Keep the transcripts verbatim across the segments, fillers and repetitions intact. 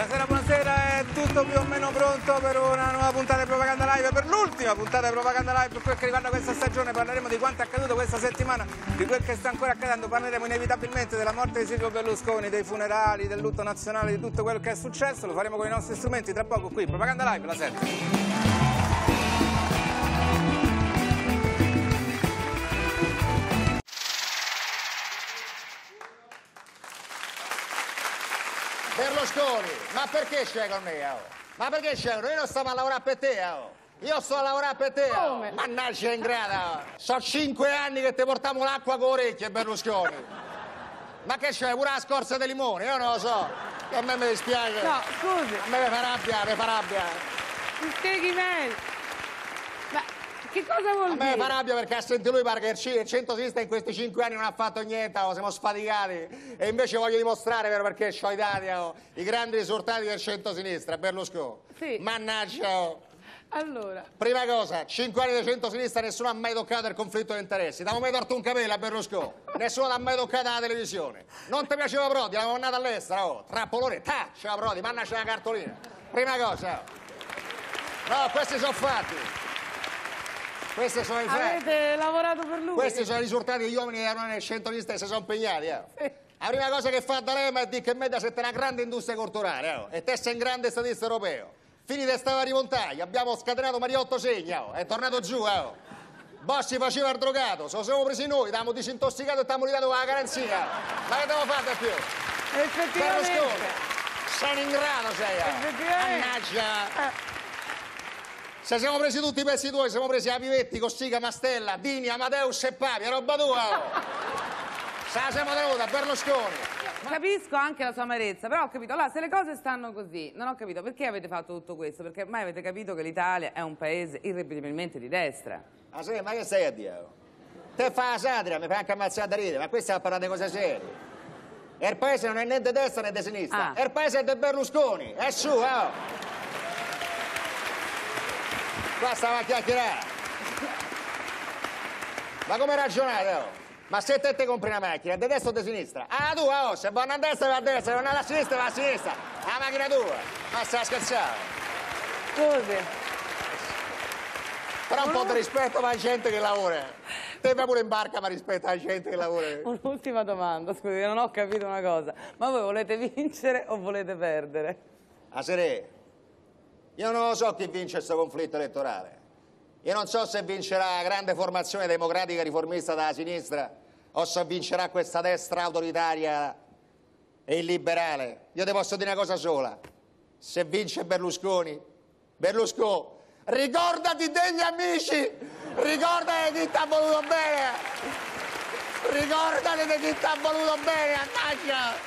Buonasera, buonasera, è tutto più o meno pronto per una nuova puntata di Propaganda Live, per l'ultima puntata di Propaganda Live per quel che riguarda questa stagione. Parleremo di quanto è accaduto questa settimana, di quel che sta ancora accadendo, parleremo inevitabilmente della morte di Silvio Berlusconi, dei funerali, del lutto nazionale, di tutto quello che è successo. Lo faremo con i nostri strumenti tra poco qui, Propaganda Live, la sette. Berlusconi, ma perché c'è con me? Oh? Ma perché c'è? Io non stavo a lavorare per te, oh? Io sto a lavorare per te, oh? Mannaggia in grada! Sono cinque anni che ti portiamo l'acqua con le orecchie, Berlusconi! Ma che c'è? Pure la scorza di limone? Io non lo so! Che a me mi dispiace! No, scusi! A me mi fa rabbia, mi fa rabbia! Mi spieghi meglio! Ma che cosa vuol a dire? A me mi fa rabbia perché a sentire lui pare che il centro-sinistra in questi cinque anni non ha fatto niente, oh, siamo sfaticati. E invece voglio dimostrare, vero, perché ho i dati, oh, i grandi risultati del centro-sinistra, Berlusconi. Sì. Mannaggia, oh. Allora. Prima cosa, cinque anni di centro-sinistra nessuno ha mai toccato il conflitto di interessi. T'avamo mai torto un capello a Berlusconi. Nessuno l'ha mai toccato alla televisione. Non ti piaceva Prodi, l'avevamo mandato all'estero, oh. Trappolone, ta, c'era Prodi, mannaggia la cartolina. Prima cosa, oh. No, questi sono fatti. Questi sono i fatti. Avete lavorato per lui? Questi sono i risultati degli uomini che erano nel centro-sinistra e si sono impegnati, eh. Sì. La prima cosa che fa D'Alema è dire che Mediaset è una grande industria culturale, eh. E te sei un grande statista europeo. Finite stava a rimontare, abbiamo scatenato Mariotto Segna, oh. È tornato giù, eh. Bossi faceva il drogato, se lo siamo presi noi, t'abbiamo disintossicato e t'abbiamo ridato con la garanzia. Ma che devo fare più? Effettivamente. Berlusconi, sei in grado, sei, eh. Effettivamente. Mannaggia. Eh. Se siamo presi tutti i pezzi tuoi, siamo presi a Pivetti, Cossiga, Mastella, Dini, Amadeus e Papi, roba tua! Oh. Se la siamo tenuta, Berlusconi! Capisco anche la sua amarezza, però ho capito, allora se le cose stanno così, non ho capito perché avete fatto tutto questo, perché ormai avete capito che l'Italia è un paese irrepetibilmente di destra. Ah sì, ma che stai a dire? Te fa la satira, mi fai anche ammazzare da ridere, ma questa è a parlare di cose serie. E il paese non è né di destra né di sinistra, ah. E il paese è di Berlusconi, è su, eh! Qua stava a chiacchierare. Ma come ragionate, oh? Ma se te te compri una macchina, è di destra o di sinistra? Ah, tu, oh, se vanno a destra va a destra, se vanno a sinistra va a sinistra. La macchina tua. Ma stai a scherzare? Scusi. Però un po' di rispetto per la gente che lavora. Te vai pure in barca, ma rispetta la gente che lavora. Un'ultima domanda, scusi, non ho capito una cosa. Ma voi volete vincere o volete perdere? A Sere, io non lo so chi vince questo conflitto elettorale. Io non so se vincerà la grande formazione democratica riformista dalla sinistra o se vincerà questa destra autoritaria e illiberale. Io ti posso dire una cosa sola. Se vince Berlusconi, Berlusconi, ricordati degli amici, ricordati di chi ti ha voluto bene, ricordati di chi ti ha voluto bene, annaggia!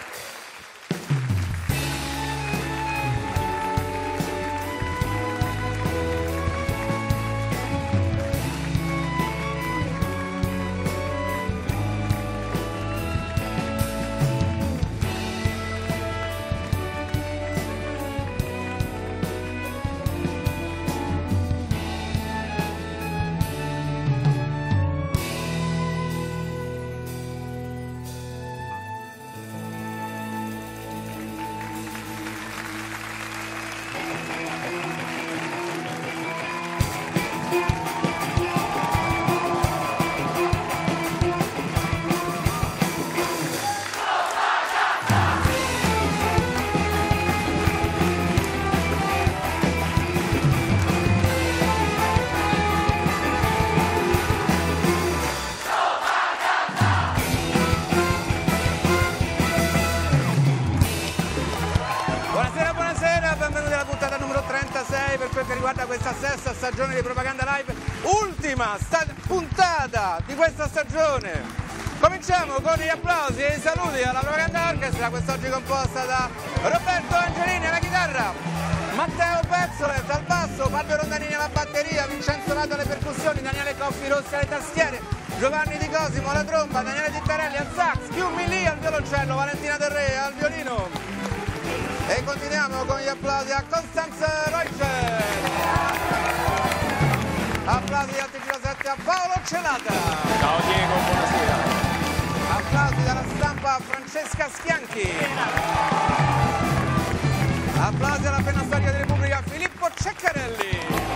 Per quel che riguarda questa sesta stagione di Propaganda Live, ultima puntata di questa stagione. Cominciamo con gli applausi e i saluti alla Propaganda Orchestra, quest'oggi composta da Roberto Angelini alla chitarra, Matteo Pezzolet al basso, Fabio Rondanini alla batteria, Vincenzo Lato alle percussioni, Daniele Coffi Rossi alle tastiere, Giovanni Di Cosimo alla tromba, Daniele Tittarelli al sax, Chiummi Lì al violoncello, Valentina Del Re al violino. E continuiamo con gli applausi a Costanza Reuschel. Applausi al T G sette a Paolo Celata. Ciao Diego, buonasera. Applausi dalla stampa a Francesca Schianchi. Applausi alla penna storica di Repubblica Filippo Ceccarelli.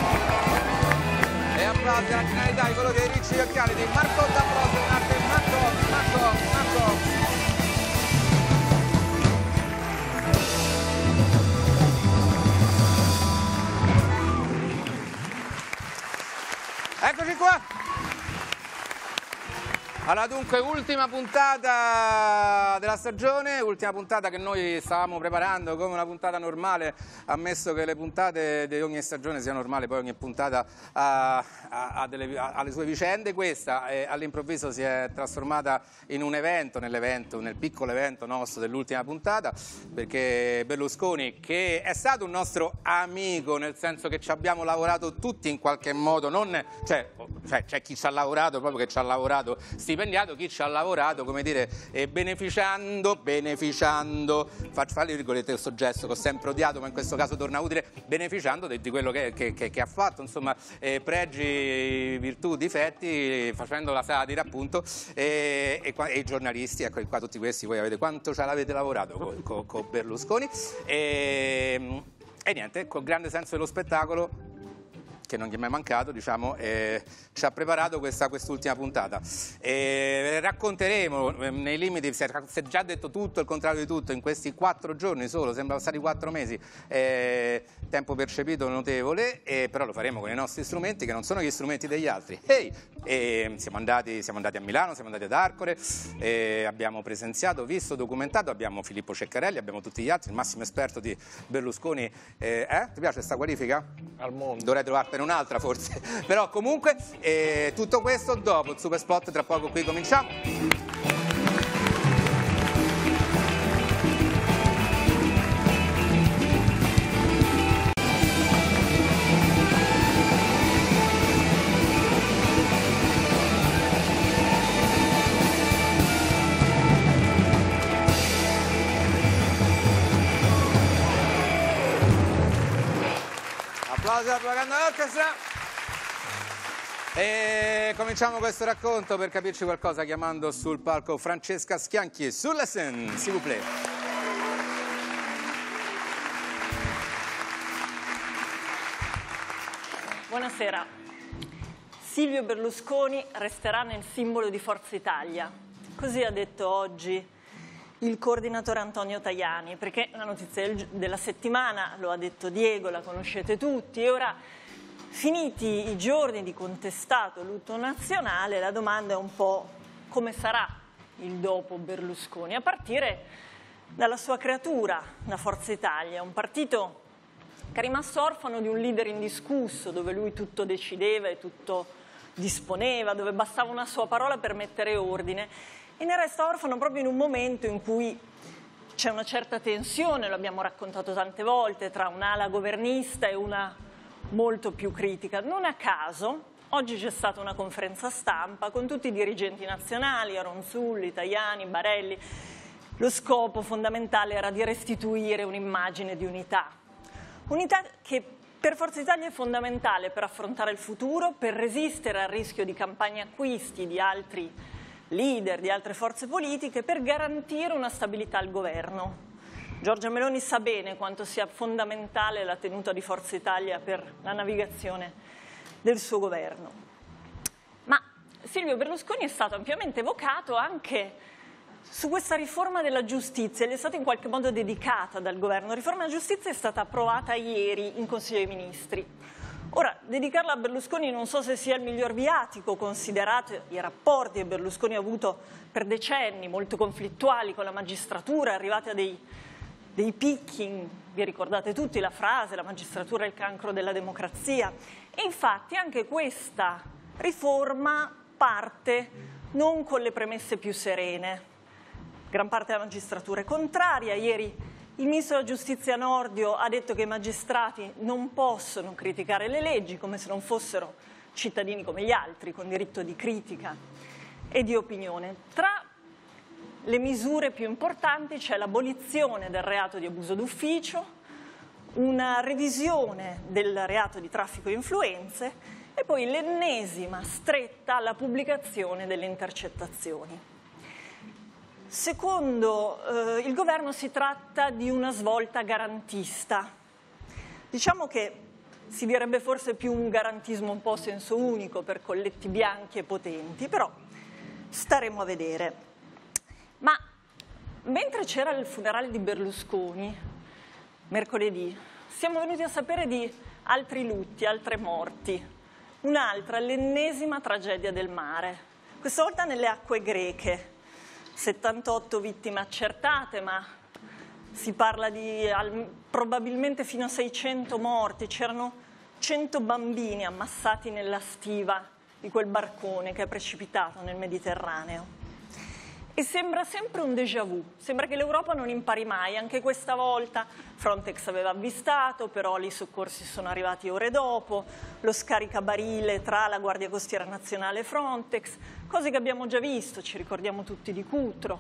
E applausi alla finalità di quello dei ricci occhiali di Marco D'Ambrosio in arte Marco, Marco, Marco. Eccoci qua. Allora dunque, ultima puntata della stagione, ultima puntata che noi stavamo preparando come una puntata normale, ammesso che le puntate di ogni stagione sia normale, poi ogni puntata ha, ha, ha, delle, ha le sue vicende. Questa eh, all'improvviso si è trasformata in un evento, nell'evento, nel piccolo evento nostro dell'ultima puntata, perché Berlusconi, che è stato un nostro amico, nel senso che ci abbiamo lavorato tutti in qualche modo, non, cioè, cioè c'è chi ci ha lavorato, proprio che ci ha lavorato stipendiato, chi ci ha lavorato, come dire, eh, beneficiando, beneficiando, faccio fare virgolette questo gesto che ho sempre odiato, ma in questo caso torna utile, beneficiando di, di quello che, che, che, che ha fatto, insomma, eh, pregi, virtù, difetti, facendo la satira appunto, eh, e, e i giornalisti, ecco qua tutti questi, voi avete quanto ce l'avete lavorato con, con, con Berlusconi, e, e niente, con grande senso dello spettacolo, che non gli è mai mancato, diciamo, eh, ci ha preparato questa, quest'ultima puntata. E racconteremo, eh, nei limiti, si è, si è già detto tutto, il contrario di tutto, in questi quattro giorni solo, sembrano stati quattro mesi, eh, tempo percepito notevole, eh, però lo faremo con i nostri strumenti, che non sono gli strumenti degli altri. Hey! E siamo, andati, siamo andati a Milano, siamo andati ad Arcore, eh, abbiamo presenziato, visto, documentato, abbiamo Filippo Ceccarelli, abbiamo tutti gli altri, il massimo esperto di Berlusconi. Eh, eh? Ti piace questa qualifica? Al mondo. Dovrei trovartene un'altra forse, però comunque eh, tutto questo dopo il super spot, tra poco qui cominciamo. Applausi alla propaganda d'orchestra. E cominciamo questo racconto, per capirci qualcosa, chiamando sul palco Francesca Schianchi. Sur la scène, s'il vous plaît. Buonasera. Silvio Berlusconi resterà nel simbolo di Forza Italia. Così ha detto oggi il coordinatore Antonio Tajani, perché la notizia del, della settimana, lo ha detto Diego, la conoscete tutti, e ora, finiti i giorni di contestato lutto nazionale, la domanda è un po' come sarà il dopo Berlusconi, a partire dalla sua creatura, la Forza Italia, un partito che è rimasto orfano di un leader indiscusso, dove lui tutto decideva e tutto disponeva, dove bastava una sua parola per mettere ordine, e ne resta orfano proprio in un momento in cui c'è una certa tensione, lo abbiamo raccontato tante volte, tra un'ala governista e una molto più critica. Non a caso, oggi c'è stata una conferenza stampa con tutti i dirigenti nazionali, Ronzulli, Tajani, Barelli. Lo scopo fondamentale era di restituire un'immagine di unità. Unità che per Forza Italia è fondamentale per affrontare il futuro, per resistere al rischio di campagne acquisti di altri leader, di altre forze politiche, per garantire una stabilità al governo. Giorgia Meloni sa bene quanto sia fondamentale la tenuta di Forza Italia per la navigazione del suo governo. Ma Silvio Berlusconi è stato ampiamente evocato anche su questa riforma della giustizia, le è stata in qualche modo dedicata dal governo. La riforma della giustizia è stata approvata ieri in Consiglio dei Ministri. Ora, dedicarla a Berlusconi non so se sia il miglior viatico, considerato i rapporti che Berlusconi ha avuto per decenni, molto conflittuali con la magistratura, arrivati a dei, dei picchi, vi ricordate tutti la frase, la magistratura è il cancro della democrazia. E infatti anche questa riforma parte non con le premesse più serene. Gran parte della magistratura è contraria. Ieri il ministro della giustizia Nordio ha detto che i magistrati non possono criticare le leggi come se non fossero cittadini come gli altri, con diritto di critica e di opinione. Tra le misure più importanti c'è l'abolizione del reato di abuso d'ufficio, una revisione del reato di traffico di influenze e poi l'ennesima stretta alla pubblicazione delle intercettazioni. Secondo eh, il governo si tratta di una svolta garantista. Diciamo che si direbbe forse più un garantismo un po' a senso unico per colletti bianchi e potenti, però staremo a vedere. Ma mentre c'era il funerale di Berlusconi, mercoledì, siamo venuti a sapere di altri lutti, altre morti. Un'altra, l'ennesima tragedia del mare, questa volta nelle acque greche. settantotto vittime accertate, ma si parla di al, probabilmente fino a seicento morti. C'erano cento bambini ammassati nella stiva di quel barcone che è precipitato nel Mediterraneo. E sembra sempre un déjà vu, sembra che l'Europa non impari mai. Anche questa volta Frontex aveva avvistato, però i soccorsi sono arrivati ore dopo, lo scaricabarile tra la Guardia Costiera Nazionale e Frontex, cose che abbiamo già visto, ci ricordiamo tutti di Cutro.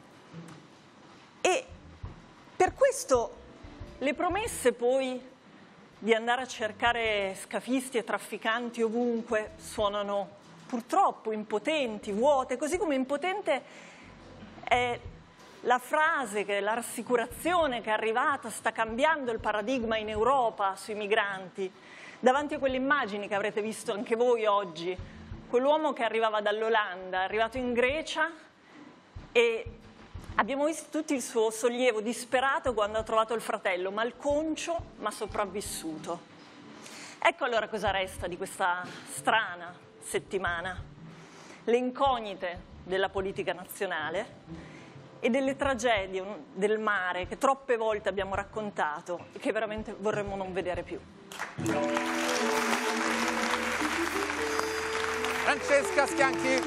E per questo le promesse poi di andare a cercare scafisti e trafficanti ovunque suonano purtroppo impotenti, vuote, così come impotente è la frase, che la rassicurazione che è arrivata, sta cambiando il paradigma in Europa sui migranti. Davanti a quelle immagini che avrete visto anche voi oggi, quell'uomo che arrivava dall'Olanda, è arrivato in Grecia e abbiamo visto tutti il suo sollievo disperato quando ha trovato il fratello, malconcio ma sopravvissuto. Ecco allora cosa resta di questa strana settimana. Le incognite della politica nazionale e delle tragedie del mare che troppe volte abbiamo raccontato e che veramente vorremmo non vedere più. Francesca Schianchi.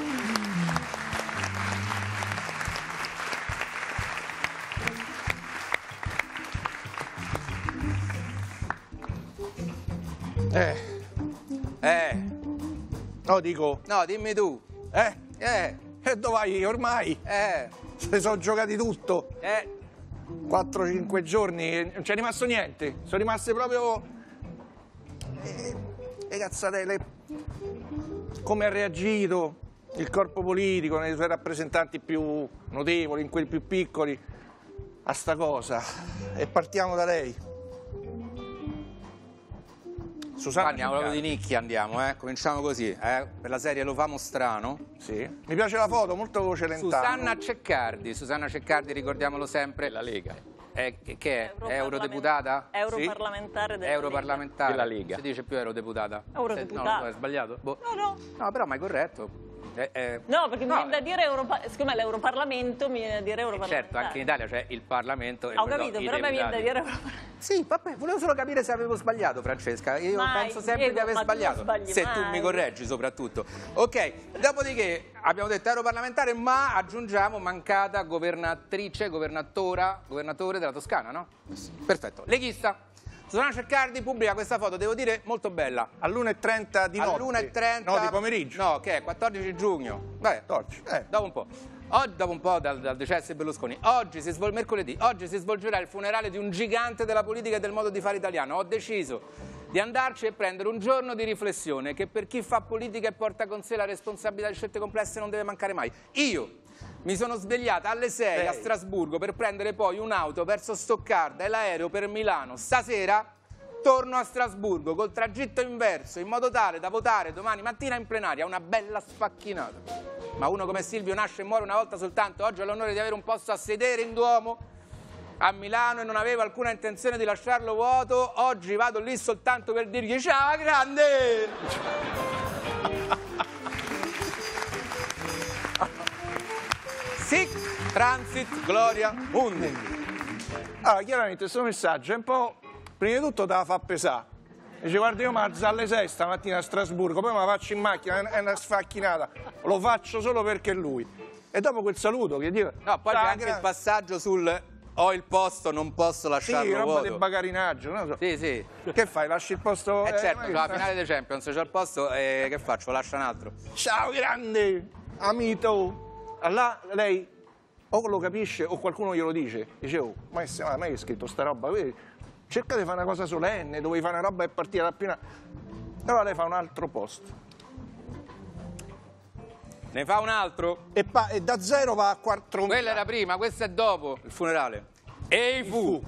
Eh, Eh, no, dico, no, dimmi tu. eh, Eh, e dove vai ormai? eh, Se sono giocati tutto, eh. quattro cinque giorni, e non c'è rimasto niente, sono rimaste proprio eh, le cazzatelle, come ha reagito il corpo politico nei suoi rappresentanti più notevoli, in quelli più piccoli, a sta cosa. E partiamo da lei. Susanna Andiamo proprio di Ceccardi. nicchia, andiamo, eh. Cominciamo così, eh. Per la serie Lo famo strano. Sì. Mi piace la foto, molto Celentano. Susanna Ceccardi, Susanna Ceccardi, ricordiamolo sempre. La Lega. È, che, che è? Europarlament- Eurodeputata? Europarlamentare della Europarlamentare. Della Lega. Si dice più eurodeputata. Eurodeputata. Se- no, no, è sbagliato? Boh. No, no. No, però ma è corretto. Eh, eh, No, perché mi no, viene da dire, Europa... siccome è l'Europarlamento, mi viene da dire eh, Europarlamentare. certo, anche in Italia c'è il Parlamento e Ho poi capito, i però mi viene da deputati. dire Europarlamentare. Sì, vabbè, volevo solo capire se avevo sbagliato, Francesca. Io Mai, penso sempre Diego, di aver ma tu non sbagliato. sbagli Se tu mai. mi correggi, soprattutto. Ok, dopodiché abbiamo detto europarlamentare, ma aggiungiamo mancata governatrice, governatora, governatore della Toscana, no? Perfetto. Leghista. Susanna Ceccardi pubblica questa foto, devo dire, molto bella. All'una e trenta di notte. All'una e trenta. No, di pomeriggio. No, che è? quattordici giugno. Vabbè, quattordici. Eh. dopo un po'. Oggi, dopo un po' dal, dal decesso di Berlusconi. Oggi si svol- mercoledì, oggi si svolgerà il funerale di un gigante della politica e del modo di fare italiano. Ho deciso di andarci e prendere un giorno di riflessione che per chi fa politica e porta con sé la responsabilità di scelte complesse non deve mancare mai. Io mi sono svegliata alle sei a Strasburgo per prendere poi un'auto verso Stoccarda e l'aereo per Milano. Stasera torno a Strasburgo col tragitto inverso in modo tale da votare domani mattina in plenaria una bella sfacchinata. Ma uno come Silvio nasce e muore una volta soltanto. Oggi ho l'onore di avere un posto a sedere in Duomo a Milano e non avevo alcuna intenzione di lasciarlo vuoto. Oggi vado lì soltanto per dirgli ciao grande! Sic transit gloria mundi. Allora, chiaramente questo messaggio è un po', prima di tutto te la fa pesare. Dice, guarda, io mi alzo alle sei stamattina a Strasburgo, poi me la faccio in macchina, è una sfacchinata, lo faccio solo perché è lui. E dopo quel saluto che dico... No, poi c'è anche il passaggio sul ho il posto, non posso lasciarlo Sì, roba vuoto. del bagarinaggio, non so. Sì, sì. Che fai, lasci il posto... Eh certo, eh, c'ho la finale dei Champions, c'ho il posto e che faccio? Lascio un altro. Ciao grande, amico. Allora lei o lo capisce o qualcuno glielo dice. Dicevo, ma è mai scritto sta roba? Vedi? Cerca di fare una cosa solenne, dove fare una roba e partire appena... Allora lei fa un altro post. Ne fa un altro? E, pa- e da zero va a quattromila. Quella era prima, questo è dopo il funerale. E fu.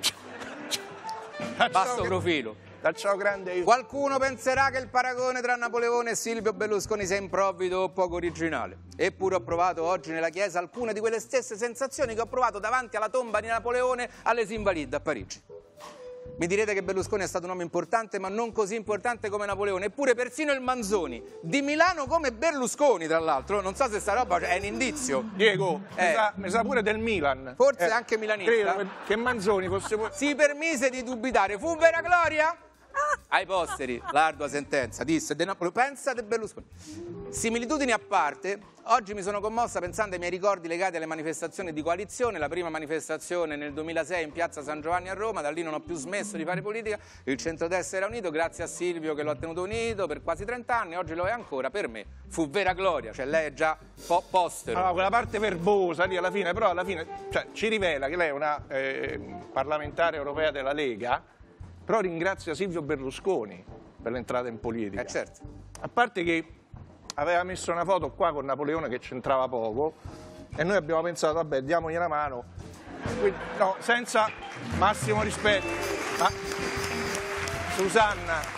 Basso profilo. Dal ciao grande. Qualcuno penserà che il paragone tra Napoleone e Silvio Berlusconi sia improvvido o poco originale. Eppure ho provato oggi nella chiesa alcune di quelle stesse sensazioni che ho provato davanti alla tomba di Napoleone alle Invalides a Parigi. Mi direte che Berlusconi è stato un uomo importante, ma non così importante come Napoleone. Eppure persino il Manzoni, di Milano come Berlusconi, tra l'altro, non so se sta roba è un indizio. Diego, Eh. mi, sa, mi sa pure del Milan. Forse Eh, anche milanista. Credo che Manzoni fosse... Si permise di dubitare. Fu vera gloria? Ai posteri, l'ardua sentenza, disse De Napoli, pensa De Berlusconi. Similitudini a parte, oggi mi sono commossa pensando ai miei ricordi legati alle manifestazioni di coalizione, la prima manifestazione nel duemilasei in piazza San Giovanni a Roma, da lì non ho più smesso di fare politica, il centrodestra era unito, grazie a Silvio che lo ha tenuto unito per quasi trent'anni, oggi lo è ancora, per me fu vera gloria, cioè lei è già po- postero. Allora, quella parte verbosa lì alla fine, però alla fine cioè, ci rivela che lei è una eh, parlamentare europea della Lega, però ringrazia Silvio Berlusconi per l'entrata in politica. Eh certo. A parte che aveva messo una foto qua con Napoleone che c'entrava poco e noi abbiamo pensato, vabbè, diamogli una mano. Quindi, no, senza massimo rispetto. Ma Susanna,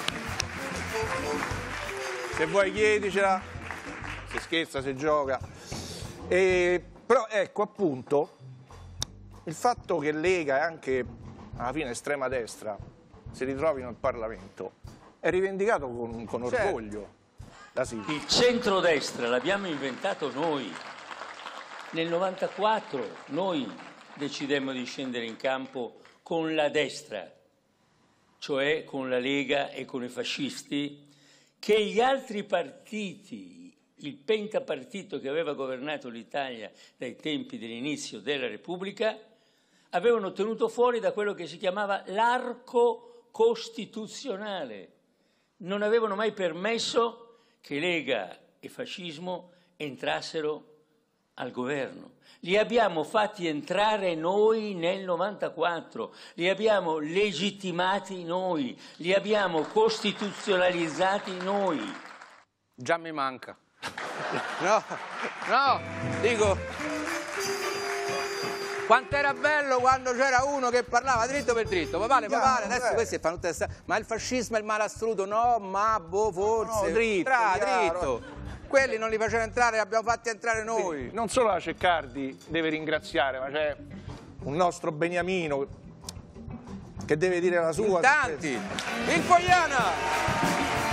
se vuoi chiedicela, si scherza, si gioca. E, però ecco appunto il fatto che Lega e anche alla fine estrema destra si ritrovino al Parlamento è rivendicato con, con orgoglio da Silvio. Il centrodestra l'abbiamo inventato noi. Nel novantaquattro noi decidemmo di scendere in campo con la destra, cioè con la Lega e con i fascisti, che gli altri partiti, il pentapartito che aveva governato l'Italia dai tempi dell'inizio della Repubblica, avevano tenuto fuori da quello che si chiamava l'arco costituzionale. Non avevano mai permesso che Lega e fascismo entrassero al governo. Li abbiamo fatti entrare noi nel novantaquattro, li abbiamo legittimati noi, li abbiamo costituzionalizzati noi. Già mi manca. No, no, dico... Quant'era bello quando c'era uno che parlava dritto per dritto, papale, papale, adesso questi fanno tutte queste... Ma il fascismo è il male assoluto, no, ma boh, forse... No, dritto, Tra, chiaro. dritto. Quelli non li facevano entrare, li abbiamo fatti entrare noi. Non solo la Ceccardi deve ringraziare, ma c'è un nostro Beniamino che deve dire la sua. In tanti. Il Fogliana!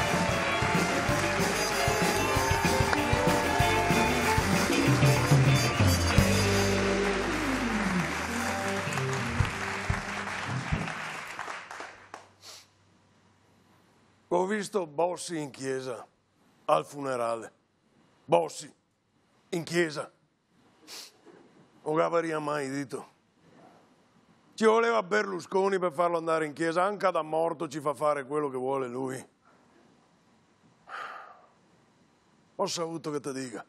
Ho visto Bossi in chiesa, al funerale. Bossi, in chiesa. Non avrei mai detto. Ci voleva Berlusconi per farlo andare in chiesa, anche da morto ci fa fare quello che vuole lui. Ho saputo che ti dica.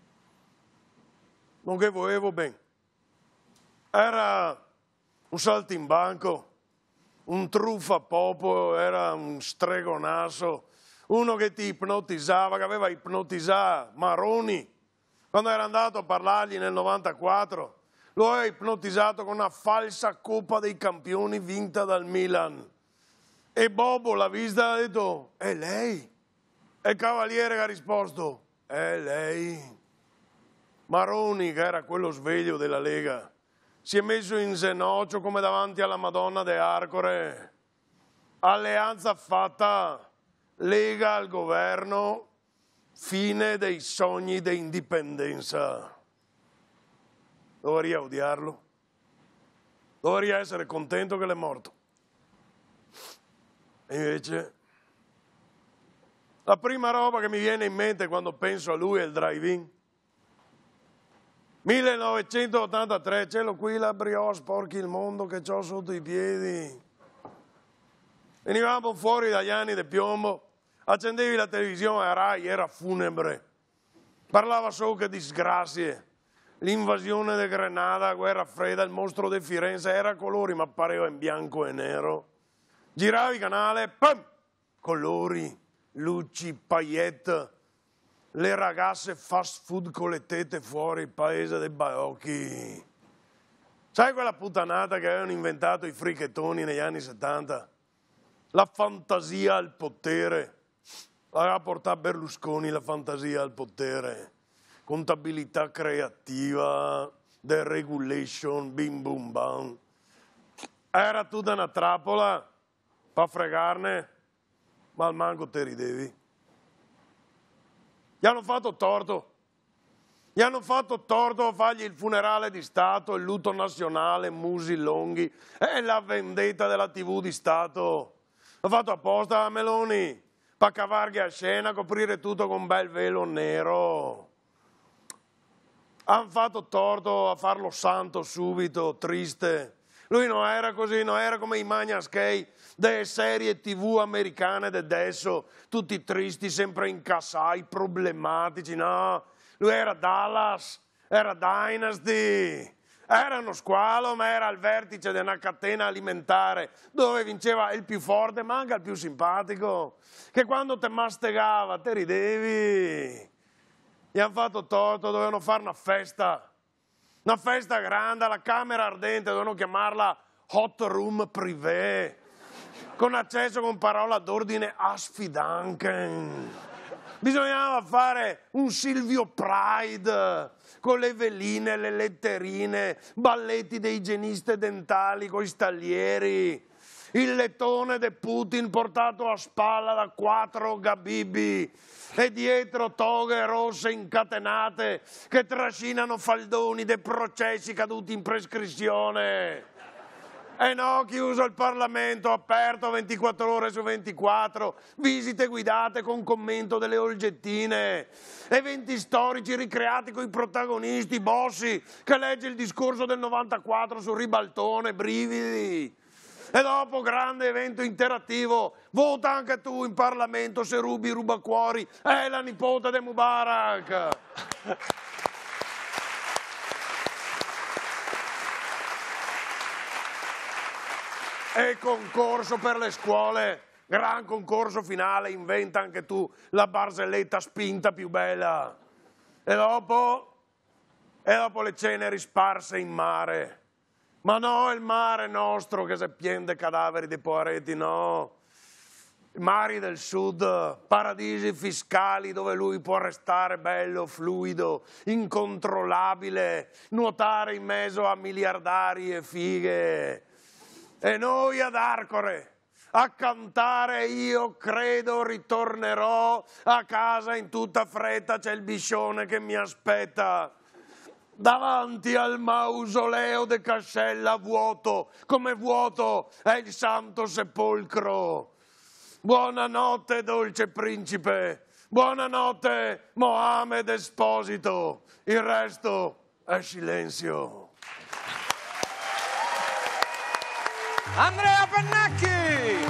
Non che volevo bene. Era un saltimbanco, un truffapopo, era un stregonasso, uno che ti ipnotizzava, che aveva ipnotizzato Maroni quando era andato a parlargli nel novantaquattro. Lo aveva ipnotizzato con una falsa Coppa dei Campioni vinta dal Milan. E Bobo l'ha vista e ha detto, è lei? E il cavaliere che ha risposto, è lei. Maroni, che era quello sveglio della Lega, si è messo in ginocchio come davanti alla Madonna de Arcore. Alleanza fatta, Lega al governo, fine dei sogni di indipendenza. Dovrei odiarlo. Dovrei essere contento che l'è morto. E invece, la prima roba che mi viene in mente quando penso a lui è il drive-in. millenovecentottantatré, ce l'ho qui la brioche, porchi il mondo che ho sotto i piedi. Venivamo fuori dagli anni del piombo, accendevi la televisione, a Rai era funebre. Parlava solo che disgrazie. L'invasione di Grenada, la guerra fredda, il mostro di Firenze, era a colori ma pareva in bianco e nero. Giravi il canale, pam! Colori, luci, paillette. le ragazze fast food con le tette fuori il paese dei baiocchi. Sai quella puttanata che avevano inventato i fricchettoni negli anni settanta? La fantasia al potere. Aveva portato Berlusconi la fantasia al potere. Contabilità creativa, deregulation, bim bum bam. Era tutta una trappola per fregarne, ma al manco te ridevi. Gli hanno fatto torto. Gli hanno fatto torto a fargli il funerale di Stato, il lutto nazionale, musi lunghi e la vendetta della tivù di Stato. L'ha fatto apposta a Meloni, per cavargli a scena, coprire tutto con un bel velo nero. Hanno fatto torto a farlo santo subito, triste. Lui non era così, non era come i magnaschei delle serie tivù americane di adesso, tutti tristi, sempre incassati, problematici, no. Lui era Dallas, era Dynasty, era uno squalo, ma era al vertice di una catena alimentare dove vinceva il più forte, ma anche il più simpatico, che quando te mastegava te ridevi. Gli hanno fatto torto, dovevano fare una festa, una festa grande, alla Camera Ardente, dovevano chiamarla Hot Room Privé, con accesso con parola d'ordine a sfidanken. Bisognava fare un Silvio Pride con le veline, le letterine, balletti dei igienisti dentali con i staglieri, il lettone di Putin portato a spalla da quattro gabibi e dietro toghe rosse incatenate che trascinano faldoni dei processi caduti in prescrizione. E no, chiuso il Parlamento, aperto ventiquattro ore su ventiquattro, visite guidate con commento delle olgettine, eventi storici ricreati con i protagonisti, Bossi che legge il discorso del novantaquattro sul ribaltone, brividi. E dopo grande evento interattivo, vota anche tu in Parlamento se rubi rubacuori, è la nipote di Mubarak. E concorso per le scuole, gran concorso finale, inventa anche tu la barzelletta spinta più bella. E dopo, e dopo le ceneri sparse in mare. Ma no, il mare nostro che si piena di cadaveri di poveretti, no. I mari del sud, paradisi fiscali dove lui può restare bello, fluido, incontrollabile, nuotare in mezzo a miliardari e fighe. E noi ad Arcore, a cantare Io credo ritornerò a casa in tutta fretta, c'è il biscione che mi aspetta. Davanti al mausoleo de Cascella vuoto, come vuoto è il Santo Sepolcro. Buonanotte, dolce principe, buonanotte, Mohamed Esposito, il resto è silenzio. Andrea Pennacchi!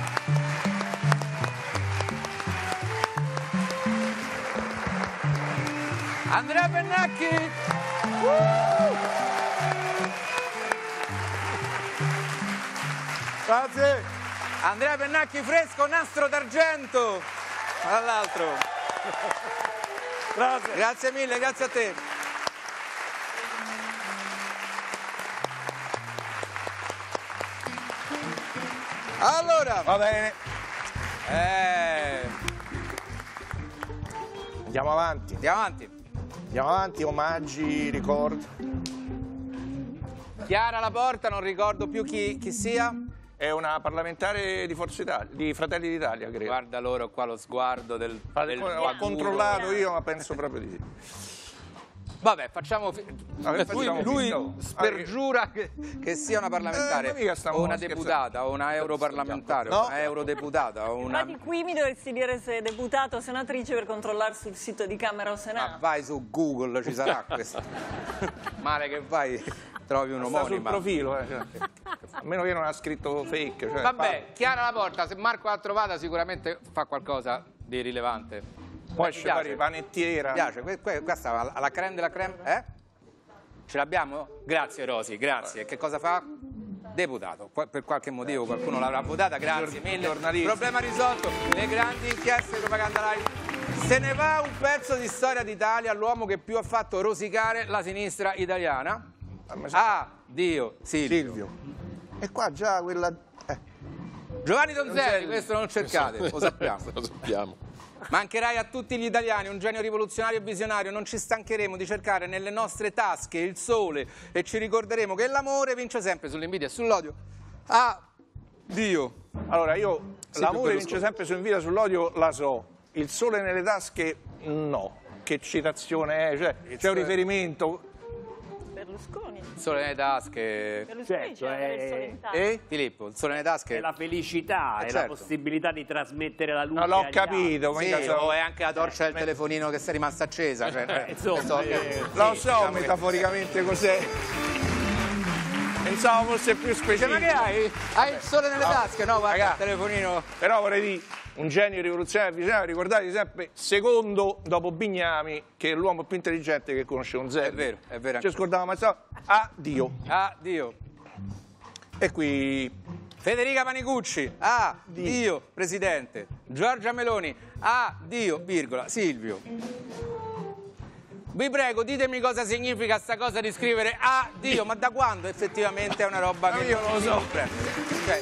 Andrea Pennacchi! Uh! Grazie. Andrea Pennacchi fresco, nastro d'argento, tra l'altro. Grazie. Grazie mille, grazie a te. Allora, Va bene, eh, andiamo avanti. andiamo avanti. Andiamo avanti, omaggi, ricordi. Chiara Laporta, non ricordo più chi, chi sia. È una parlamentare di Forza Italia, di Fratelli d'Italia, credo. Guarda loro qua lo sguardo del, del Ho maturo. controllato io, ma penso proprio di sì. Vabbè, facciamo... fi- Vabbè, lui facciamo lui finta. spergiura che, che sia una parlamentare, Eh, ma mica stiamo o una scherzando. deputata, o una europarlamentare, No. o una eurodeputata, o una... Infatti qui mi dovresti dire se è deputato o senatrice per controllare sul sito di Camera o Ma Senato. vai su Google, ci sarà questo. Male che vai, trovi un Sta sul omonima. profilo, eh. cioè. A meno che non ha scritto fake. Cioè, Vabbè, Chiara Laporta, se Marco l'ha trovata sicuramente fa qualcosa di rilevante. Poi Mi esce piace. fuori panettiera. Mi piace, que- que- questa la, la creme della creme, eh? Ce l'abbiamo? Grazie Rosi, grazie. Che cosa fa? Deputato. Qua- Per qualche motivo qualcuno l'avrà votata, grazie Gior- mille. giornalista. Problema risolto. Le grandi inchieste di Propaganda Live Se ne va un pezzo di storia d'Italia all'uomo che più ha fatto rosicare la sinistra italiana. Ah, Dio, Silvio. Silvio. E qua già quella... Eh. Giovanni Donzelli, questo non cercate, lo sappiamo. Lo sappiamo. Mancherai a tutti gli italiani, un genio rivoluzionario e visionario. Non ci stancheremo di cercare nelle nostre tasche il sole e ci ricorderemo che l'amore vince sempre sull'invidia e sull'odio. Ah, Dio. Allora, io l'amore vince sempre sull'invidia e sull'odio, la so. Il sole nelle tasche, no. Che citazione è? Cioè, c'è un riferimento... Berlusconi. Il sole nelle tasche. Berlusconi Certo, c'era è- il sole in tasca. Eh? Filippo, il sole nelle tasche. È la felicità, Eh, è certo. la possibilità di trasmettere la luce. No, l'ho agli capito, ma Sì, mica so- o è anche la torcia del telefonino che si è rimasta accesa. Cioè, altri. Eh, insomma, so che- eh, Lo sì, so diciamo che- metaforicamente cos'è. Pensavo fosse più Cioè, specifico. ma che hai? Hai il sole nelle tasche? No, guarda Raga. il telefonino. Però vorrei dire, un genio rivoluzionario visionario, ricordatevi sempre, secondo dopo Bignami, che è l'uomo più intelligente che conosce un zero. È vero, è vero. Ci scordavamo, ma so, addio. Ah, Dio. E qui... Federica Panicucci. Ah, Dio, Presidente. Giorgia Meloni. Ah, Dio, virgola, Silvio. Vi prego, ditemi cosa significa sta cosa di scrivere ah, Dio, ma da quando effettivamente è una roba che io non lo si so. comprende? Cioè,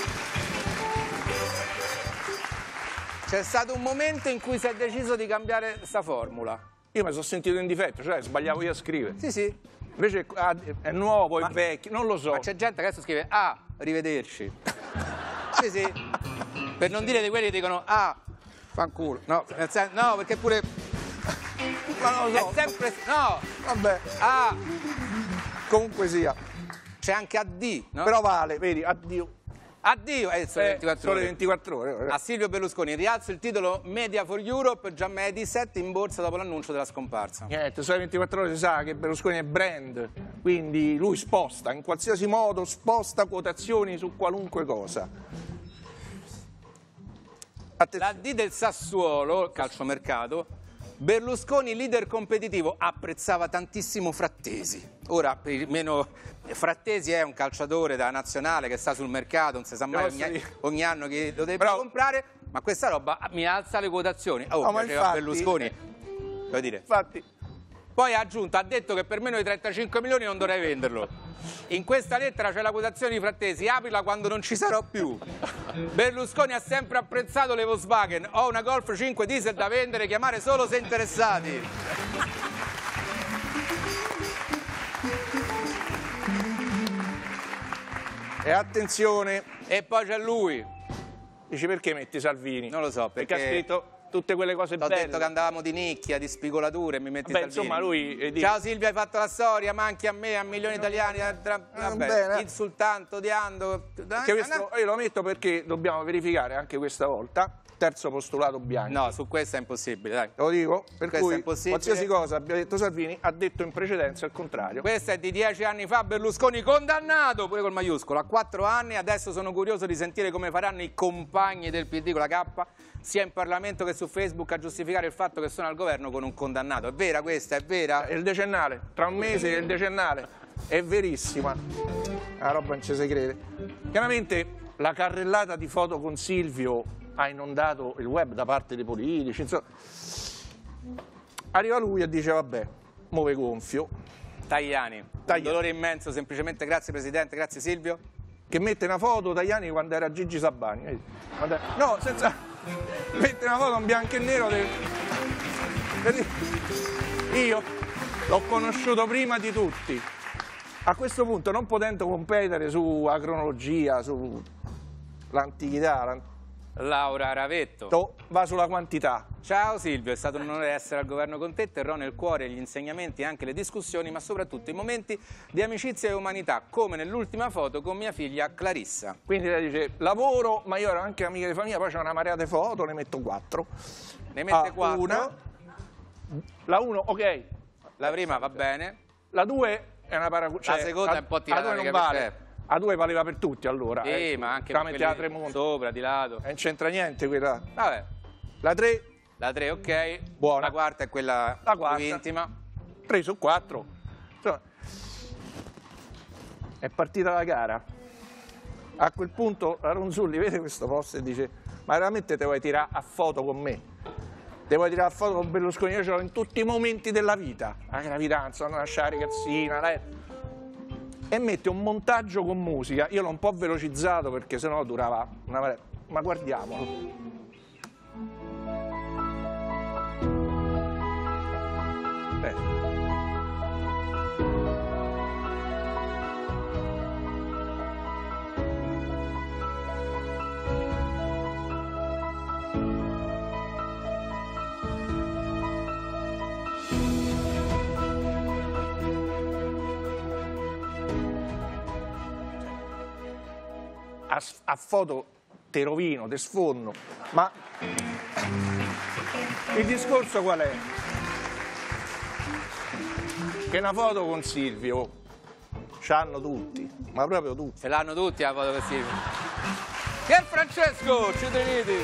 c'è stato un momento in cui si è deciso di cambiare sta formula. Io mi sono sentito in difetto, cioè sbagliavo io a scrivere. Sì, sì. Invece ah, è nuovo, è vecchio, non lo so. Ma c'è gente che adesso scrive ah, arrivederci. Sì, sì. Per non dire di quelli che dicono ah, fanculo. No, nel sen- no, perché pure Ma non lo è so. sempre no. Vabbè, Ah, comunque sia. c'è anche A D, no? Però vale, vedi, addio. Addio, è il sole Eh, ventiquattro sole ore. ventiquattro ore. A Silvio Berlusconi, rialzo il titolo Media for Europe, già Mediaset in borsa dopo l'annuncio della scomparsa. Niente, sole ventiquattro ore si sa che Berlusconi è brand, quindi lui sposta, in qualsiasi modo sposta quotazioni su qualunque cosa. La D del Sassuolo, calciomercato, Berlusconi leader competitivo, apprezzava tantissimo Frattesi. Ora, per il meno, Frattesi è un calciatore da nazionale che sta sul mercato, non si sa mai Posso ogni, dire? ogni anno chi lo deve Però- comprare, ma questa roba mi alza le quotazioni. Oh, No, ma piaceva infatti- Berlusconi. Devo dire. Infatti, Poi ha aggiunto, ha detto che per meno di trentacinque milioni non dovrei venderlo. In questa lettera c'è la quotazione di Frattesi, aprila quando non ci sarò più. Berlusconi ha sempre apprezzato le Volkswagen, ho una Golf cinque diesel da vendere, chiamare solo se interessati. e attenzione, E poi c'è lui, dici perché metti Salvini? non lo so, Perché ha perché scritto tutte quelle cose ho belle. detto che andavamo di nicchia, di spigolature e mi metti Vabbè, Salvini. insomma, lui, eh, dice- Ciao Silvia, hai fatto la storia, manchi a me, a milioni di italiani, eh, tra- vabbè, bene. insultando, odiando. Che questo, io lo metto perché dobbiamo verificare anche questa volta. Terzo postulato Bianchi. No, su questo è impossibile, dai. Lo dico, per Questo è cui impossibile. qualsiasi cosa abbia detto Salvini ha detto in precedenza il contrario. Questo è di dieci anni fa, Berlusconi condannato, pure col maiuscolo, a quattro anni. Adesso sono curioso di sentire come faranno i compagni del P D con la K, sia in Parlamento che su Facebook, a giustificare il fatto che sono al governo con un condannato. È vera questa? È vera? È il decennale, tra un mese è il decennale, è verissima. La roba non ci si crede. Chiaramente la carrellata di foto con Silvio ha inondato il web da parte dei politici, insomma. Arriva lui e dice vabbè, muove gonfio, Tajani, Tajani. un dolore immenso, semplicemente grazie Presidente, grazie Silvio. che mette una foto Tajani quando era Gigi Sabani. vedi? Quando era- No, senza... mette una foto in bianco e nero. del- vedi? Io l'ho conosciuto prima di tutti. A questo punto, non potendo competere sulla cronologia, sull'antichità, l'ant- Laura Ravetto. to- va sulla quantità. Ciao Silvio, è stato un onore essere al governo con te, terrò nel cuore gli insegnamenti e anche le discussioni, ma soprattutto i momenti di amicizia e umanità, come nell'ultima foto con mia figlia Clarissa. Quindi lei dice lavoro, ma io ero anche amica di famiglia, poi c'è una marea di foto, ne metto quattro. Ne mette Ah, quattro, una. La uno, ok. la prima va bene, La due è una paragu- cioè, seconda a- è un po' tirata a due via non per vale. te. A due valeva per tutti allora. sì, eh. ma anche La per metteva a quelli tre monti. sopra, di lato. Eh, Non c'entra niente quella. Vabbè, La tre, la tre ok, Buona. la quarta è quella La quarta. più intima. tre su quattro. Insomma, è partita la gara. A quel punto la Ronzulli vede questo post e dice ma veramente te vuoi tirare a foto con me? Devo tirare la foto con Berlusconi, io ce l'ho in tutti i momenti della vita, la gravidanza, quando nasce la ragazzina, lei... e mette un montaggio con musica, io l'ho un po' velocizzato perché sennò durava una... ma guardiamolo. Beh. A, a foto te rovino, te sfonno, ma il discorso qual è? Che una foto con Silvio ce l'hanno tutti, ma proprio tutti. Ce l'hanno tutti la foto con Silvio. Pier Francesco, ci tenete?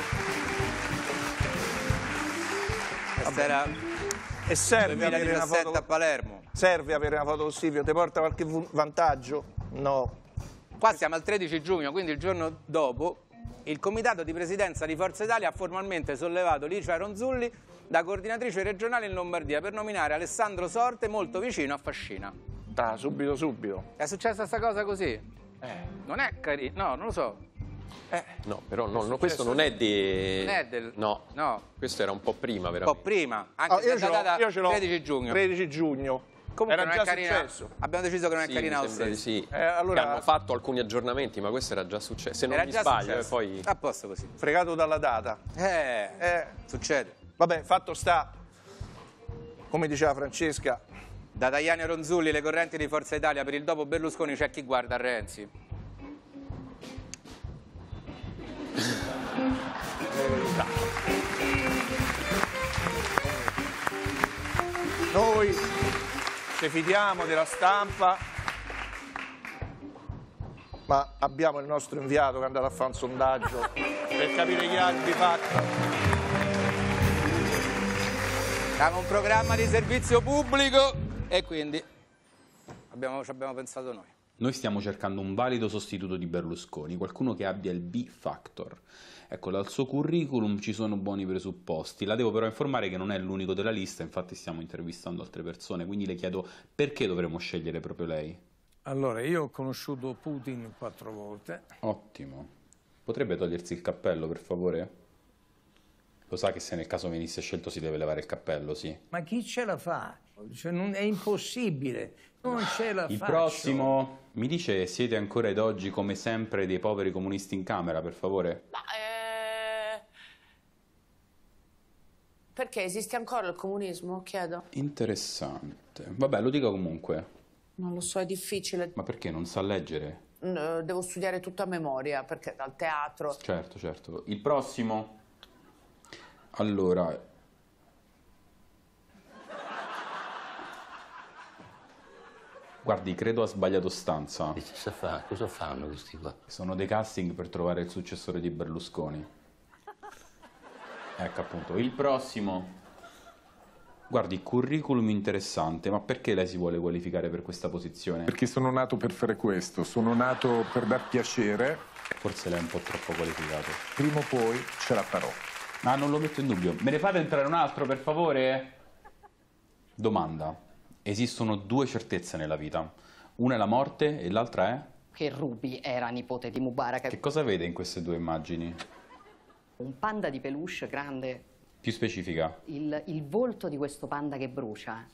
Questa era E serve avere una foto a Palermo. Serve avere una foto con Silvio, ti porta qualche vantaggio? No. Qua siamo al tredici giugno, quindi il giorno dopo il comitato di presidenza di Forza Italia ha formalmente sollevato Licia Ronzulli da coordinatrice regionale in Lombardia per nominare Alessandro Sorte molto vicino a Fascina. Ah, subito, subito. È successa questa cosa così? Eh. Non è carino, no, non lo so. Eh. No, però no, no, questo non è di... Non è del... No, no. Questo era un po' prima, veramente. Un po' prima, anche oh, se è data io ce l'ho tredici giugno. tredici giugno. Comunque era non già è carina. successo. Abbiamo deciso che non è sì, carina mi lo sembra di stesso. sì. Eh, allora... Che hanno fatto alcuni aggiornamenti, ma questo era già successo. Se non Era mi già sbaglio, e successo. poi... A posto così. Fregato dalla data. Eh, Eh. succede. Vabbè, fatto sta, come diceva Francesca, Da Tajani a Ronzulli, le correnti di Forza Italia, per il dopo Berlusconi c'è chi guarda a Renzi. noi ci fidiamo della stampa, ma abbiamo il nostro inviato che è andato a fare un sondaggio per capire chi ha il bifatto. Siamo un programma di servizio pubblico e quindi abbiamo, ci abbiamo pensato noi. Noi stiamo cercando un valido sostituto di Berlusconi, qualcuno che abbia il B-Factor. Ecco, dal suo curriculum ci sono buoni presupposti. La devo però informare che non è l'unico della lista, infatti stiamo intervistando altre persone, quindi le chiedo perché dovremmo scegliere proprio lei? Allora, io ho conosciuto Putin quattro volte. Ottimo. Potrebbe togliersi il cappello, per favore? Lo sa che se nel caso venisse scelto si deve levare il cappello, sì. Ma chi ce la fa? Cioè, non, è impossibile, non ce la Il faccio. prossimo, mi dice, siete ancora ed oggi come sempre dei poveri comunisti in Camera, per favore? Ma, eh... Perché esiste ancora il comunismo, chiedo? Interessante. Vabbè, lo dico comunque. Non lo so, è difficile. Ma perché non sa leggere? N- Devo studiare tutto a memoria, perché dal teatro... Certo, certo. Il prossimo? Allora... Guardi, credo ha sbagliato stanza. Cosa fa? Cosa fanno questi qua? Sono dei casting per trovare il successore di Berlusconi. Ecco appunto. Il prossimo... Guardi, curriculum interessante, ma perché lei si vuole qualificare per questa posizione? Perché sono nato per fare questo, sono nato per dar piacere. Forse lei è un po' troppo qualificato. Prima o poi ce la farò. Ma non lo metto in dubbio. Me ne fate entrare un altro, per favore? Domanda. Esistono due certezze nella vita. Una è la morte e l'altra è? Che Ruby era nipote di Mubarak. Che cosa vede in queste due immagini? Un panda di peluche grande. Più specifica. Il, il volto di questo panda che brucia.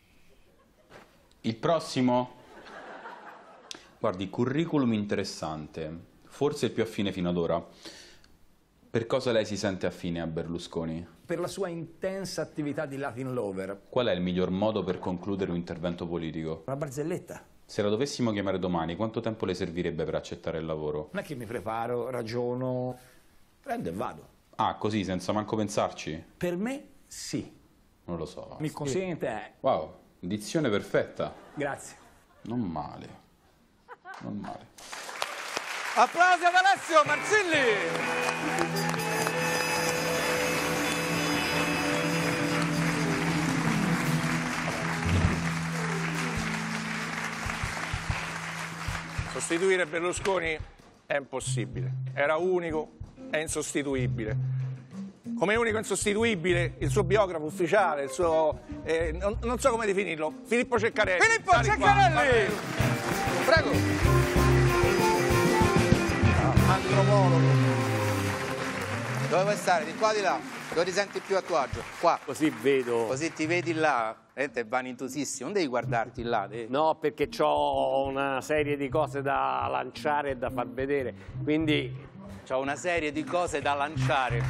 Il prossimo? Guardi, curriculum interessante. Forse il più affine fino ad ora. Per cosa lei si sente affine a Berlusconi? Per la sua intensa attività di Latin lover. Qual è il miglior modo per concludere un intervento politico? Una barzelletta. Se la dovessimo chiamare domani, quanto tempo le servirebbe per accettare il lavoro? Non è che mi preparo, ragiono, prendo e vado. Ah, così, senza manco pensarci? Per me, sì. Non lo so. Mi consente? Wow, dizione perfetta. Grazie. Non male. Non male. Applausi ad Alessio Marzilli! Sostituire Berlusconi è impossibile, era unico, è insostituibile. come unico insostituibile il suo biografo ufficiale, il suo... Eh, non, non so come definirlo, Filippo Ceccarelli. Filippo Ceccarelli! Prego. Antropologo. Dove vuoi stare? Di qua o di là? Dove ti senti più a tuo agio? Qua. Così vedo. Così ti vedi là. È vanitosissimo, non devi guardarti là. Devi... No, perché ho una serie di cose da lanciare e da far vedere. Quindi... C'ho una serie di cose da lanciare.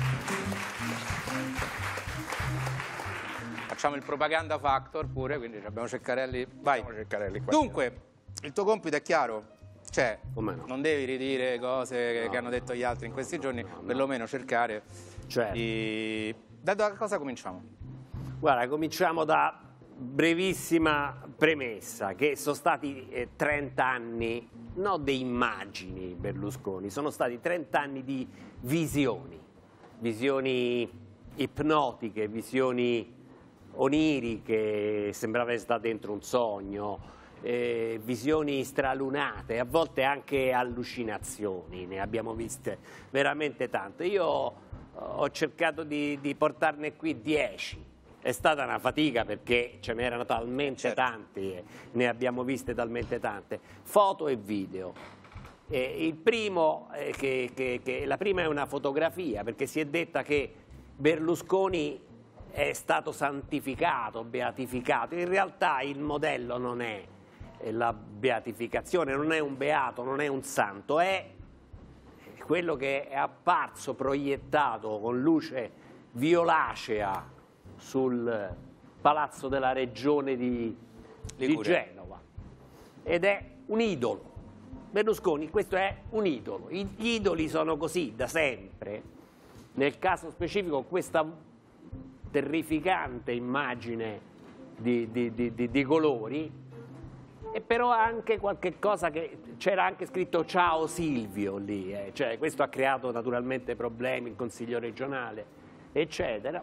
Facciamo il propaganda factor pure, quindi abbiamo Ceccarelli. Vai. Ceccarelli qua. Dunque, il tuo compito è chiaro? Cioè, no? Non devi ridire cose che, no. che hanno detto gli altri in questi giorni, no, perlomeno cercare certo. di... Da, da cosa cominciamo? Guarda, cominciamo da brevissima premessa, che sono stati eh, trenta anni, non di immagini Berlusconi, sono stati trenta anni di visioni, visioni ipnotiche, visioni oniriche, sembrava essere dentro un sogno, eh, visioni stralunate, a volte anche allucinazioni, ne abbiamo viste veramente tante. Io ho cercato di, di portarne qui dieci. È stata una fatica perché ce n'erano talmente certo. tanti, ne abbiamo viste talmente tante, foto e video. Eh, il primo, eh, che, che, che, la prima è una fotografia, perché si è detta che Berlusconi è stato santificato, beatificato. In realtà il modello non è la beatificazione, non è un beato, non è un santo, è quello che è apparso proiettato con luce violacea sul palazzo della regione di, di Genova, ed è un idolo. Berlusconi, questo è un idolo. Gli idoli sono così da sempre. Nel caso specifico questa terrificante immagine di, di, di, di, di colori, e però anche qualche cosa che c'era anche scritto ciao Silvio lì, eh. Cioè, questo ha creato naturalmente problemi, il Consiglio regionale, eccetera.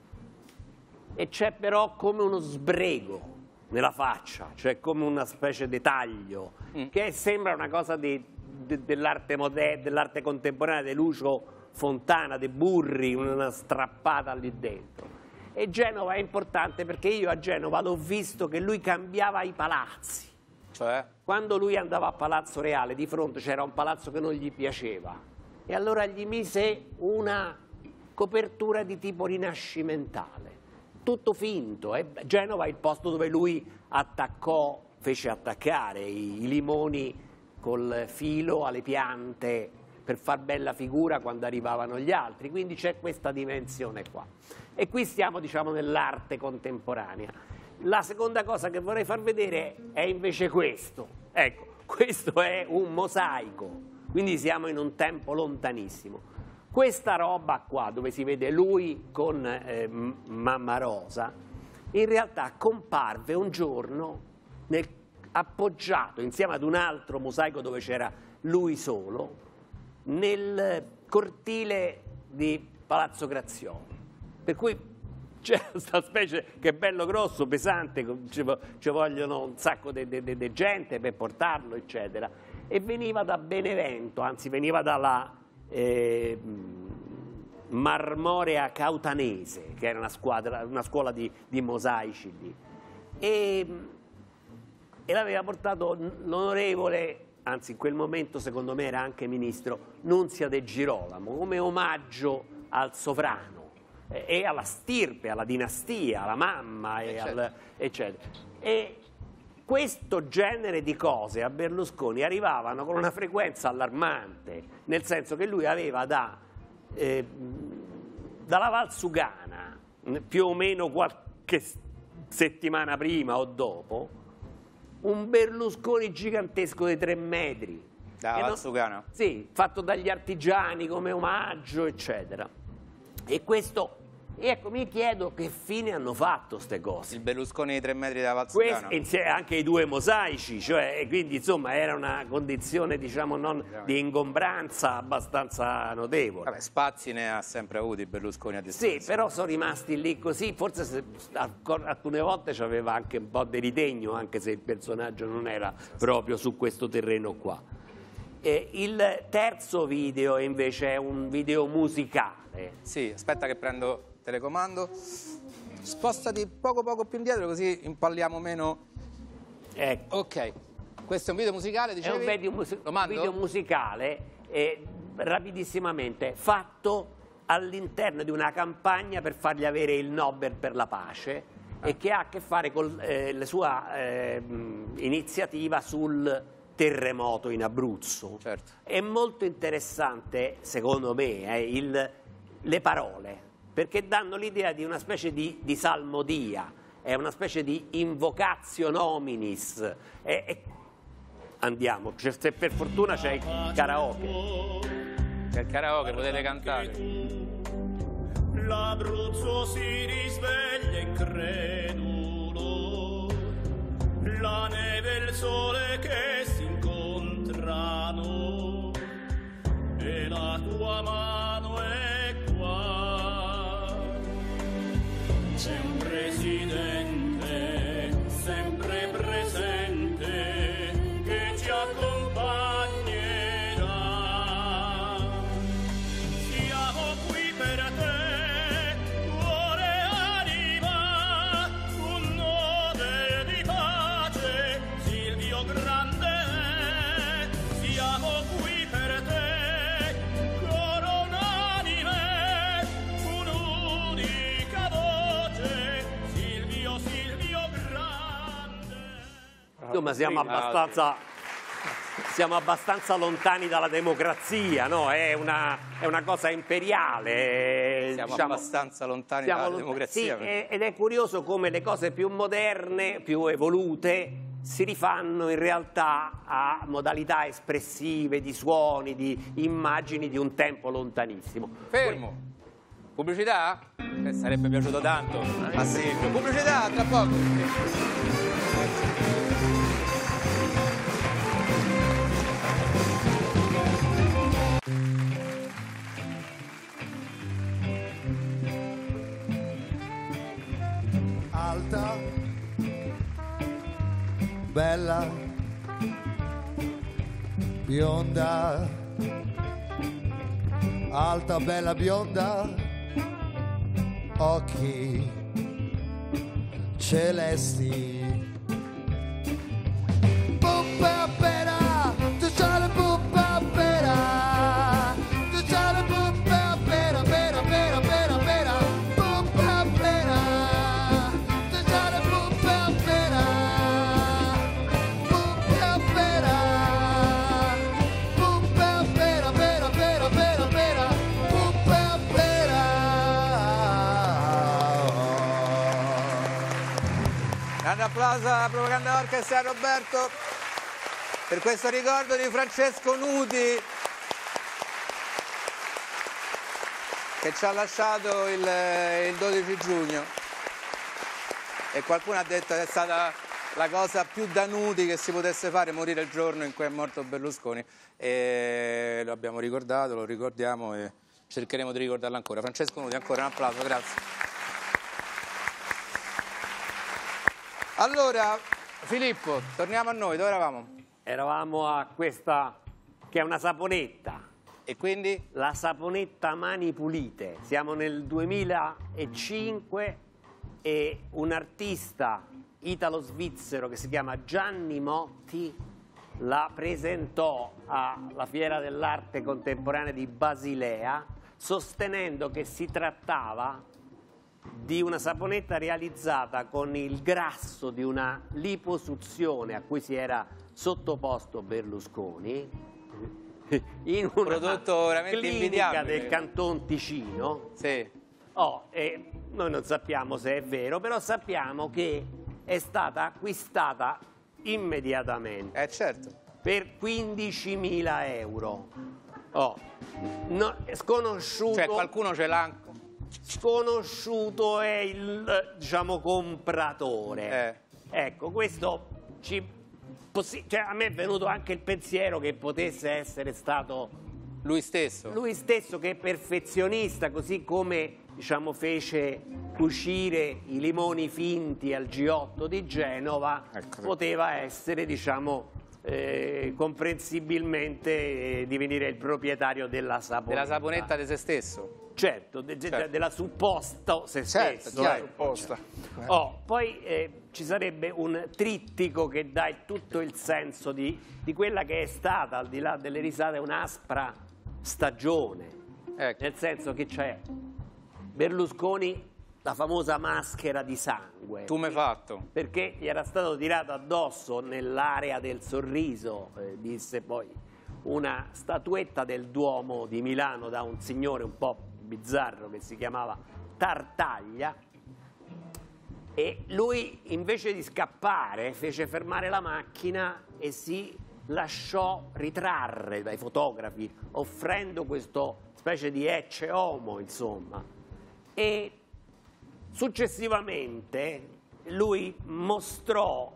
E c'è però come uno sbrego nella faccia, cioè come una specie di taglio, mm. che sembra una cosa di, di, dell'arte moderna, dell'arte contemporanea, di Lucio Fontana, di Burri, una strappata lì dentro. E Genova è importante perché io a Genova l'ho visto che lui cambiava i palazzi. Cioè? Quando lui andava a Palazzo Reale, di fronte c'era un palazzo che non gli piaceva, e allora gli mise una copertura di tipo rinascimentale. Tutto finto, eh? Genova è il posto dove lui attaccò, fece attaccare i, i limoni col filo alle piante per far bella figura quando arrivavano gli altri, quindi c'è questa dimensione qua. E qui stiamo, diciamo, nell'arte contemporanea. La seconda cosa che vorrei far vedere è invece questo. Ecco, questo è un mosaico, quindi siamo in un tempo lontanissimo. Questa roba qua, dove si vede lui con eh, Mamma Rosa, in realtà comparve un giorno nel, appoggiato insieme ad un altro mosaico dove c'era lui solo, nel cortile di Palazzo Grazioli. Per cui c'è questa specie che è bello grosso, pesante, ci, ci vogliono un sacco di gente per portarlo, eccetera. E veniva da Benevento, anzi veniva dalla... Eh, Marmorea Cautanese, che era una, squadra, una scuola di, di mosaici lì, e, e l'aveva portato l'onorevole, anzi in quel momento secondo me era anche ministro, Nunzia De Girolamo, come omaggio al sovrano eh, e alla stirpe, alla dinastia, alla mamma, e eccetera. Al, eccetera. E questo genere di cose a Berlusconi arrivavano con una frequenza allarmante, nel senso che lui aveva da, eh, dalla Valsugana, più o meno qualche settimana prima o dopo, un Berlusconi gigantesco di tre metri. Da Valsugana? Sì, fatto dagli artigiani come omaggio, eccetera. E questo... E ecco, mi chiedo che fine hanno fatto queste cose. Il Berlusconi di tre metri da Valsugana. Questo, insieme anche i due mosaici, cioè, quindi insomma era una condizione, diciamo, non di ingombranza abbastanza notevole. Vabbè, spazi ne ha sempre avuti Berlusconi a disposizione. Sì, però sono rimasti lì così, forse se, alcune volte c'aveva anche un po' di ritegno, anche se il personaggio non era proprio su questo terreno qua. Eh, il terzo video invece è un video musicale. Sì, aspetta che prendo telecomando. Spostati poco poco più indietro così impalliamo meno. Ecco. Ok, questo è un video musicale, dicevi? È un video, mus Lo mando? video musicale, eh, rapidissimamente, fatto all'interno di una campagna per fargli avere il Nobel per la pace ah. e che ha a che fare con eh, la sua eh, iniziativa sul terremoto in Abruzzo. Certo. È molto interessante, secondo me, eh, il, le parole, perché danno l'idea di una specie di, di salmodia, è una specie di invocatio nominis. È, è... Andiamo, se per fortuna c'è il karaoke. C'è il karaoke, potete cantare. L'Abruzzo si risveglia incredulo, la neve e il sole che si incontrano, e la tua mano è qua. C'è un presidente sempre presente che ci accompagnerà. Siamo qui per te, cuore e anima, un Nobel di pace, Silvio Grande. Siamo qui per te, coro unanime, un'unica voce, Silvio, Silvio Grande. Insomma, siamo abbastanza, siamo abbastanza lontani dalla democrazia, no? È una, è una cosa imperiale. Siamo diciamo, abbastanza lontani siamo dalla lont- democrazia. Sì, è- ed è curioso come le cose più moderne, più evolute, si rifanno in realtà a modalità espressive, di suoni, di immagini di un tempo lontanissimo. Fermo. Pubblicità? Eh, sarebbe piaciuto tanto a Silvio. Pubblicità, tra poco. Alta, bella, bionda, alta, bella, bionda, occhi celesti. Puppa pera, tu c'hai la puppa pera, tu c'hai la puppa pera, pera, pera, pera, pera, puppa pera, tu c'hai la puppa pera, puppa pera, puppa pera, pera, pera, pera, pera, puppa pera. Grande applauso alla Propaganda Orchestra Roberto per questo ricordo di Francesco Nuti che ci ha lasciato il, il dodici giugno e qualcuno ha detto che è stata la cosa più da Nuti che si potesse fare, morire il giorno in cui è morto Berlusconi, e lo abbiamo ricordato, lo ricordiamo e cercheremo di ricordarlo ancora. Francesco Nuti, ancora un applauso, grazie. Allora, Filippo, torniamo a noi, dove eravamo? Eravamo a questa, che è una saponetta. E quindi? La saponetta Mani Pulite. Siamo nel duemilacinque e un artista italo-svizzero che si chiama Gianni Motti la presentò alla Fiera dell'Arte Contemporanea di Basilea, sostenendo che si trattava di una saponetta realizzata con il grasso di una liposuzione a cui si era sottoposto Berlusconi in una prodotto veramente clinica invidiabile del Canton Ticino. Sì. Oh, e noi non sappiamo se è vero, però sappiamo che è stata acquistata immediatamente. Eh certo. Per quindicimila euro. Oh, no, sconosciuto. Cioè qualcuno ce l'ha. Sconosciuto è il, diciamo, compratore. Eh. Ecco, questo ci, possi- cioè, a me è venuto anche il pensiero che potesse essere stato lui stesso. Lui stesso, che è perfezionista, così come, diciamo, fece cucire i limoni finti al G otto di Genova, ecco, poteva essere, diciamo, eh, comprensibilmente eh, divenire il proprietario della saponetta. Della saponetta di se stesso. Certo, de, de, Certo. della supposta se Certo, stesso. chiaro. eh. Supposta. Oh, poi eh, ci sarebbe un trittico che dà tutto il senso di, di quella che è stata, al di là delle risate, un'aspra stagione. Ecco. Nel senso che c'è Berlusconi, la famosa maschera di sangue. Tu mi hai fatto. Perché gli era stato tirato addosso nell'area del sorriso, eh, disse poi, una statuetta del Duomo di Milano da un signore un po' bizzarro che si chiamava Tartaglia, e lui invece di scappare fece fermare la macchina e si lasciò ritrarre dai fotografi, offrendo questo specie di ecce homo, insomma. E successivamente lui mostrò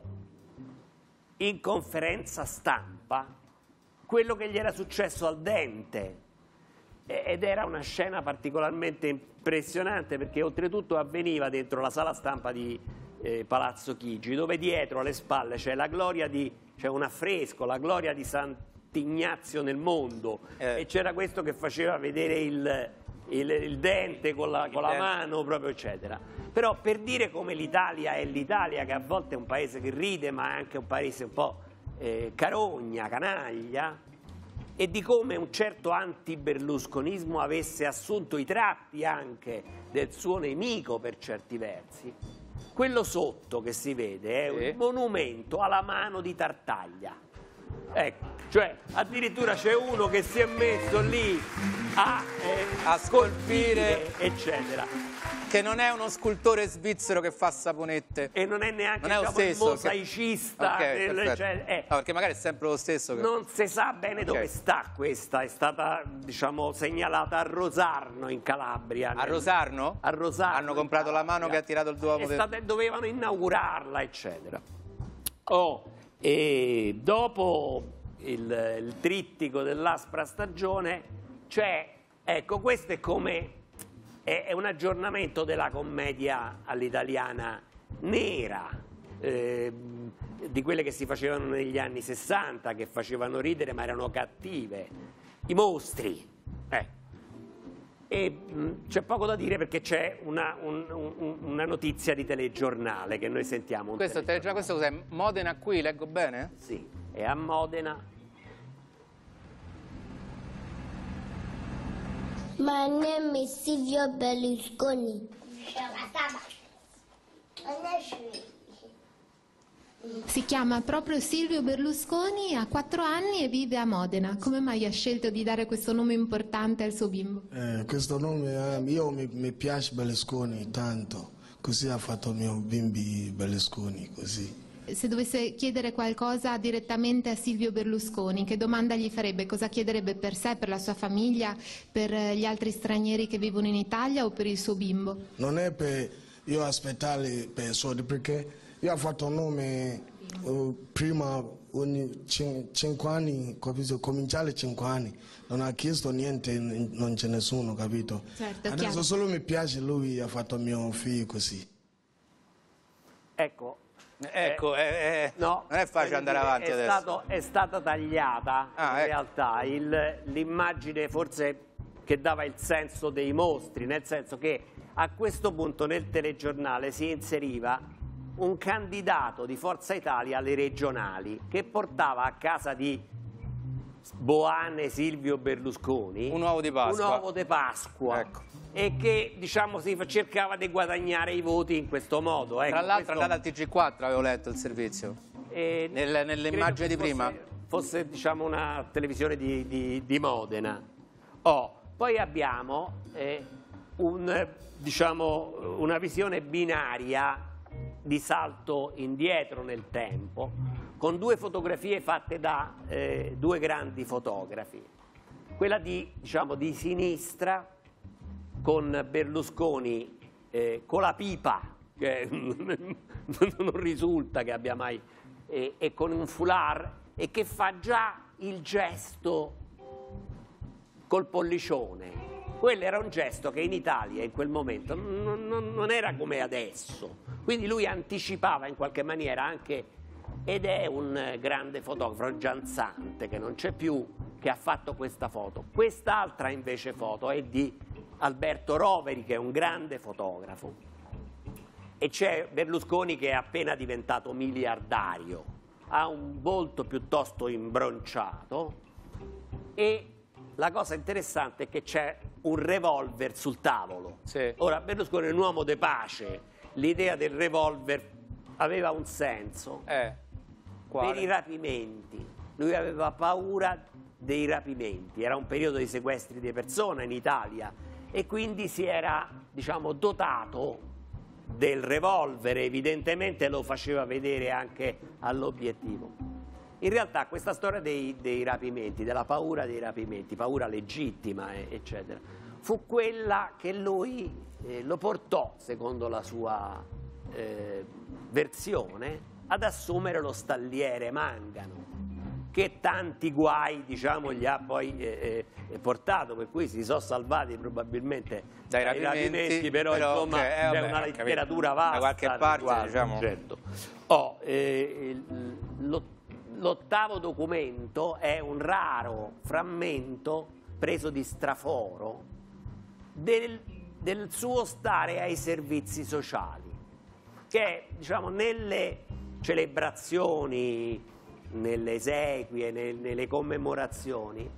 in conferenza stampa quello che gli era successo al dente, ed era una scena particolarmente impressionante perché oltretutto avveniva dentro la sala stampa di eh, Palazzo Chigi, dove dietro alle spalle c'è la gloria di, c'è un affresco, la gloria di Sant'Ignazio nel mondo, eh. e c'era questo che faceva vedere il, il, il dente con la, con la mano proprio, eccetera. Però per dire come l'Italia è l'Italia, che a volte è un paese che ride ma è anche un paese un po' eh, carogna, canaglia, e di come un certo anti-berlusconismo avesse assunto i tratti anche del suo nemico per certi versi, quello sotto che si vede è un monumento alla mano di Tartaglia. Ecco, cioè addirittura c'è uno che si è messo lì a, eh, a scolpire, eccetera. Che non è uno scultore svizzero che fa saponette. E non è neanche non è lo diciamo, stesso, il mosaicista. Okay, del, perfetto. cioè, eh, no, perché magari è sempre lo stesso. Che... Non si sa bene okay. dove sta questa, è stata diciamo, segnalata a Rosarno in Calabria. A Rosarno? A Rosarno. Hanno comprato la mano che ha tirato il Duomo. Del... Stata, dovevano inaugurarla, eccetera. Oh, e dopo il, il trittico dell'aspra stagione c'è, ecco, questo è come... è un aggiornamento della commedia all'italiana nera, eh, di quelle che si facevano negli anni sessanta, che facevano ridere ma erano cattive, i mostri. Eh. E c'è poco da dire perché c'è una, un, un, una notizia di telegiornale che noi sentiamo. Questo, telegiornale, questo cos'è? Modena qui, leggo bene? Sì, è a Modena. My name is Silvio Berlusconi. Si chiama proprio Silvio Berlusconi, ha quattro anni e vive a Modena. Come mai ha scelto di dare questo nome importante al suo bimbo? Eh, questo nome, eh, io mi, mi piace Berlusconi tanto, così ha fatto il mio bimbi Berlusconi, così. Se dovesse chiedere qualcosa direttamente a Silvio Berlusconi, che domanda gli farebbe? Cosa chiederebbe per sé, per la sua famiglia, per gli altri stranieri che vivono in Italia o per il suo bimbo? Non è per io aspettare per soldi, perché io ho fatto un nome uh, prima, ogni cinque anni, capito? Cominciare cinque anni, non ha chiesto niente, non c'è nessuno, capito? Certo, adesso chiaro. solo mi piace lui, ha fatto mio figlio così. Ecco. Ecco, eh, eh, no, non è facile andare avanti è adesso. Stato, è stata tagliata ah, in ecco. realtà l'immagine forse che dava il senso dei mostri, nel senso che a questo punto nel telegiornale si inseriva un candidato di Forza Italia alle regionali che portava a casa di Boane Silvio Berlusconi un uovo di Pasqua, un uovo di Pasqua. Ecco. E che diciamo si cercava di guadagnare i voti in questo modo. Ecco, Tra l'altro questo... è andata al T G quattro, avevo letto il servizio, e Nel, nell'immagine di prima. Fosse, fosse diciamo una televisione di, di, di Modena. Oh, poi abbiamo eh, un, diciamo, una visione binaria di salto indietro nel tempo, con due fotografie fatte da eh, due grandi fotografi. Quella di, diciamo, di sinistra, con Berlusconi eh, con la pipa, che non risulta che abbia mai, eh, e con un foulard, e che fa già il gesto col pollicione. Quello era un gesto che in Italia in quel momento non, non, non era come adesso, quindi lui anticipava in qualche maniera anche ed è un grande fotografo, Gianzante, che non c'è più, che ha fatto questa foto. Quest'altra invece foto è di Alberto Roveri, che è un grande fotografo, e c'è Berlusconi che è appena diventato miliardario, ha un volto piuttosto imbronciato e la cosa interessante è che c'è un revolver sul tavolo. Sì. Ora, Berlusconi è un uomo de pace, l'idea del revolver aveva un senso. Eh, quale? Per i rapimenti. Lui aveva paura dei rapimenti, era un periodo di sequestri di persone in Italia e quindi si era, diciamo, dotato del revolver, evidentemente lo faceva vedere anche all'obiettivo. In realtà questa storia dei, dei rapimenti, della paura dei rapimenti, paura legittima, eh, eccetera, fu quella che lui eh, lo portò, secondo la sua eh, versione, ad assumere lo stalliere Mangano, che tanti guai, diciamo, gli ha poi eh, eh, portato, per cui si sono salvati probabilmente dai, dai rapimenti, rapimenti, però, però insomma cioè, eh, c'è vabbè, una letteratura vasta da qualche parte, riguardo, diciamo. certo. Oh, eh, lo, l'ottavo documento è un raro frammento preso di straforo del, del suo stare ai servizi sociali, che, diciamo, nelle celebrazioni, nelle esequie, nel, nelle commemorazioni,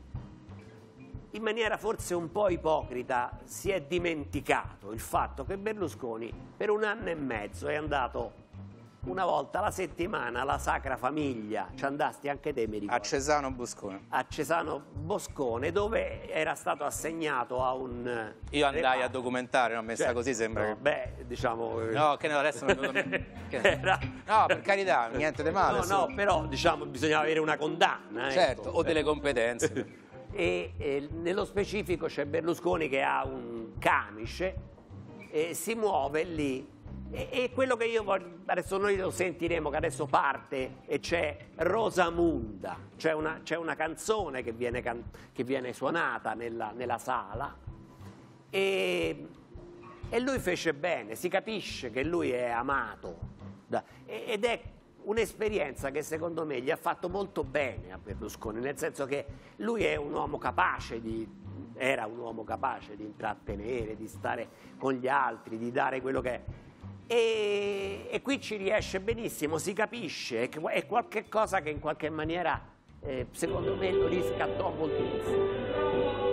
in maniera forse un po' ipocrita, si è dimenticato il fatto che Berlusconi per un anno e mezzo è andato una volta alla settimana alla Sacra Famiglia, ci andasti anche te, mi ricordo. A Cesano Boscone. A Cesano Boscone, dove era stato assegnato a un... Io andai reparto. a documentare, no, messa Cioè, così sembra no, che... Beh, diciamo... No, che no, adesso non... che... Era... No, per carità, niente di male. No, solo... no, però, diciamo, bisognava avere una condanna. Certo, ecco. o delle competenze. e, e nello specifico c'è Berlusconi che ha un camice e si muove lì. E, e quello che io voglio, adesso noi lo sentiremo, che adesso parte e c'è Rosamunda, c'è una, c'è una canzone che viene, can, che viene suonata nella, nella sala e, e lui fece bene, si capisce che lui è amato da, ed è un'esperienza che secondo me gli ha fatto molto bene a Berlusconi, nel senso che lui è un uomo capace di, era un uomo capace di intrattenere, di stare con gli altri, di dare quello che è. E, e qui ci riesce benissimo, si capisce, è, è qualche cosa che in qualche maniera eh, secondo me lo riscattò moltissimo.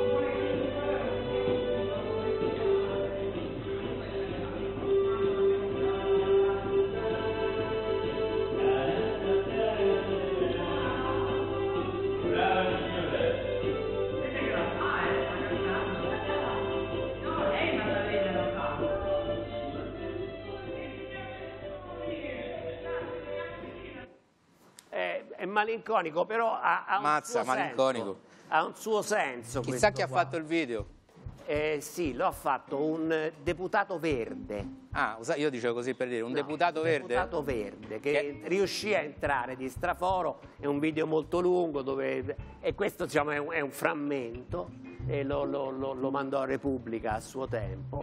È malinconico, però ha, ha un Mazza, suo malinconico. senso. Ha un suo senso. Chissà chi ha qua. fatto il video. Eh, sì, lo ha fatto un deputato verde. Ah, io dicevo così per dire, un No, deputato un verde? deputato verde che, Che- riuscì a entrare di straforo, è un video molto lungo dove, e questo, diciamo, è un, è un frammento e lo, lo- lo- lo mandò a Repubblica a suo tempo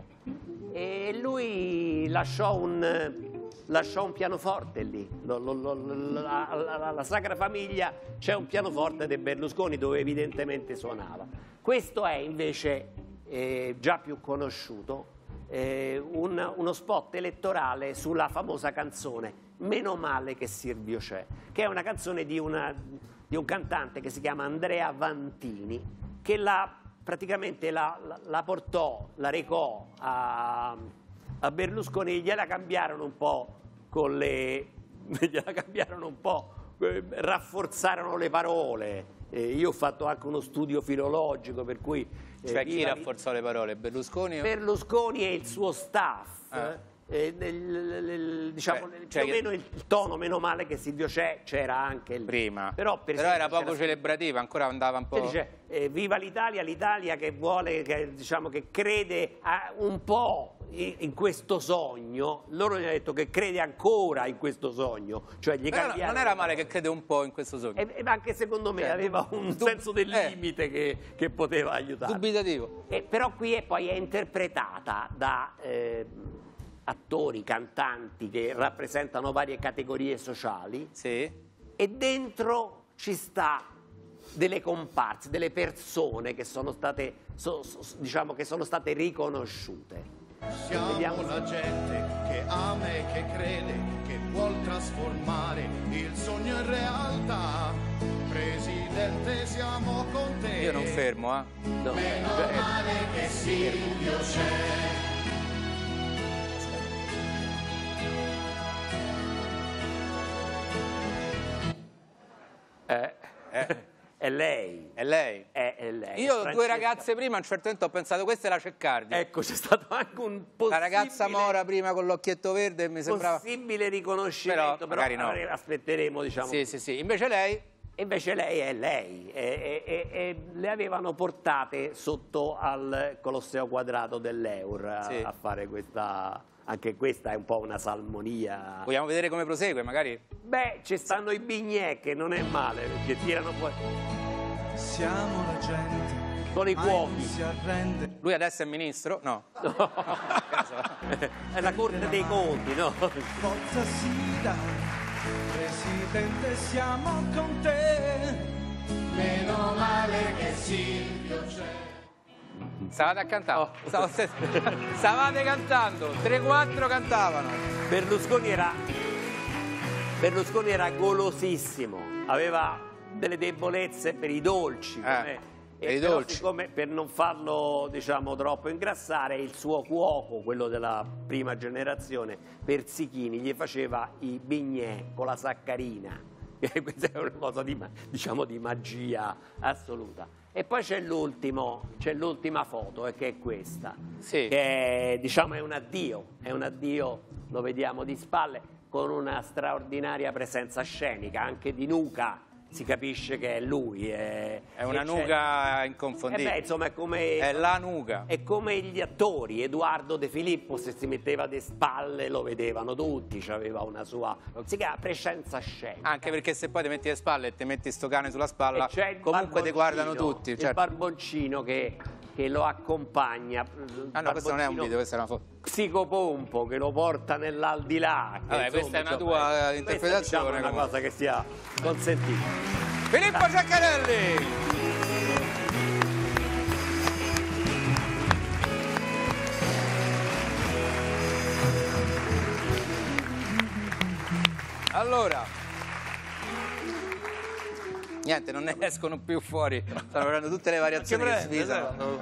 e lui lasciò un, lasciò un pianoforte lì. Lo- lo- lo- lo- la, la- la Sacra Famiglia c'è un pianoforte dei Berlusconi dove evidentemente suonava. Questo è invece eh, già più conosciuto, eh, un- uno spot elettorale sulla famosa canzone Meno male che Silvio c'è, che è una canzone di, una, di un cantante che si chiama Andrea Vantini, che la, praticamente la, la- la portò, la recò a, a Berlusconi, gliela cambiarono un po' con le... gliela cambiarono un po', eh, rafforzarono le parole. Eh, io ho fatto anche uno studio filologico, per cui... eh, Cioè chi viva- rafforzò le parole? Berlusconi? o- Berlusconi e il suo staff, Ah. eh, nel- nel- nel- diciamo, Cioè- più cioè o che- meno il tono, meno male che Silvio c'è, c'era anche lì. Prima. Però, per Però era esempio, poco c'era- celebrativa, ancora andava un po'... Dice, eh, viva l'Italia, l'Italia che vuole, che, diciamo, che crede a- un po' in, in questo sogno. Loro gli hanno detto che crede ancora in questo sogno, cioè gli Però no, cambiarono- non era male che crede un po' in questo sogno. E, e anche secondo me Cioè, aveva un dub- senso del eh. limite che, che poteva aiutare. Dubitativo. E però qui è, poi è interpretata da, eh, attori, cantanti che rappresentano varie categorie sociali, sì. E dentro ci sta delle comparse, delle persone che sono state, so, so, diciamo, che sono state riconosciute. Siamo Vediamo la gente che ama e che crede, che vuol trasformare il sogno in realtà. Presidente, siamo con te. Io non fermo, eh. No. Meno male che Silvio c'è. Eh, Eh. È lei. È lei? È, è lei. Io Francesca. due ragazze prima a un certo punto ho pensato questa è la Ceccardi. Ecco, c'è stato anche un possibile... La ragazza mora prima con l'occhietto verde e mi sembrava... possibile riconoscimento, Però, però, magari no. allora aspetteremo, diciamo. Sì, sì, sì. Invece lei? Invece lei è lei e, e- e le avevano portate sotto al Colosseo Quadrato dell'Eur a, Sì. a fare questa... Anche questa è un po' una salmonia. Vogliamo vedere come prosegue, magari? Beh, ci stanno i bignè che non è male, perché tirano fuori. Siamo la gente. Sono i mai cuochi. non si arrende. Lui adesso è ministro? No. È la Corte dei Conti, no? Forza si dà, Presidente, siamo con te. Meno male che Silvio c'è. Stavate a cantare? Stavo- Stavate cantando, tre quattro cantavano. Berlusconi era, Berlusconi era golosissimo, aveva delle debolezze per i dolci. come- Eh, e per i però dolci. siccome per non farlo, diciamo, troppo ingrassare, il suo cuoco, quello della prima generazione, Persichini, gli faceva i bignè con la saccarina. Questa è una cosa di, ma- diciamo, di magia assoluta. E poi c'è l'ultimo, c'è l'ultima foto, eh, che è questa, Sì. che è, diciamo, è un addio, è un addio, lo vediamo di spalle, con una straordinaria presenza scenica, anche di nuca, si capisce che è lui. È, È una e c'è- nuca Eh inconfondibile. beh, insomma, è come, È la nuca. è come gli attori. Edoardo De Filippo, se si metteva di spalle lo vedevano tutti, aveva una sua, si chiama presenza scenica. Anche perché se poi ti metti le spalle e ti metti sto cane sulla spalla, E c'è il comunque ti guardano barboncino, tutti. il certo. barboncino che, che lo accompagna. Ah no, questo non è un video, questa è una foto. Psicopompo che lo porta nell'aldilà. che, Vabbè, questa è una tua questa, interpretazione, diciamo, è una comunque. cosa che sia consentita. Filippo Ceccarelli! Allora, niente, non ne escono più fuori, stanno facendo tutte le variazioni che prende, sfidano.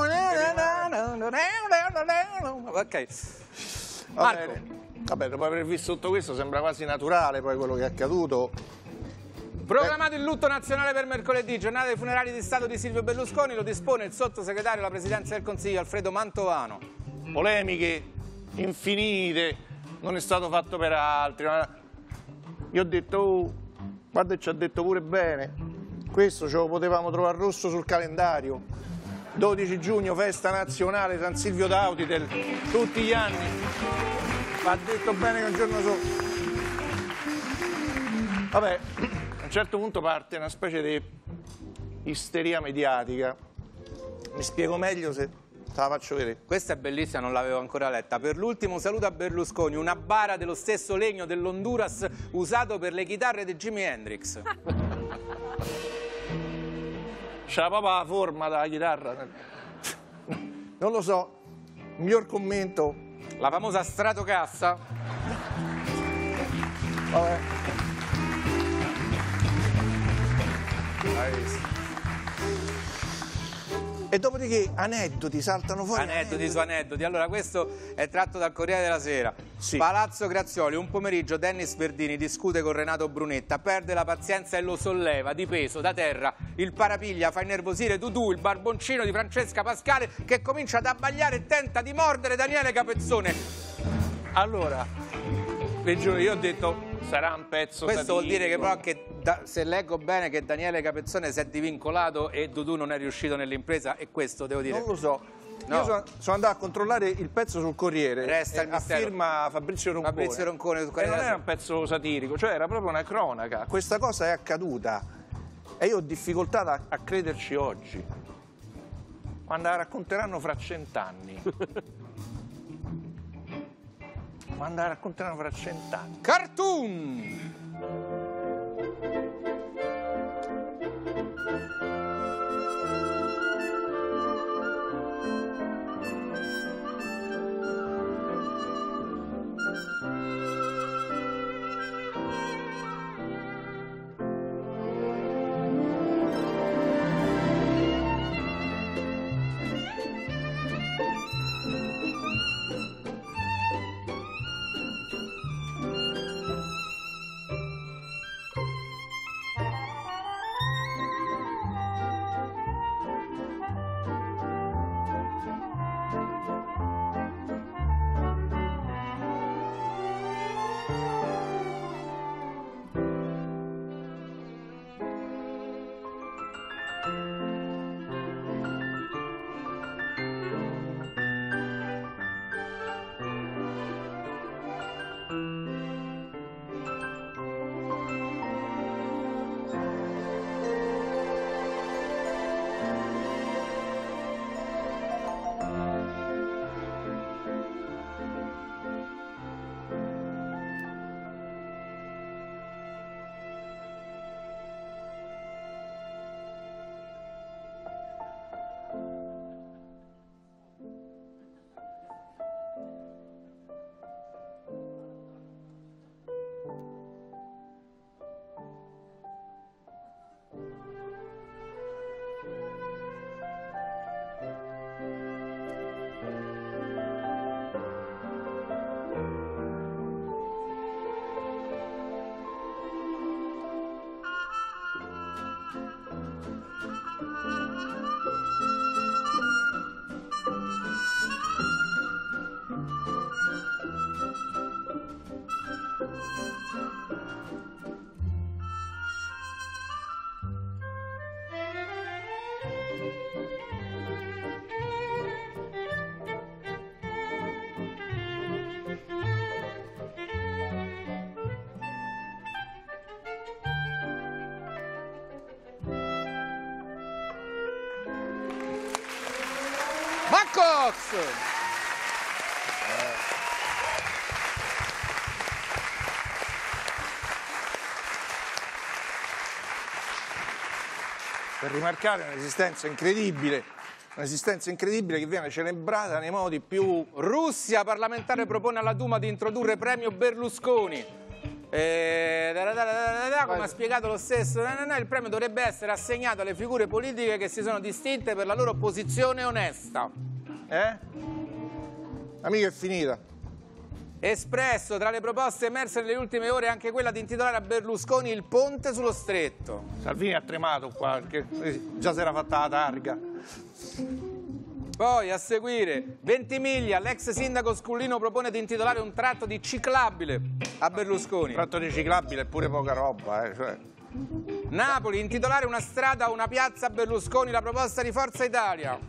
Ok, Va Marco. bene. Vabbè, dopo aver visto tutto questo sembra quasi naturale poi quello che è accaduto. Programmato il lutto nazionale per mercoledì, giornata dei funerali di Stato di Silvio Berlusconi, lo dispone il sottosegretario alla Presidenza del Consiglio Alfredo Mantovano. Polemiche infinite, non è stato fatto per altri. Ma io ho detto, oh, guarda che ci ha detto pure bene, questo ce lo potevamo trovare rosso sul calendario. dodici giugno, festa nazionale San Silvio d'Autitel, tutti gli anni. Ma ha detto bene che un giorno solo. Vabbè, a un certo punto parte una specie di isteria mediatica. Mi spiego meglio se te la faccio vedere. Questa è bellissima, non l'avevo ancora letta. Per l'ultimo saluto a Berlusconi, una bara dello stesso legno dell'Honduras usato per le chitarre di Jimi Hendrix. C'ha proprio la forma della chitarra. Non lo so, miglior commento. La famosa Stratocassa. Vabbè. E dopodiché aneddoti saltano fuori. Aneddoti su aneddoti. Allora, questo è tratto dal Corriere della Sera. Palazzo Grazioli, un pomeriggio Dennis Verdini discute con Renato Brunetta, perde la pazienza e lo solleva di peso da terra. Il parapiglia fa innervosire Dudu, il barboncino di Francesca Pascale, che comincia ad abbagliare e tenta di mordere Daniele Capezzone. Allora, per giuro, io ho detto sarà un pezzo Questo vuol dire che satirico. però che da- se leggo bene che Daniele Capezzone si è divincolato e Dudu non è riuscito nell'impresa, e questo devo dire. Non lo so. No. Io sono, sono andato a controllare il pezzo sul Corriere. Resta il eh, a mistero. firma Fabrizio Roncone. Fabrizio Roncone sul E Corriere non della era un pezzo satirico, cioè era proprio una cronaca. Questa cosa è accaduta e io ho difficoltà a, a crederci oggi. Quando la racconteranno fra cent'anni. Ma la racconteranno fra cent'anni. Cartoon! Cox! Per rimarcare un'esistenza incredibile, un'esistenza incredibile che viene celebrata nei modi più... Russia parlamentare propone alla Duma di introdurre premio Berlusconi. Eh, da, da, da, da, come ha spiegato lo stesso, il premio dovrebbe essere assegnato alle figure politiche che si sono distinte per la loro posizione onesta. Eh? Amico, è finita. Espresso, tra le proposte emerse nelle ultime ore, anche quella di intitolare a Berlusconi il ponte sullo stretto. Salvini ha tremato qua, perché già si era fatta la targa. Poi, a seguire, Ventimiglia, l'ex sindaco Scullino propone di intitolare un tratto di ciclabile a Berlusconi. Un tratto di ciclabile è pure poca roba, eh, cioè. Napoli, intitolare una strada o una piazza a Berlusconi, la proposta di Forza Italia.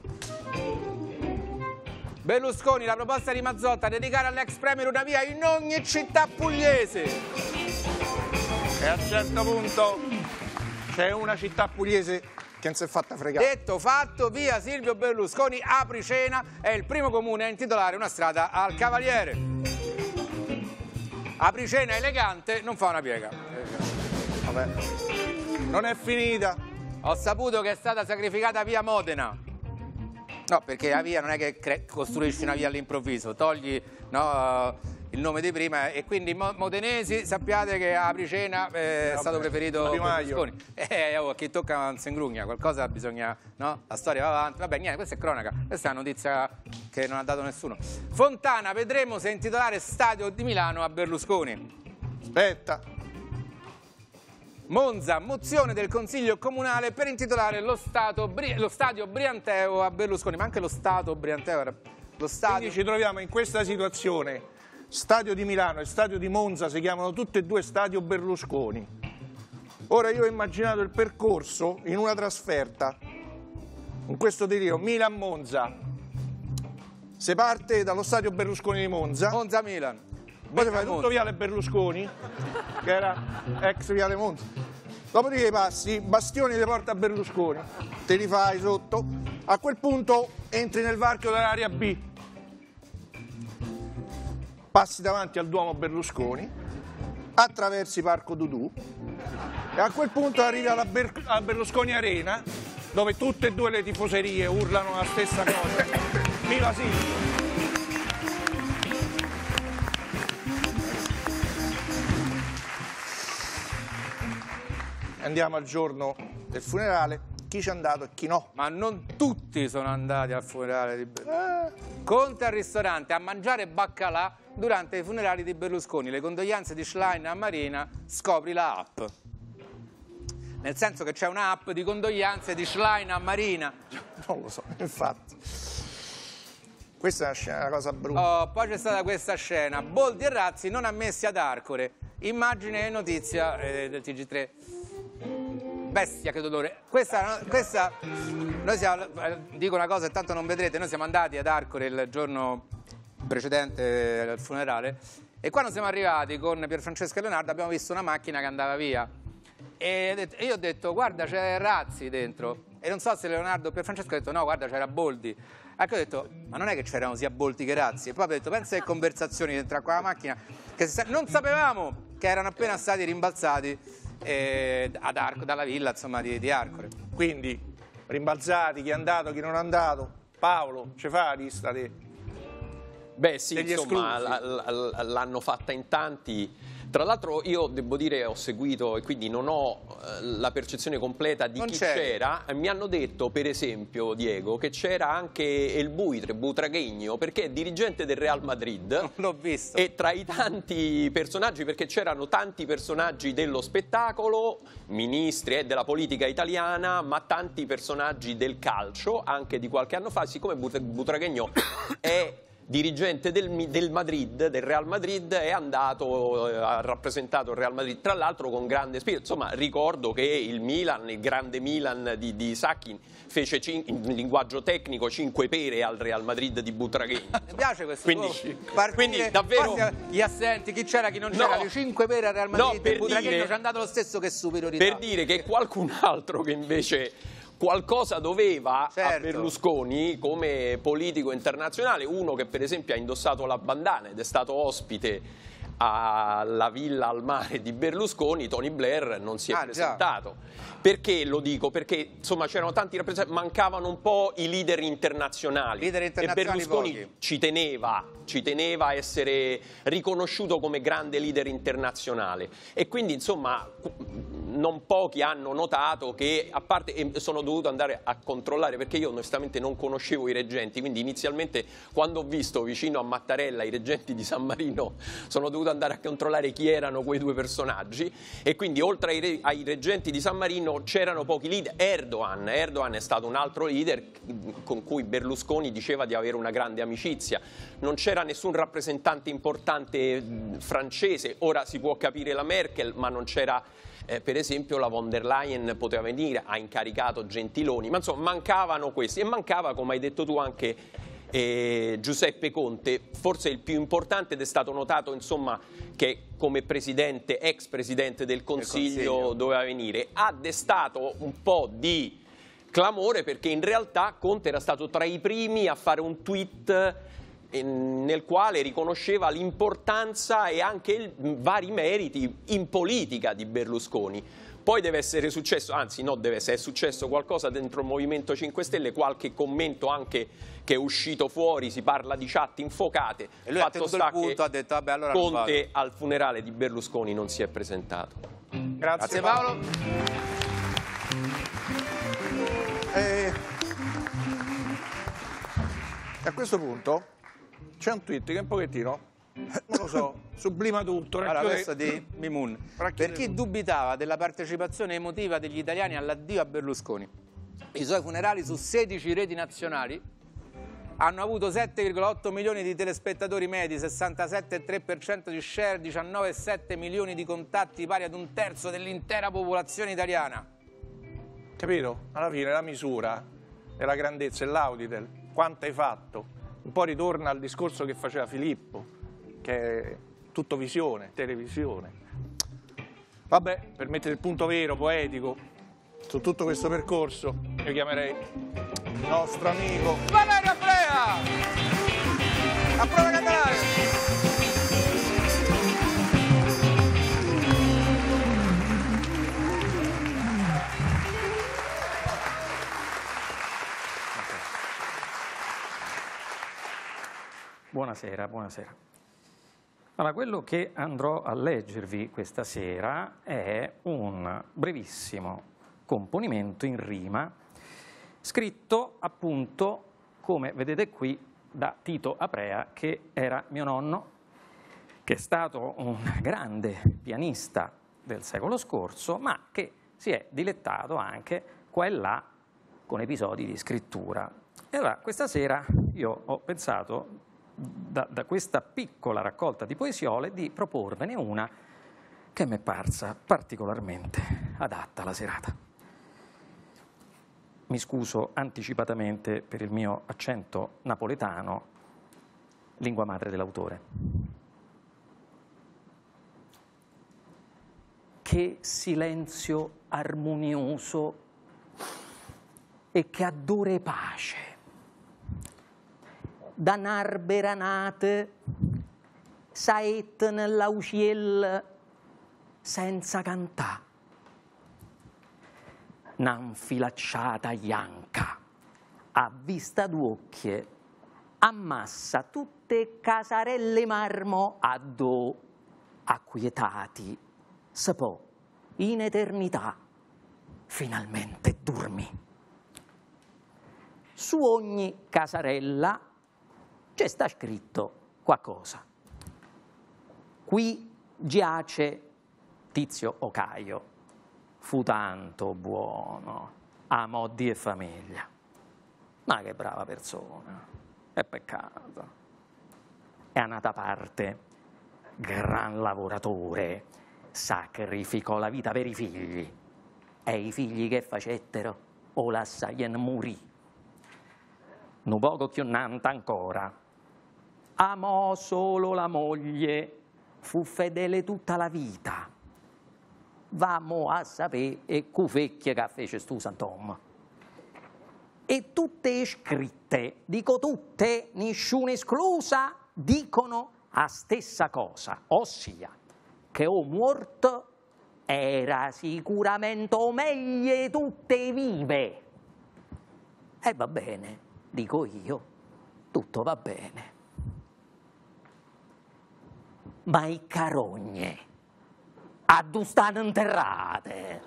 Berlusconi, la proposta di Mazzotta, dedicare all'ex premier una via in ogni città pugliese. E a un certo punto c'è una città pugliese che non si è fatta fregare. Detto, fatto, via Silvio Berlusconi, Apricena è il primo comune a intitolare una strada al Cavaliere. Apricena elegante non fa una piega. Vabbè, non è finita. Ho saputo che è stata sacrificata via Modena. No, perché la via non è che costruisci una via all'improvviso, togli no, il nome di prima e quindi modenesi sappiate che a Apricena eh, è stato preferito Berlusconi. Eh, oh, a chi tocca non si ingrugna, qualcosa bisogna, no? La storia va avanti. Vabbè, niente, questa è cronaca, questa è una notizia che non ha dato nessuno. Fontana, vedremo se intitolare Stadio di Milano a Berlusconi. Aspetta. Monza, mozione del Consiglio Comunale per intitolare lo, stato, lo stadio Brianteo a Berlusconi, ma anche lo Stato Brianteo era lo stadio. Quindi ci troviamo in questa situazione, Stadio di Milano e Stadio di Monza si chiamano tutti e due Stadio Berlusconi. Ora io ho immaginato il percorso in una trasferta, in questo delirio, Milan-Monza, si parte dallo Stadio Berlusconi di Monza. Monza-Milan. Poi si fa tutto Viale Berlusconi, che era ex Viale Monza. Dopodiché passi Bastioni di Porta Berlusconi, te li fai sotto. A quel punto entri nel varco dell'area B. passi davanti al Duomo Berlusconi, attraversi Parco Dudù e a quel punto arrivi alla, Ber alla Berlusconi Arena, dove tutte e due le tifoserie urlano la stessa cosa. Viva Silvio! Andiamo al giorno del funerale, chi c'è andato e chi no. Ma non tutti sono andati al funerale di Berlusconi. Eh. Conte al ristorante a mangiare baccalà durante i funerali di Berlusconi. Le condoglianze di Schlein a Marina, scopri la app. Nel senso che c'è un'app di condoglianze di Schlein a Marina. Non lo so, infatti. Questa è una scena, una cosa brutta. Oh, poi c'è stata questa scena, Boldi e Razzi non ammessi ad Arcore. Immagine e notizia eh, del T G tre. Bestia, che dolore. Questa, questa noi siamo, dico una cosa e tanto non vedrete, noi siamo andati ad Arcore il giorno precedente al funerale e quando siamo arrivati con Pierfrancesco e Leonardo abbiamo visto una macchina che andava via e io ho detto guarda c'è Razzi dentro e non so se Leonardo o Pierfrancesco ha detto no guarda c'era Boldi. Ecco ho detto ma non è che c'erano sia Boldi che Razzi e poi ho detto pensa che conversazioni dentro a quella macchina che non sapevamo che erano appena stati rimbalzati eh, ad Arco, dalla villa insomma di, di Arcore. Quindi rimbalzati, chi è andato, chi non è andato. Paolo, ci fa la lista di... Beh sì, insomma, l'hanno fatta in tanti. Tra l'altro io devo dire ho seguito e quindi non ho eh, la percezione completa di non chi c'era. Mi hanno detto per esempio, Diego, che c'era anche il Buitre, Butragueño, perché è dirigente del Real Madrid. Non l'ho visto. E tra i tanti personaggi, perché c'erano tanti personaggi dello spettacolo, ministri e eh, della politica italiana, ma tanti personaggi del calcio, anche di qualche anno fa, siccome Butragueño è... dirigente del, del Madrid, del Real Madrid, è andato, eh, ha rappresentato il Real Madrid, tra l'altro con grande spirito. Insomma, ricordo che il Milan, il grande Milan di, di Sacchi, fece in linguaggio tecnico cinque pere al Real Madrid di Butragueño. Mi piace questo quindi, partire, quindi davvero gli assenti, chi c'era, chi non c'era, no, le cinque pere al Real Madrid, no, per Butragueño ci è andato lo stesso che superiorità. Per dire che qualcun altro che invece... qualcosa doveva certo. a Berlusconi come politico internazionale, uno che per esempio ha indossato la bandana ed è stato ospite alla villa al mare di Berlusconi, Tony Blair non si è ah, presentato. Già. Perché lo dico? Perché insomma c'erano tanti rappresentanti, mancavano un po' i leader internazionali, leader internazionali e Berlusconi pochi. ci teneva, ci teneva a essere riconosciuto come grande leader internazionale e quindi insomma non pochi hanno notato che, a parte, e sono dovuto andare a controllare perché io onestamente non conoscevo i reggenti, quindi inizialmente quando ho visto vicino a Mattarella i reggenti di San Marino sono dovuto andare a controllare chi erano quei due personaggi e quindi oltre ai, ai reggenti di San Marino c'erano pochi leader. Erdogan, Erdogan è stato un altro leader con cui Berlusconi diceva di avere una grande amicizia, non c'era nessun rappresentante importante francese, ora si può capire la Merkel ma non c'era eh, per esempio la von der Leyen poteva venire, ha incaricato Gentiloni, ma insomma mancavano questi e mancava come hai detto tu anche Eh, Giuseppe Conte, forse il più importante ed è stato notato insomma che come presidente, ex presidente del Consiglio, Consiglio doveva venire, ha destato un po' di clamore perché in realtà Conte era stato tra i primi a fare un tweet nel quale riconosceva l'importanza e anche i vari meriti in politica di Berlusconi. Poi deve essere successo, anzi no, deve essere successo qualcosa dentro il Movimento cinque Stelle, qualche commento anche che è uscito fuori, si parla di chat infuocate. E lui ha tenuto il punto, ha detto vabbè allora Conte al funerale di Berlusconi non si è presentato. Grazie, Grazie Paolo. E... a questo punto c'è un tweet che un pochettino, non lo so, sublima tutto. Allora, questo di Mimun. Per chi dubitava della partecipazione emotiva degli italiani all'addio a Berlusconi, i suoi funerali su sedici reti nazionali hanno avuto sette virgola otto milioni di telespettatori medi, sessantasette virgola tre per cento di share, diciannove virgola sette milioni di contatti, pari ad un terzo dell'intera popolazione italiana. Capito? Alla fine la misura della grandezza e l'auditel, quanto hai fatto? Un po' ritorna al discorso che faceva Filippo, che è tutto visione, televisione. Vabbè, per mettere il punto vero, poetico, su tutto questo percorso, io chiamerei il nostro amico Valerio Aprea! A Propaganda Live! Buonasera, buonasera. Allora, quello che andrò a leggervi questa sera è un brevissimo componimento in rima, scritto appunto, come vedete qui, da Tito Aprea, che era mio nonno, che è stato un grande pianista del secolo scorso, ma che si è dilettato anche qua e là con episodi di scrittura. E allora, questa sera io ho pensato, da, da questa piccola raccolta di poesiole, di proporvene una che mi è parsa particolarmente adatta alla serata. Mi scuso anticipatamente per il mio accento napoletano, lingua madre dell'autore. Che silenzio armonioso e che adore pace. Da narberanate saette nell'auciel senza cantà. N'anfilacciata ianca, a vista d'occhie, ammassa tutte casarelle marmo a do acquietati, se può in eternità finalmente dormì. Su ogni casarella c'è sta scritto qualcosa. Qui giace Tizio o Caio, fu tanto buono, amò Dio e famiglia. Ma che brava persona, è peccato. È andata a parte, gran lavoratore, sacrificò la vita per i figli, e i figli che facettero o lasciaien morì. Un poco più nanta ancora, amò solo la moglie, fu fedele tutta la vita. Vamo a sapere e cufecchie che fece stu Sant'Om. E tutte scritte, dico tutte, nessuna esclusa, dicono la stessa cosa, ossia che o morto era sicuramente o meglio tutte vive. E va bene, dico io, tutto va bene. Ma i carogne a dove stanno interrate?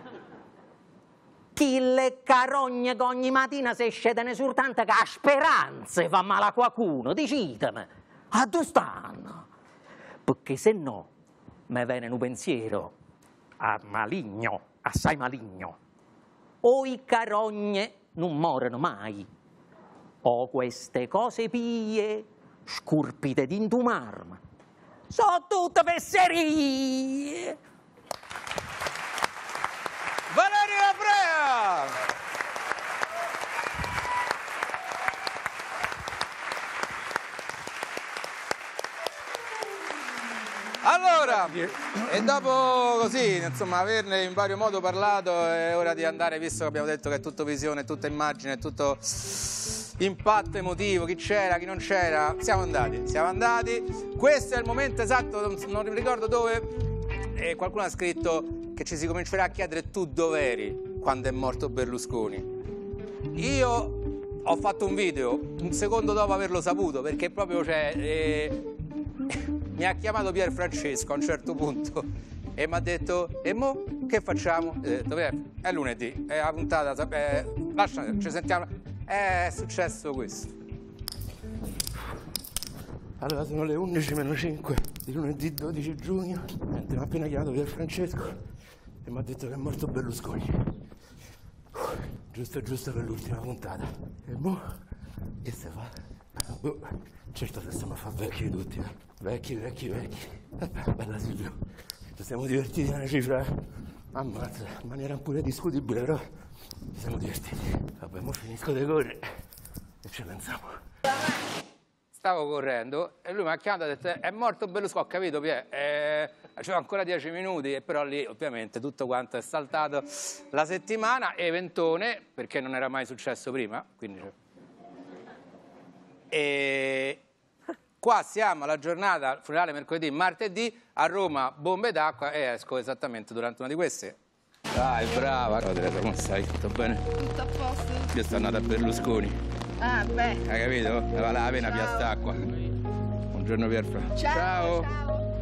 Chi le carogne che ogni mattina si scedono soltanto che a speranze fa male a qualcuno, dicitemi, a dove stanno? Perché se no mi viene un pensiero a maligno, assai maligno. O i carogne non morono mai, o queste cose pie, scurpite d'intumarmi, sono tutte fesserie. Valerio Aprea! Allora, e dopo così, insomma, averne in vario modo parlato, è ora di andare, visto che abbiamo detto che è tutto visione, è tutta immagine, è tutto impatto emotivo, chi c'era, chi non c'era, siamo andati, siamo andati. Questo è il momento esatto, non, non ricordo dove, e qualcuno ha scritto che ci si comincerà a chiedere tu dove eri quando è morto Berlusconi. Io ho fatto un video un secondo dopo averlo saputo, perché proprio c'è... Eh, mi ha chiamato Pier Francesco a un certo punto e mi ha detto: e mo che facciamo? Ho detto: beh, è lunedì, è la puntata, eh, lascia, ci sentiamo. È successo questo. Allora sono le undici meno cinque di lunedì dodici giugno, mi ha appena chiamato Pier Francesco e mi ha detto che è morto Berlusconi. Uff, giusto giusto per l'ultima puntata. E mo che si fa? Oh, certo che stiamo a fare vecchi tutti, eh? Vecchi, vecchi, vecchi. Vabbè, bella Silvio. Ci siamo divertiti a una cifra, eh? Ammazza, in maniera pure discutibile, però ci siamo divertiti. Vabbè, mo finisco di correre e ci pensiamo. Stavo correndo e lui mi ha chiamato e ha detto: è morto Berlusconi, ho capito Pier, eh, c'erano ancora dieci minuti, e però lì ovviamente tutto quanto è saltato la settimana, e Ventone, perché non era mai successo prima, quindi... E qua siamo alla giornata, funerale mercoledì, martedì, a Roma bombe d'acqua, e esco esattamente durante una di queste. Dai, brava, Rodere, come stai? Tutto bene? Tutto a posto? Io sto andando a Berlusconi. Ah, beh. Hai capito? Ne vale la pena piast'acqua. Buongiorno Pierfra. Ciao. Ciao.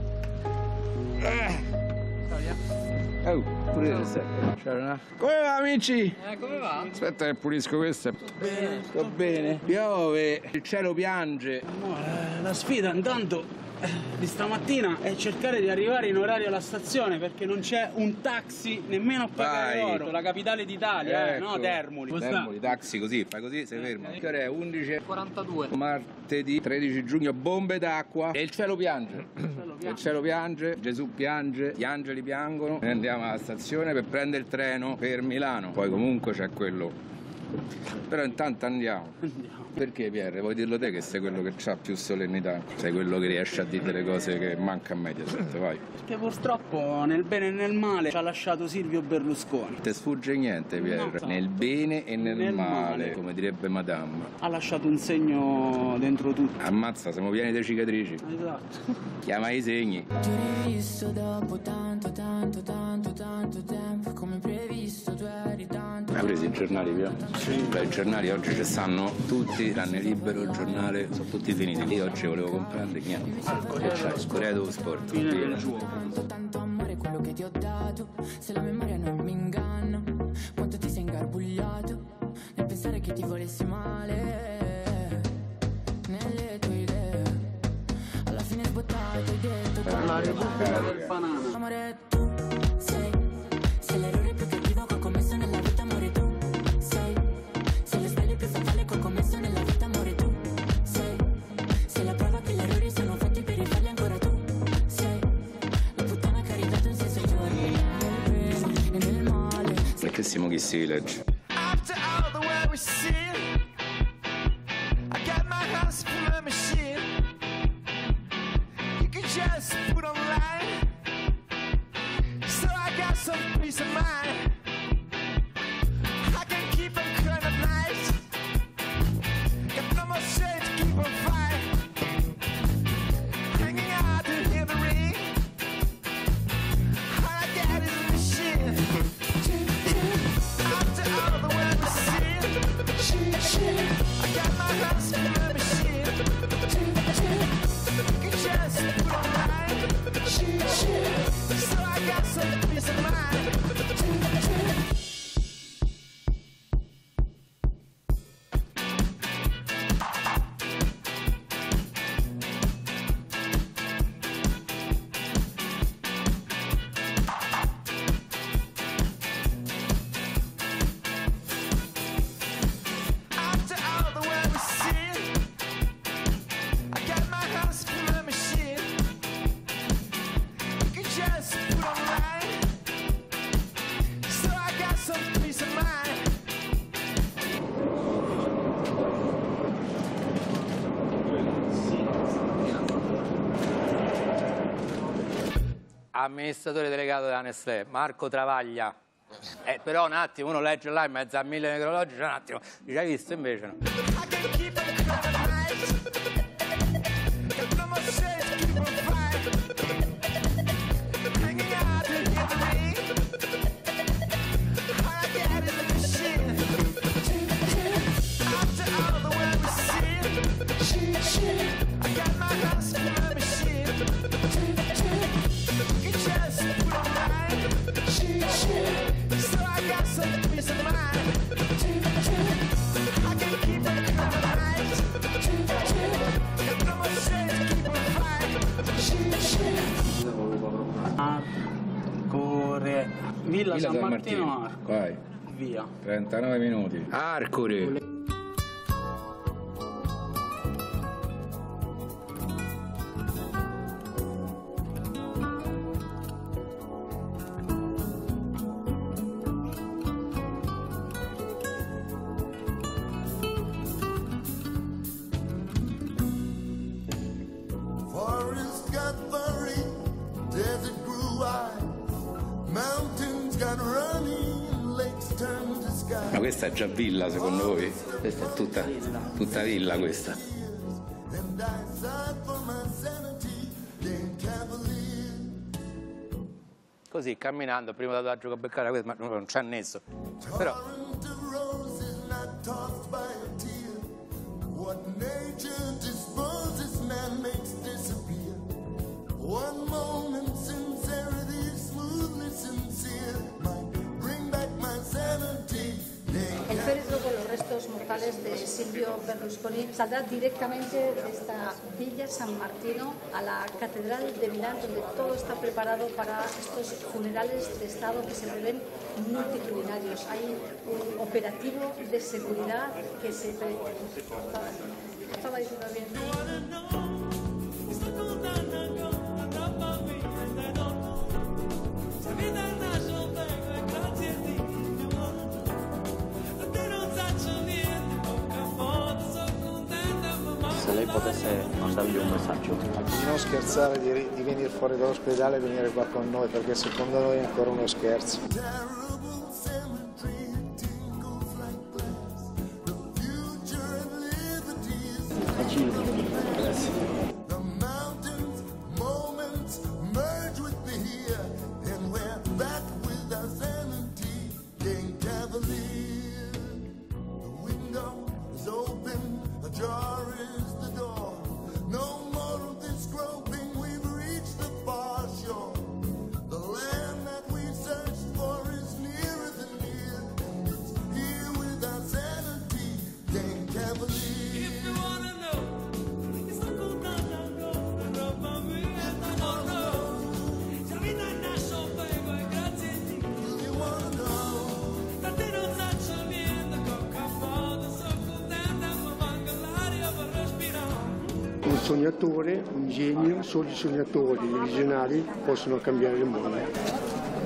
Oh, pure io sei. Ciao Renato. Come va amici? Eh, come va? Aspetta che pulisco questo. Bene. Sto bene. Piove, il cielo piange. No, eh, la sfida intanto eh, di stamattina è cercare di arrivare in orario alla stazione perché non c'è un taxi nemmeno a Pagaiolo, la capitale d'Italia, Ecco. eh, no Termoli. Termoli, taxi così, fai così, sei fermo. Che ora è? undici e quarantadue. Martedì tredici giugno, bombe d'acqua e il cielo piange. Il cielo piange, Gesù piange, gli angeli piangono. Noi andiamo alla stazione per prendere il treno per Milano. Poi comunque c'è quello. Però intanto andiamo. Andiamo. Perché Pierre? Vuoi dirlo te che sei quello che ha più solennità? Sei quello che riesce a dire delle cose che manca a Mediaset, vai. Perché purtroppo nel bene e nel male ci ha lasciato Silvio Berlusconi. Te sfugge niente Pierre, No. nel bene e nel, Nel male, male. come direbbe Madame. Ha lasciato un segno dentro tutto. Ammazza, siamo pieni di cicatrici. Esatto. Chiama i segni. Ti ho rivisto dopo tanto, tanto, tanto, tanto tempo. Come previsto tu eri tanto. Hai preso i giornali, Pio? Sì. Beh, i giornali oggi ci stanno tutti, tranne Libero, il giornale, sono tutti finiti. Io oggi volevo comprarli, niente. Che c'hai? Il Corriere dello Sport. Pieno. Tanto, tanto amore quello che ti ho dato. Se la memoria non mi inganna, quanto ti sei ingarbugliato nel pensare che ti volessi male. Nelle tue idee, alla fine sbottato hai detto che La Repubblica del Banana. amore tu sei, sei l'errore più cattivo che ho commesso nella vita, amore tu sei, sei lo sbaglio più fatale che ho commesso nella vita, amore tu sei, sei la prova che gli errori sono fatti per rifarli ancora tu sei, la puttana che ha ridato un senso ai giorni, nel bene e nel male. Perché siamo chi si legge? After all the way we see, I got my house from a machine. You can just put online, so I got some peace of mind. I can keep them kind of nice, got no more shade to keep on fight. Hanging out to hear the ring, all I got is a machine. After all the way we see, I got my house from a machine. You can just put online, so I got some peace of mind. After all the way we see, I got my house from a machine. You can just put online, so I got some peace of mind. Amministratore delegato della Nestlé, Marco Travaglia. Eh, però un attimo, uno legge là in mezzo a mille necrologi, un attimo, dice, hai visto invece no? I can keep them kind of nice, got no more shade to keep on fight. Hanging out to hear the ring, all I got is a machine. After all the way we see, I got my house from a machine. You can just put online, so I got some peace of mind. I can keep them kind of nice, got no more shade to keep on fight. Arcore. Villa, San, Martino, Arco. Vai. Via. trentanove minuti. Arcore. Forest got furry, desert grew wide, mountains got running, lakes turned to sky. Ma questa è già villa secondo voi? Questa è tutta, tutta villa questa. And I sighed for my sanity, gained cavalier. Così, camminando, primo tatuaggio che ho beccato questo, ma non c'è nesso. Però, Torrent of roses not tossed by a tear. What nature disposes, man makes this funerales de Silvio Berlusconi. Saldrá directamente de esta Villa San Martino a la Catedral de Milán, donde todo está preparado para estos funerales de Estado que se prevén multitudinarios. Hay un operativo de seguridad que se prevé. Estaba diciendo bien. Se lei potesse mandargli un messaggio. Di non scherzare, di, di venire fuori dall'ospedale e venire qua con noi, perché secondo noi è ancora uno scherzo. Grazie. Un sognatore, un genio, solo i sognatori, i visionari possono cambiare il mondo.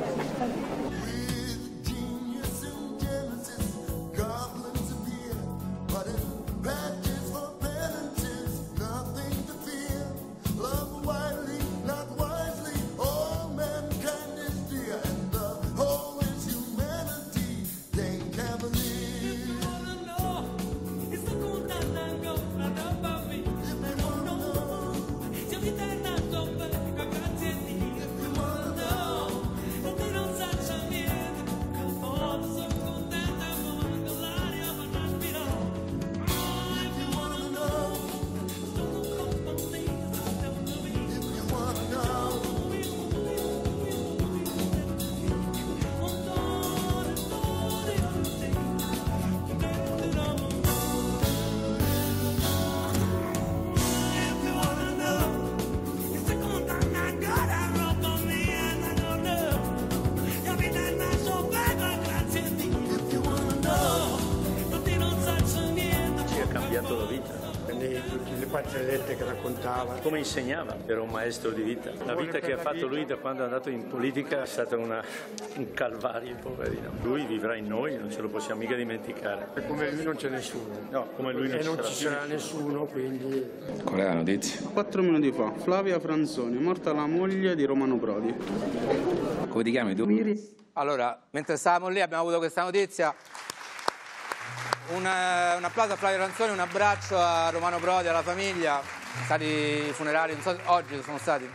Tutte le barzellette che raccontava, come insegnava, era un maestro di vita. La vita che ha fatto lui da quando è andato in politica è stata una, un calvario, poverino. Lui vivrà in noi, non ce lo possiamo mica dimenticare. E come lui non c'è nessuno. No, come lui non e ci non sarà ci più. sarà nessuno, quindi... Qual è la notizia? Quattro minuti fa, Flavia Franzoni, morta la moglie di Romano Prodi. Come ti chiami tu? Allora, mentre stavamo lì abbiamo avuto questa notizia. Un, un applauso a Flavio Franzoni, un abbraccio a Romano Prodi, alla famiglia. Sono stati i funerali, non so, oggi sono stati.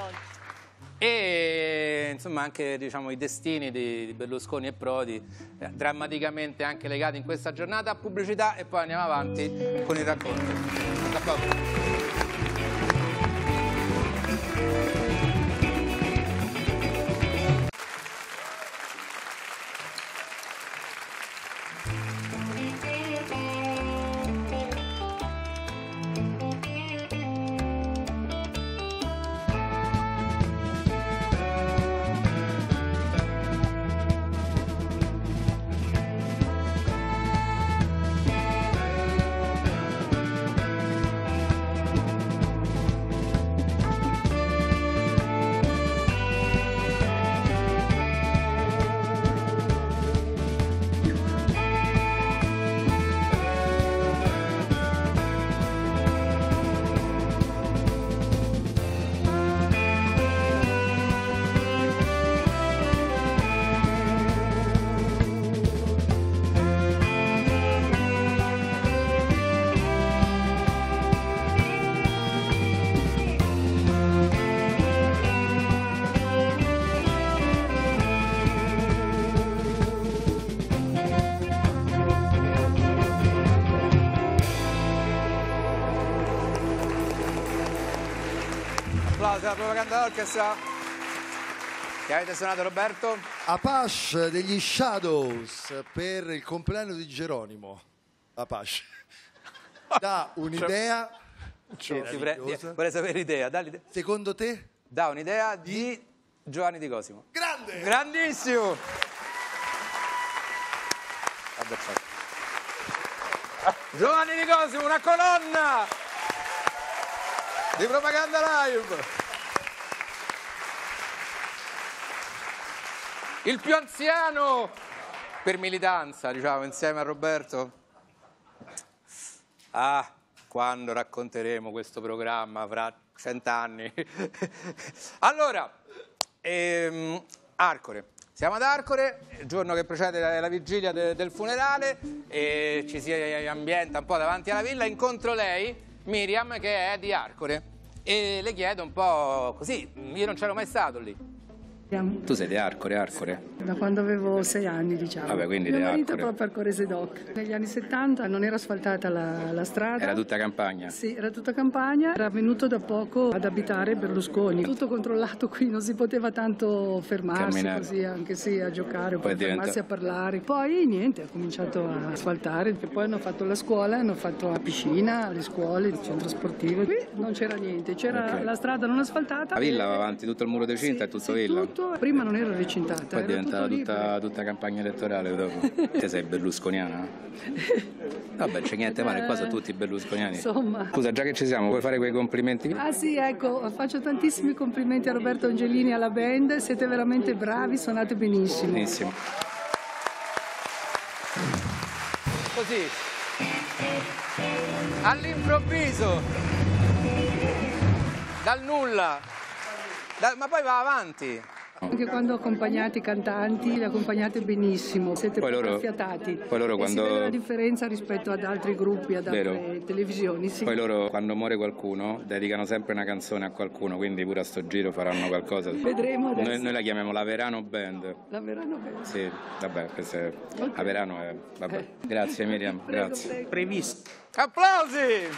E insomma anche diciamo, i destini di, di Berlusconi e Prodi, eh, drammaticamente anche legati in questa giornata. Pubblicità e poi andiamo avanti con il racconto. Un applauso. Applauso alla Propaganda Orchestra. Che avete suonato, Roberto? Apache degli Shadows per il compleanno di Geronimo. La pace. Dà un'idea. Sì, ti pre- vorrei sapere l'idea. Dà l'idea. Secondo te? Dà un'idea di Giovanni Di Cosimo. Grande! Grandissimo! Vabbè, ciao. Giovanni Di Cosimo, una colonna di Propaganda Live. Il più anziano per militanza, diciamo, insieme a Roberto. Ah, quando racconteremo questo programma fra cent'anni. Allora, ehm, Arcore. Siamo ad Arcore, il giorno che precede la, la vigilia de, del funerale, e ci si ambienta un po' davanti alla villa. Incontro lei, Miriam, che è di Arcore, e le chiedo un po' così, io non c'ero mai stato lì. Tu sei di Arcore, Arcore? Da quando avevo sei anni, diciamo. Vabbè, quindi Mio di marito Arcore. proprio al Correse Doc. Negli anni settanta non era asfaltata la, la strada. Era tutta campagna? Sì, era tutta campagna. Era venuto da poco ad abitare Berlusconi. Tutto controllato qui, non si poteva tanto fermarsi Camminare. così, anche sì, a giocare, Poi poi diventa- fermarsi a parlare. Poi niente, ha cominciato a asfaltare. E poi hanno fatto la scuola, hanno fatto la piscina, le scuole, il centro sportivo. Qui non c'era niente, c'era Ok. la strada non asfaltata. La villa e- va avanti tutto il muro di cinta, è tutto villa? tutto. Prima non era recintata, Poi è era diventata tutto tutta, tutta campagna elettorale dopo. Te sei berlusconiana? Vabbè, c'è niente male, qua sono tutti berlusconiani. Insomma. Scusa, già che ci siamo, vuoi fare quei complimenti? Ah sì, ecco, faccio tantissimi complimenti a Roberto Angelini e alla band, siete veramente bravi, suonate benissimo. Benissimo. Così, all'improvviso, dal nulla, da- ma poi va avanti. Anche quando accompagnate i cantanti, li accompagnate benissimo, siete Poi proprio loro- affiatati. poi loro E quando- si vede la differenza rispetto ad altri gruppi, ad altre Vero. televisioni. Sì. Poi loro, quando muore qualcuno, dedicano sempre una canzone a qualcuno, quindi pure a sto giro faranno qualcosa. Vedremo adesso. Noi, noi la chiamiamo la Verano Band. La verranno bene. Sì, vabbè, questo è... la Verano è... vabbè. Grazie Miriam, grazie. Previsto. Applausi!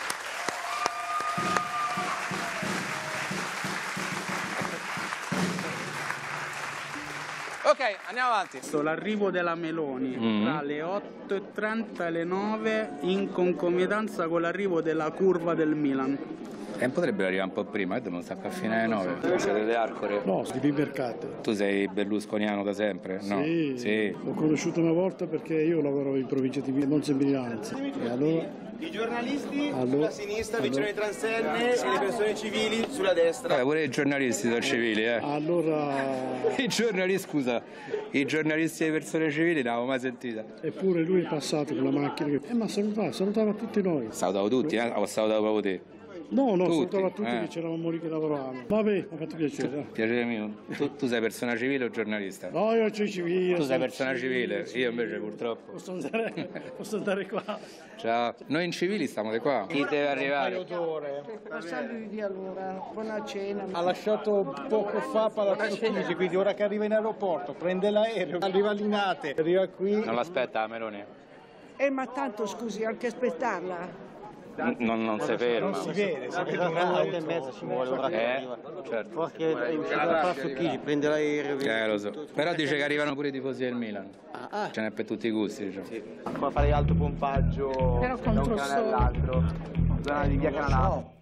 Ok, andiamo avanti. L'arrivo della Meloni Mm. tra le otto e trenta e le nove in concomitanza con l'arrivo della curva del Milan. E potrebbero arrivare un po' prima, eh, devono stare qua fino alle nove. Siete di Arcore? No, di Vimercate. Tu sei berlusconiano da sempre? No? Sì, Sì. l'ho conosciuto una volta perché io lavoro in provincia di Monza e Milano. E allora... I giornalisti Allora- sulla sinistra allora- vicino ai transenne e le persone civili sulla destra. Vabbè, pure i giornalisti sono civili, eh. Allora... I giornalisti, scusa, i giornalisti di persone civili non l'avevo mai sentita. Eppure lui è passato con la macchina che... Eh, ma salutava, salutava tutti noi. Salutavo tutti, eh? O salutavo proprio te? No, no, Tutti, salutava tutti eh. che c'eravamo lì che lavoravamo. Vabbè, mi ha fatto piacere. eh. Piacere mio. Tu, tu sei persona civile o giornalista? No, io sono civile. Tu sei sono persona civile, sì, io sì. invece purtroppo. Posso andare, posso andare qua. Ciao. Noi in civili stiamo di qua. Chi deve arrivare? Passa lui allora, buona cena. Ha lasciato poco fa Palazzo Chigi, quindi ora che arriva in aeroporto, prende l'aereo, arriva a Linate, arriva qui. Non l'aspetta la Meloni? Eh, ma tanto scusi, anche aspettarla. N- non, non si ferma. Non si vede, si vede Una una volta e mezza ci vuole, ora che Eh, arriva. certo. Perché è uscito da Palazzo Chigi, prende l'aereo. Eh, lo so. Però dice che arrivano pure i tifosi del Milan. Ce n'è per tutti i gusti, diciamo. Può fare alto pompaggio Però da un contro canale sole. all'altro, zona di via Canale.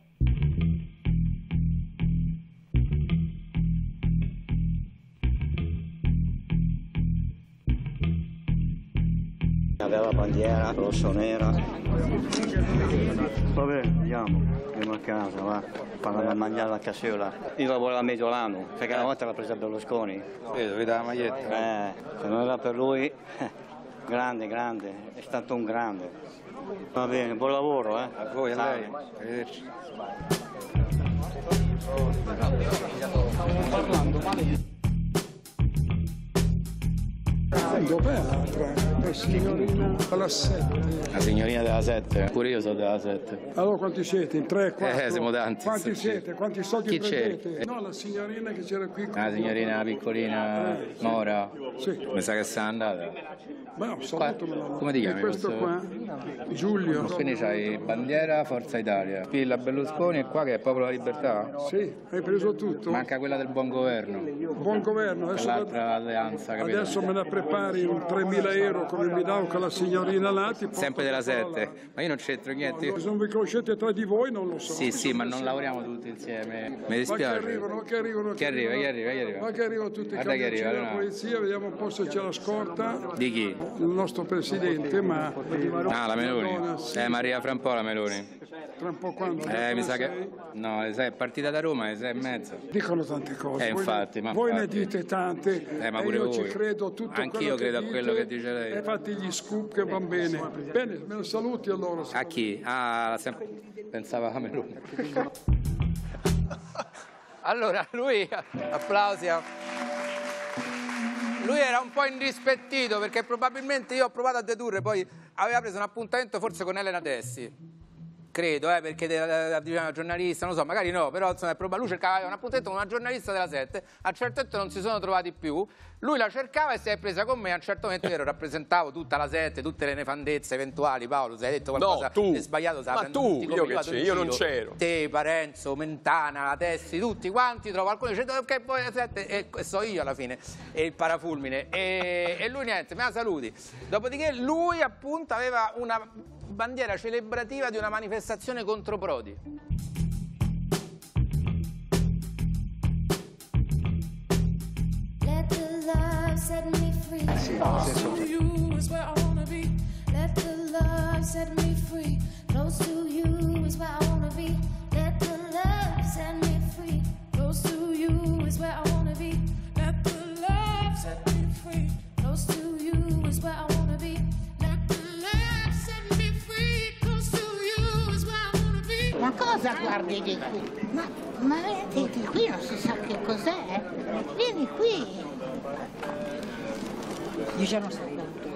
Aveva la bandiera rosso-nera. Va bene, andiamo, andiamo a casa, va. Fanno a mangiare la cassola. Io lavoro a Mediolano, perché una volta l'ha presa Berlusconi. Vedo, vedi la maglietta. Eh, se non era per lui, grande, grande, è stato un grande. Va bene, buon lavoro, eh. A voi, a Ciao. lei. Arrivederci. Dov'è l'altra? La signorina alla sette. La signorina della sette, pure io sono della sette. Allora quanti siete? In tre, quattro? Eh, siamo tanti. Quanti Sì. siete? Quanti soldi Chi c'è? prendete? No, la signorina che c'era qui. La signorina piccolina Nora, Sì. mi sa che sta andata. Beh, un saluto me l'hanno. Come ti chiami? E questo Posso- qua? Giulio. Quindi c'hai bandiera Forza Italia, Spilla Berlusconi e qua che è Popolo della Libertà? Sì, hai preso tutto. Manca quella del buon governo. Buon governo. Adesso, l'altra alleanza, capito? Adesso me la prepari un tremila euro come mi dà con la signorina Lati. Sempre della sette, ma io non c'entro niente. Se non vi conoscete tra di voi non lo so. Sì, sì, ma non lavoriamo tutti insieme. Mi dispiace. Ma che arrivano, che arrivano, chi arriva, chi arriva, chi arriva? Ma che arrivano tutti i carabinieri della polizia, vediamo un po' se c'è la scorta. Di chi? Il nostro presidente, ma... Ah, la Meloni. Sì. Eh, Maria fra un po' la Meloni. Tra un po' quando? Eh, mi sa che... No, è partita da Roma alle sei e mezza. Dicono tante cose. Eh, infatti, ma voi infatti. ne dite tante. Eh, ma e pure io voi. ci credo tutto. Anch'io credo a quello che dice lei. E fatti gli scoop che van bene. Bene, me lo saluti allora. A chi? Ah, sempre... pensava a Meloni. Allora, lui, applausi a... Lui era un po' indispettito perché probabilmente io ho provato a dedurre, poi aveva preso un appuntamento forse con Elena Tessi. Credo, eh, perché era una giornalista, non so, magari no, però insomma, lui cercava un appuntamento con una giornalista della sette, a un certo punto non si sono trovati più, lui la cercava e si è presa con me, a un certo momento io rappresentavo tutta la sette, tutte le nefandezze eventuali. Paolo, se hai detto qualcosa no, tu. di sbagliato, ma tu, io, che c'è, io non c'ero. Te, Parenzo, Mentana, la Tessi, tutti quanti, trovo qualcuno che dice che poi sette, e so io alla fine, e il parafulmine, e, e lui niente, me la saluti. Dopodiché lui appunto aveva una bandiera celebrativa di una manifestazione contro Prodi. Let the love set me free. Close to you is where I wanna be. Let the love set me free. Close to you is where I wanna be. Let the love set me free. Close to you is where I wanna be. Let the love set me free. Close to you is where I wanna be. Let the love set me free. Close to you is where I wanna be. Ma cosa guardi di qui? Ma, ma vedi di qui non si sa che cos'è? Vieni qui. Diciamo sempre.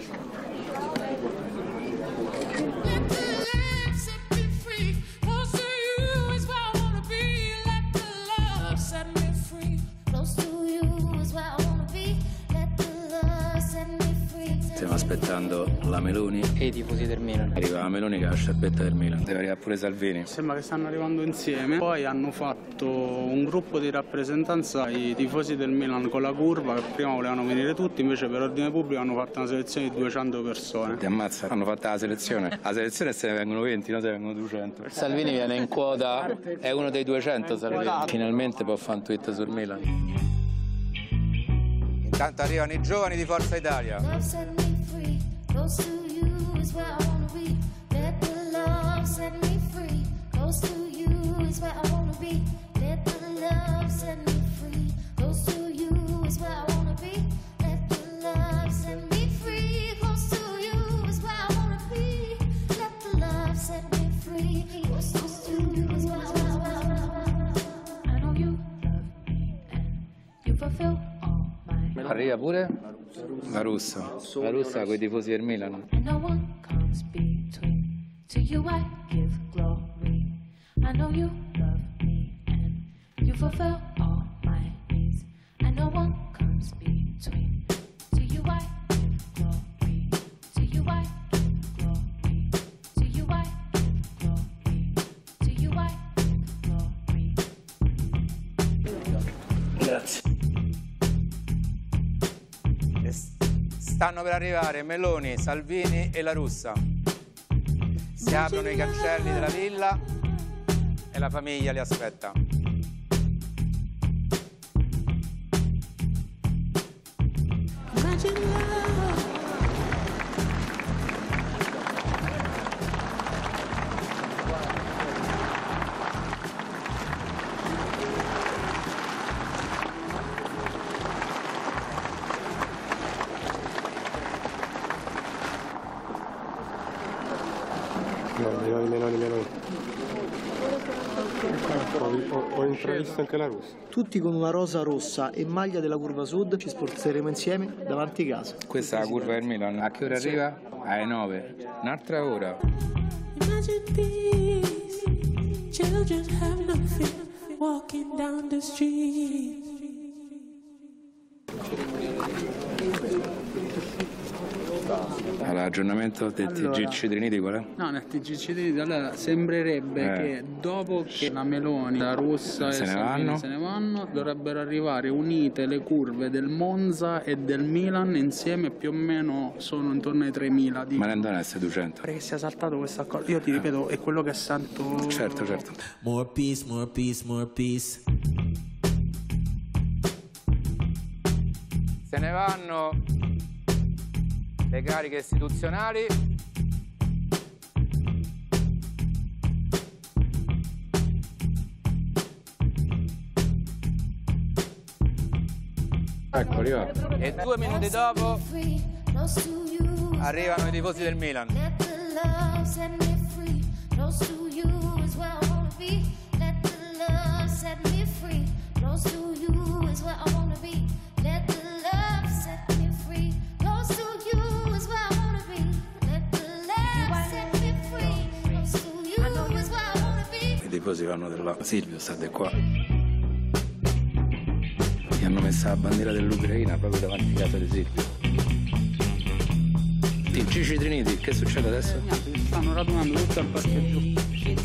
Let the love set me free. Close to you is where I wanna be. Let the love set me free. Close to you is where I wanna be. Let the love set me free. Stiamo aspettando la Meloni e i tifosi del Milan. Arriva la Meloni che ha la sciarpetta del Milan. Deve arrivare pure Salvini. Sembra che stanno arrivando insieme. Poi hanno fatto un gruppo di rappresentanza i tifosi del Milan con la curva, che prima volevano venire tutti, invece per ordine pubblico hanno fatto una selezione di duecento persone. Ti ammazza, hanno fatto la selezione. La selezione se ne vengono venti, non se ne vengono duecento. Salvini viene in quota, è uno dei duecento Salvini. Finalmente può fare un tweet sul Milan. Intanto arrivano i giovani di Forza Italia. Love set me free. Close to you is where I wanna be. Let the love set me free. Close to you is where I wanna be. Let the love set me free. Close to you is where I wanna be. Let the love set me free. Close to you is where I wanna be. Let the love set me free. Close to you is where I wanna be. I know you love me and you fulfill all my. Arriva pure la russa. La russa con i tifosi del Milan. And no one comes between. To you I give glory. I know you love me and you fulfill all my needs. And no one comes between. To you I give glory. To you I give glory. To you I give glory. To you I give glory. Grazie. Stanno per arrivare Meloni, Salvini e la Russa. Si aprono i cancelli della villa e la famiglia li aspetta. Meloni, Meloni, Meloni. Ho, ho, ho intravisto anche la Russia. Tutti con una rosa rossa e maglia della curva sud ci sporzeremo insieme davanti casa. Questa è la curva del Milan. A che ora Sì. arriva? Alle nove. Un'altra ora. Imagine these children have nothing walking down the street. All'aggiornamento del Allora. T G C Trinity qual è? No, nel T G C Trinity allora sembrerebbe Eh. che dopo che la Meloni, la Russa Se e ne Salvini vanno. se ne vanno, dovrebbero arrivare unite le curve del Monza e del Milan insieme, più o meno sono intorno ai tremila. Di... Ma ne andano a essere duecento. Perché sia saltato questo accordo? Io ti ripeto, è quello che sento. Certo, certo. More peace, more peace, more peace. Se ne vanno le cariche istituzionali. Ecco, arriva. E due minuti dopo arrivano i tifosi del Milan. I tifosi vanno della Silvio, state qua. Gli hanno messa la bandiera dell'Ucraina proprio davanti a casa di Silvio. T G C Trinity, che succede adesso? Niente, si stanno radunando tutto al parcheggio.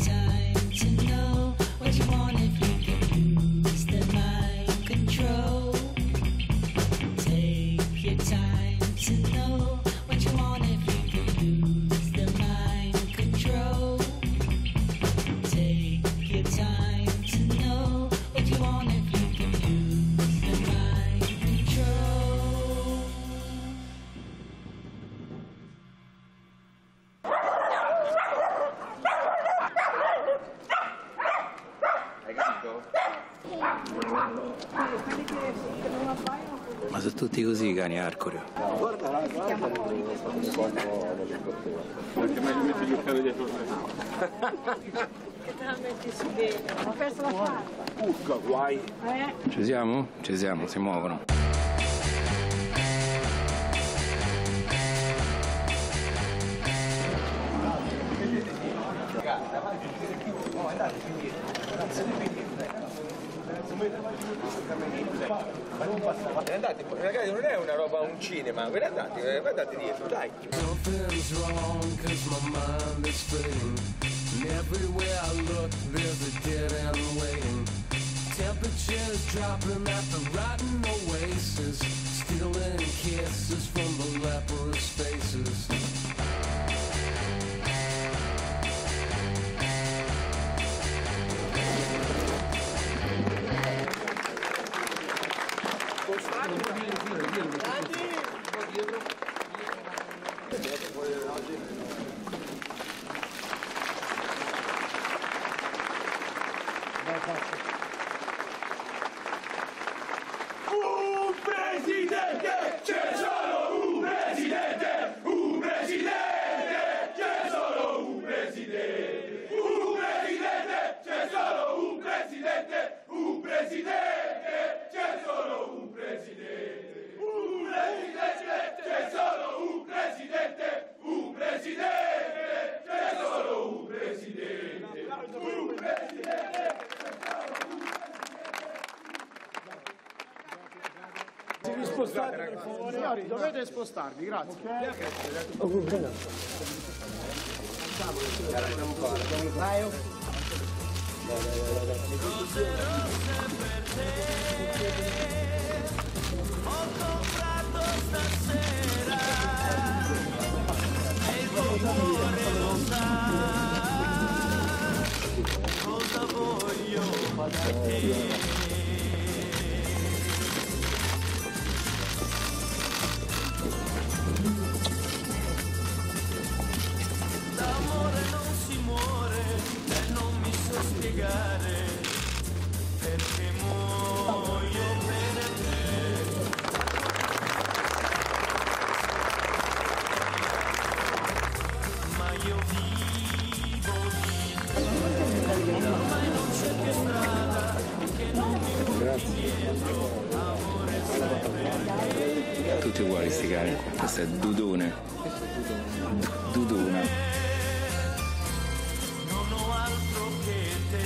Ma sono tutti così i cani Arcorio. Guarda là, si chiama perché meglio metti gli occhiali dietro il Che te la metti su bene, ho perso la faccia. Urca, guai. Eh? Ci siamo? Ci siamo, si muovono. Andate, ragazzi, non è una roba, un cinema, guardate, guardate dietro, dai. Something's wrong cause my mind is fading. And everywhere I look there's a dead end waiting. Temperatures dropping at the rotten oasis. Stealing kisses from the leprous faces. Un presidente, c'è solo un presidente, un presidente, c'è solo un presidente, un presidente, c'è solo un presidente, un presidente, c'è solo un presidente, un presidente, c'è solo un presidente, un presidente, c'è solo un presidente, un presidente. Devi spostarvi per favore. Signori, dovete spostarvi, grazie. Cosa voglio da te? D'amore non si muore e non mi so spiegare perché muoio per te. Ma io vivo di te, ormai non c'è più strada che non mi porti dietro, amore sempre. Tutti uguali sti cani. Questo è Dudone. Dudona. Non ho altro che te.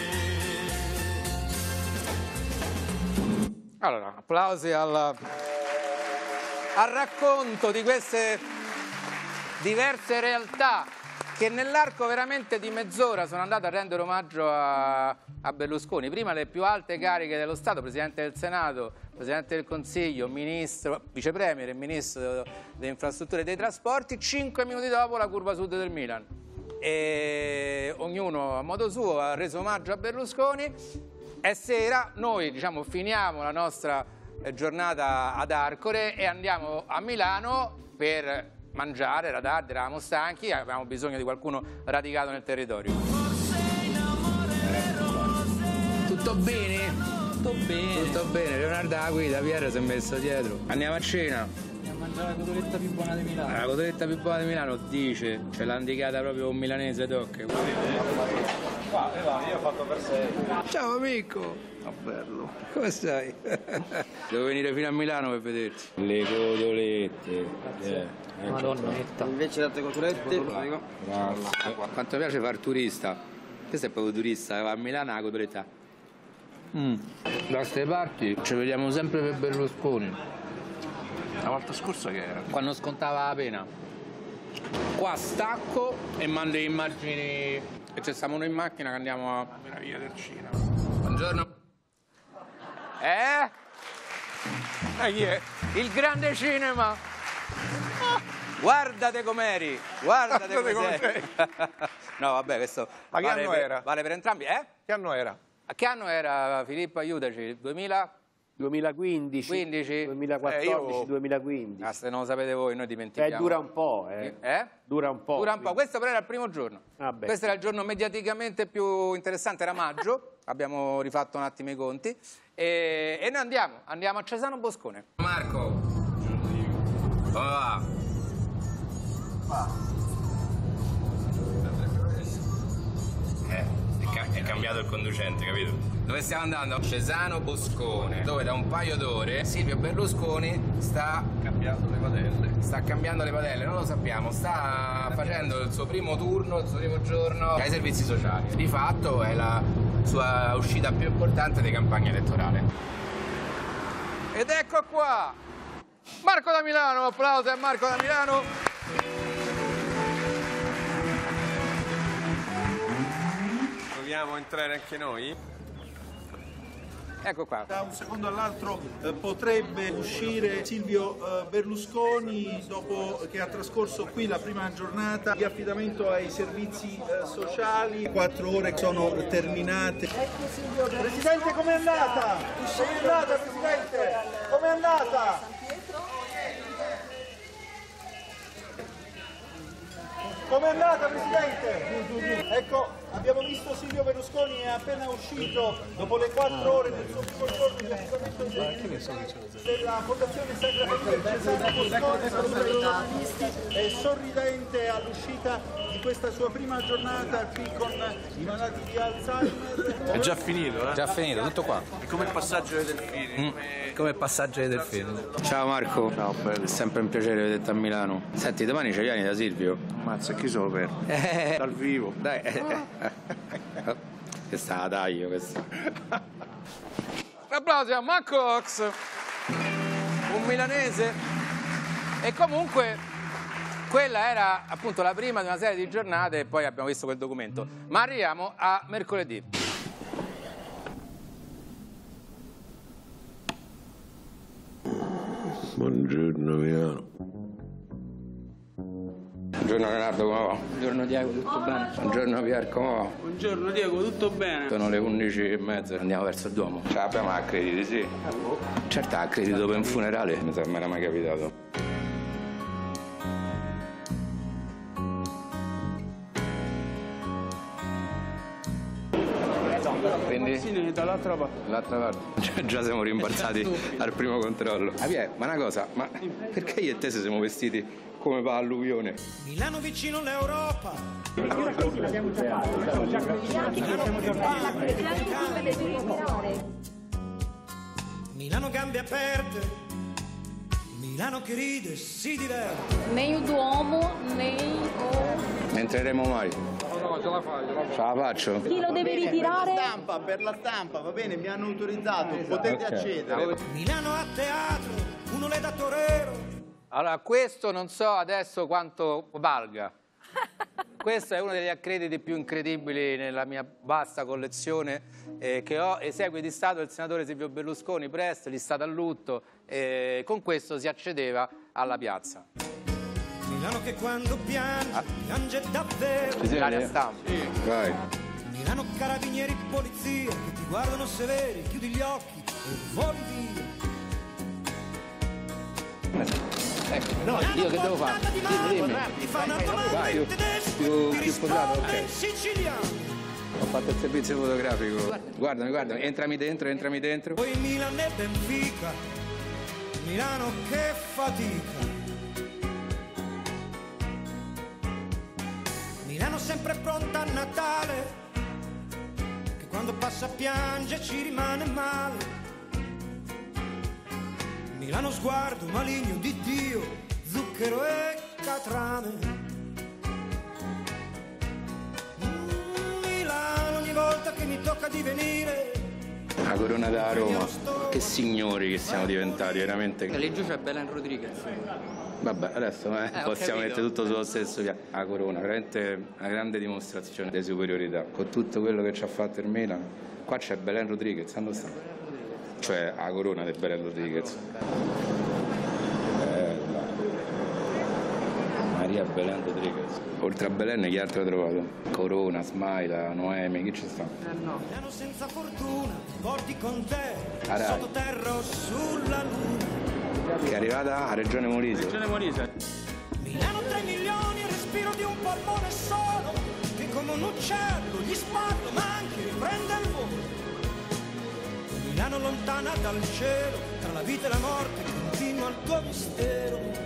Allora, applausi al, al racconto di queste diverse realtà che nell'arco veramente di mezz'ora sono andate a rendere omaggio a, a Berlusconi. Prima le più alte cariche dello Stato, Presidente del Senato, Presidente del Consiglio, Ministro, Vice Premier e Ministro delle Infrastrutture e dei Trasporti, cinque minuti dopo la curva sud del Milan. E ognuno a modo suo ha reso omaggio a Berlusconi e sera noi diciamo finiamo la nostra giornata ad Arcore e andiamo a Milano per mangiare, era tardi, eravamo stanchi, avevamo bisogno di qualcuno radicato nel territorio. Tutto bene? Tutto bene. Tutto bene, Leonardo alla guida, Piero si è messo dietro. Andiamo a cena. Andiamo a mangiare la cotoletta più buona di Milano. La cotoletta più buona di Milano dice, ce l'ha indicata proprio un milanese doc. Va, va, io ho fatto per sé. Ciao amico. Oh, bello. Come stai? Devo venire fino a Milano per vederti. Le cotolette. Yeah. Madonnetta. Invece da te cotolette, prego. Quanto piace far turista. Questo è proprio turista, va a Milano la cotoletta. Mm. Da queste parti ci vediamo sempre per Berlusconi. La volta scorsa che era? Quando scontava la pena. Qua stacco e mando immagini. E c'è stiamo noi in macchina che andiamo a meraviglia del cinema. Buongiorno. Eh? E chi è? Il grande cinema. Guardate com'eri, guardate come sei. No, vabbè, questo Ma che vale anno per, era? vale per entrambi, eh? Che anno era? A che anno era, Filippo? Aiutaci, duemila? duemilaquindici, quindici? duemilaquatordici, Eh, io- duemilaquindici. Ah, se non lo sapete voi, noi dimentichiamo. Eh, dura un po', eh. Eh? Dura un po'. Dura un po', questo però era il primo giorno. Vabbè. Questo era il giorno mediaticamente più interessante, era maggio, abbiamo rifatto un attimo i conti e, e noi andiamo, andiamo a Cesano Boscone. Marco. Come va? Eh, è, ca- è cambiato il conducente, capito? Dove stiamo andando? Cesano Boscone, dove da un paio d'ore Silvio Berlusconi sta cambiando le padelle. Sta cambiando le padelle, non lo sappiamo, sta facendo il suo primo turno, il suo primo giorno ai servizi sociali. Di fatto è la sua uscita più importante di campagna elettorale. Ed ecco qua, Marco da Milano, un applauso a Marco da Milano. Proviamo a entrare anche noi? Ecco qua. Da un secondo all'altro eh, potrebbe uscire Silvio eh, Berlusconi dopo che ha trascorso qui la prima giornata di affidamento ai servizi eh, sociali. Quattro ore sono terminate. Presidente, com'è andata? Com'è andata, Presidente? Com'è andata? Com'è andata, Presidente? Ecco, abbiamo visto Silvio Berlusconi è appena uscito dopo le quattro ore del suo primo giorno di affidamento della Fondazione Sacra Famiglia di Cesano Boscone, è sorridente all'uscita di questa sua prima giornata qui con i malati di Alzheimer. È già finito, eh? Già finito, tutto qua. È come il passaggio dei delfini. Mm. Come il passaggio dei delfini. Ciao Marco. Ciao, bello. È sempre un piacere vederti a Milano. Senti, domani ci vieni da Silvio? Mazza, chi sono per? Eh. Dal vivo. Dai. Questa la taglio, questa. Applausi a Marco Ox, un milanese. E comunque quella era appunto la prima di una serie di giornate e poi abbiamo visto quel documento. Ma arriviamo a mercoledì. Buongiorno Milano. Buongiorno Leonardo, come va? Buongiorno Diego, tutto bene? Buongiorno Pier, come va? Buongiorno Diego, tutto bene? Sono le undici e mezza, andiamo verso il Duomo. Ce l'abbiamo a crediti, sì. Certo, a credito per un funerale, non mi era mai capitato. Quindi? Sì, dall'altra parte. L'altra parte. Cioè, già siamo rimbalzati al primo controllo. Ah, Pier, ma una cosa, ma perché io e te siamo vestiti come per alluvione? Milano vicino all'Europa. Milano gambe aperte. Milano che ride e si diverte. Nem o Duomo, nem o... Ne entreremo mai. No, ce la fai, ce la Ce la faccio? Chi lo deve ritirare? Per la stampa, per la stampa, va bene, mi hanno autorizzato, potete Ok. accedere. Milano a teatro, uno le da torero. Allora, questo non so adesso quanto valga. Questo è uno degli accrediti più incredibili nella mia vasta collezione eh, che ho. Esegue di Stato del senatore Silvio Berlusconi, presto, gli Stato a lutto. Eh, con questo si accedeva alla piazza. Milano che quando piange, piange davvero. Ci L'area stampa. Sì. Vai. Milano carabinieri, polizia, che ti guardano severi, chiudi gli occhi e voli via. Ecco, no, io che devo fare? Dimmi, dimmi. Vai, più, più, più posato, ok. Ho fatto il servizio fotografico. Guardami, guardami, entrami dentro, entrami dentro. Poi Milano e Benfica, Milano che fatica. Milano sempre pronta a Natale, che quando passa piange ci rimane male. Milano sguardo maligno di Dio, zucchero e catrame. Milano ogni volta che mi tocca di venire. La Corona da Roma, che signori che siamo diventati, veramente. Lì giù c'è Belen Rodriguez. Vabbè, adesso eh, Eh, ho possiamo capito. mettere tutto sullo stesso piano. La Corona, veramente una grande dimostrazione di superiorità. Con tutto quello che ci ha fatto il Milan, qua c'è Belen Rodriguez, dove sta? Cioè la Corona del Belen Rodriguez. Bella. Maria Belen Rodriguez. Oltre a Belen chi altro ha trovato? Corona, Smaila, Noemi, chi ci sta? Milano senza fortuna, porti con te, Arai. sottoterra o sulla luna. Che è arrivata a Regione Molise. Regione Molise. Milano tre milioni, respiro di un polmone solo, che come un uccello gli sparto ma anche riprende il volo. Milano lontana dal cielo, tra la vita e la morte continua il tuo mistero.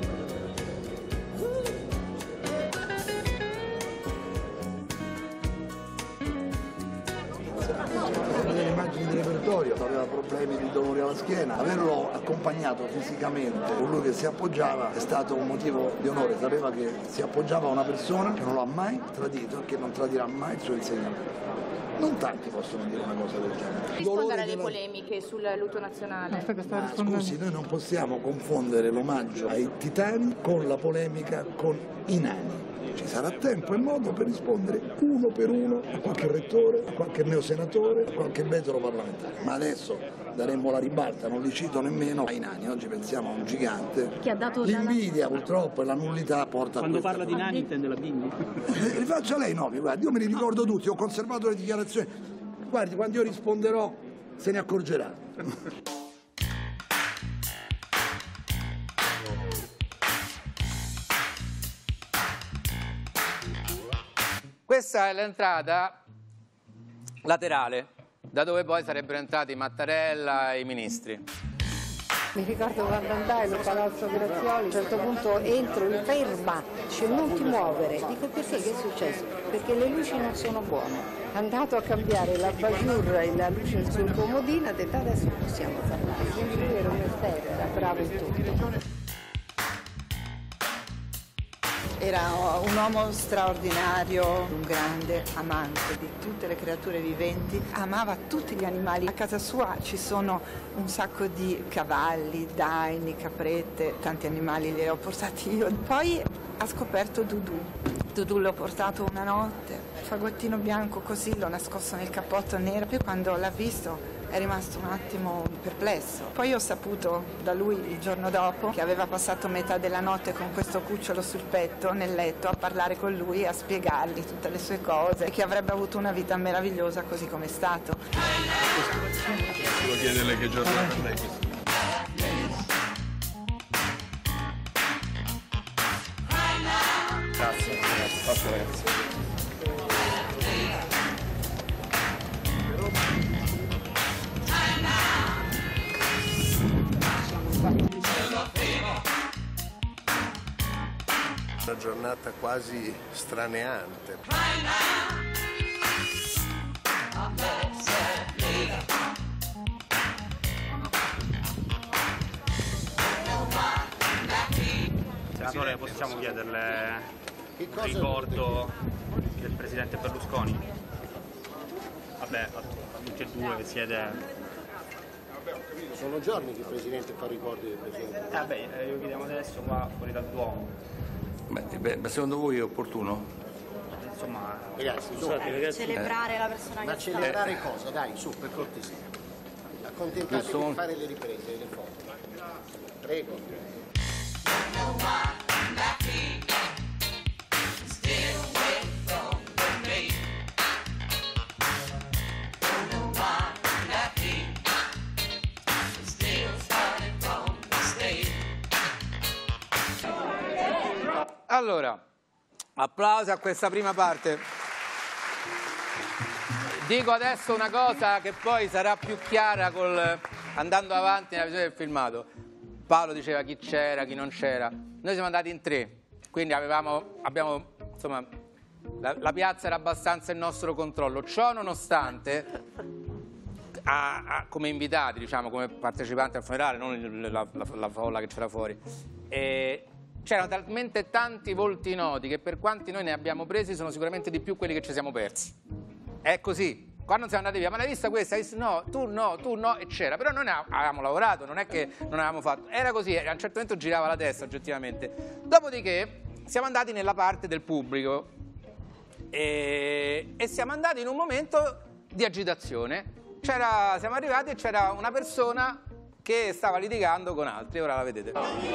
Delle immagini di repertorio, aveva problemi di dolori alla schiena, averlo accompagnato fisicamente con lui che si appoggiava è stato un motivo di onore, sapeva che si appoggiava a una persona che non lo ha mai tradito e che non tradirà mai il suo insegnamento. Non tanti possono dire una cosa del genere. Rispondere alle polemiche sul lutto nazionale. Ma scusi, noi non possiamo confondere l'omaggio ai titani con la polemica con i nani. Ci sarà tempo e modo per rispondere uno per uno a qualche rettore, a qualche neosenatore, a qualche vetero parlamentare. Ma adesso daremmo la ribalta, non li cito nemmeno ai nani. Oggi pensiamo a un gigante. Che ha dato L'invidia purtroppo e la nullità porta Quando a parla di nani intende la bimbi. Eh, li faccia lei nomi, guardi, io me li ricordo tutti, ho conservato le dichiarazioni. Guardi, quando io risponderò se ne accorgerà. Questa è l'entrata laterale, da dove poi sarebbero entrati Mattarella e i ministri. Mi ricordo quando andai nel Palazzo Grazioli, a un certo punto entro, mi ferma, dice non ti muovere. Dico perché, che è successo? Perché le luci non sono buone. È andato a cambiare la bajour e la luce sul comodino, ha detto adesso possiamo parlare. Quindi lui era un estero, era bravo in tutto. Era un uomo straordinario, un grande amante di tutte le creature viventi, amava tutti gli animali. A casa sua ci sono un sacco di cavalli, daini, caprette, tanti animali li ho portati io. Poi ha scoperto Dudu. Dudu l'ho portato una notte, fagottino bianco così, l'ho nascosto nel cappotto nero. Poi quando l'ha visto è rimasto un attimo perplesso. Poi ho saputo da lui il giorno dopo che aveva passato metà della notte con questo cucciolo sul petto nel letto a parlare con lui, a spiegargli tutte le sue cose e che avrebbe avuto una vita meravigliosa così come è stato. Devo chiederle che giornata lei questa. Grazie, grazie. Faccio ragazzi. Una giornata quasi straneante. Senatore, possiamo chiederle il ricordo del presidente Berlusconi? Vabbè, a, a tutti e due che siete Sono giorni che il Presidente fa ricordi del Presidente. Eh beh, lo chiediamo adesso qua fuori dal Duomo. Beh, beh, secondo voi è opportuno? Insomma, Ragazzi, su, Eh, ragazzi. celebrare la persona Ma che sta. celebrare cosa? Dai, su, per cortesia. Accontentatevi di fare le riprese, le foto. Prego. Allora, applausi a questa prima parte. Dico adesso una cosa che poi sarà più chiara col, andando avanti nella visione del filmato. Paolo diceva chi c'era, chi non c'era. Noi siamo andati in tre, quindi avevamo, abbiamo, insomma, la, la piazza era abbastanza in nostro controllo. Ciò nonostante, a, a, come invitati, diciamo, come partecipanti al funerale, non il, la, la, la folla che c'era fuori, e c'erano talmente tanti volti noti che per quanti noi ne abbiamo presi sono sicuramente di più quelli che ci siamo persi. È così. Quando siamo andati via, ma l'hai vista questa? Hai visto? No, tu no, tu no, e c'era. Però noi ne avevamo lavorato, non è che non avevamo fatto. Era così, a un certo momento girava la testa oggettivamente. Dopodiché siamo andati nella parte del pubblico e, e siamo andati in un momento di agitazione. C'era, siamo arrivati e c'era una persona che stava litigando con altri, ora la vedete.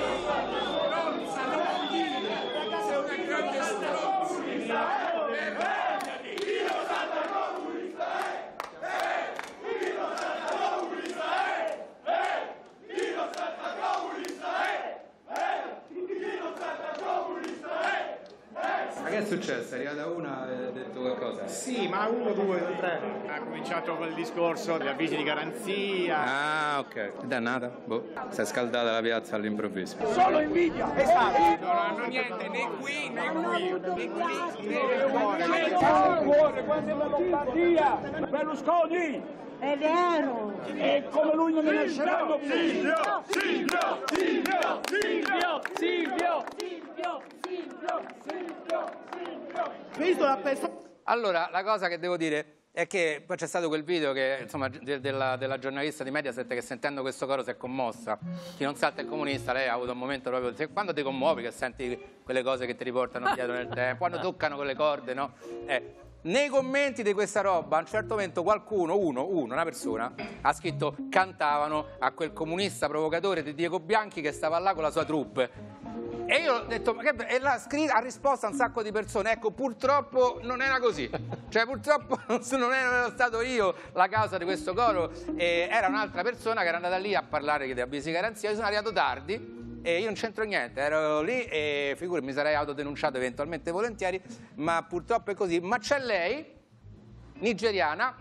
Ma che è successo? È arrivata una e ha detto qualcosa? Sì, ma uno, due, tre. Ha cominciato col discorso degli avvisi di garanzia. Ah, ok. Dannata. Boh. Si è scaldata la piazza all'improvviso. Solo invidia, esatto. Non hanno niente né qui né qui, né qui né fuori. Quando è la Lombardia, Berlusconi! È vero! E come lui non ne nasceranno più! Silvio! Silvio! Silvio! Silvio! Silvio! Silvio! Silvio! Silvio! Silvio! Visto la persona... Allora, la cosa che devo dire è che poi c'è stato quel video che, insomma, de della, della giornalista di Mediaset che sentendo questo coro si è commossa. Chi non salta è comunista, lei ha avuto un momento proprio... Se, quando ti commuovi, che senti quelle cose che ti riportano dietro nel tempo, quando toccano quelle corde, no? Eh. Nei commenti di questa roba a un certo momento qualcuno, uno, uno, una persona ha scritto cantavano a quel comunista provocatore di Diego Bianchi che stava là con la sua troupe. E io ho detto, ma che... e l'ha scritto, ha risposto a un sacco di persone, ecco purtroppo non era così, cioè purtroppo non ero stato io la causa di questo coro, e era un'altra persona che era andata lì a parlare di avvisi di garanzia. Io sono arrivato tardi e io non c'entro niente, ero lì e figurati, mi sarei autodenunciato eventualmente volentieri, ma purtroppo è così. Ma c'è lei, nigeriana,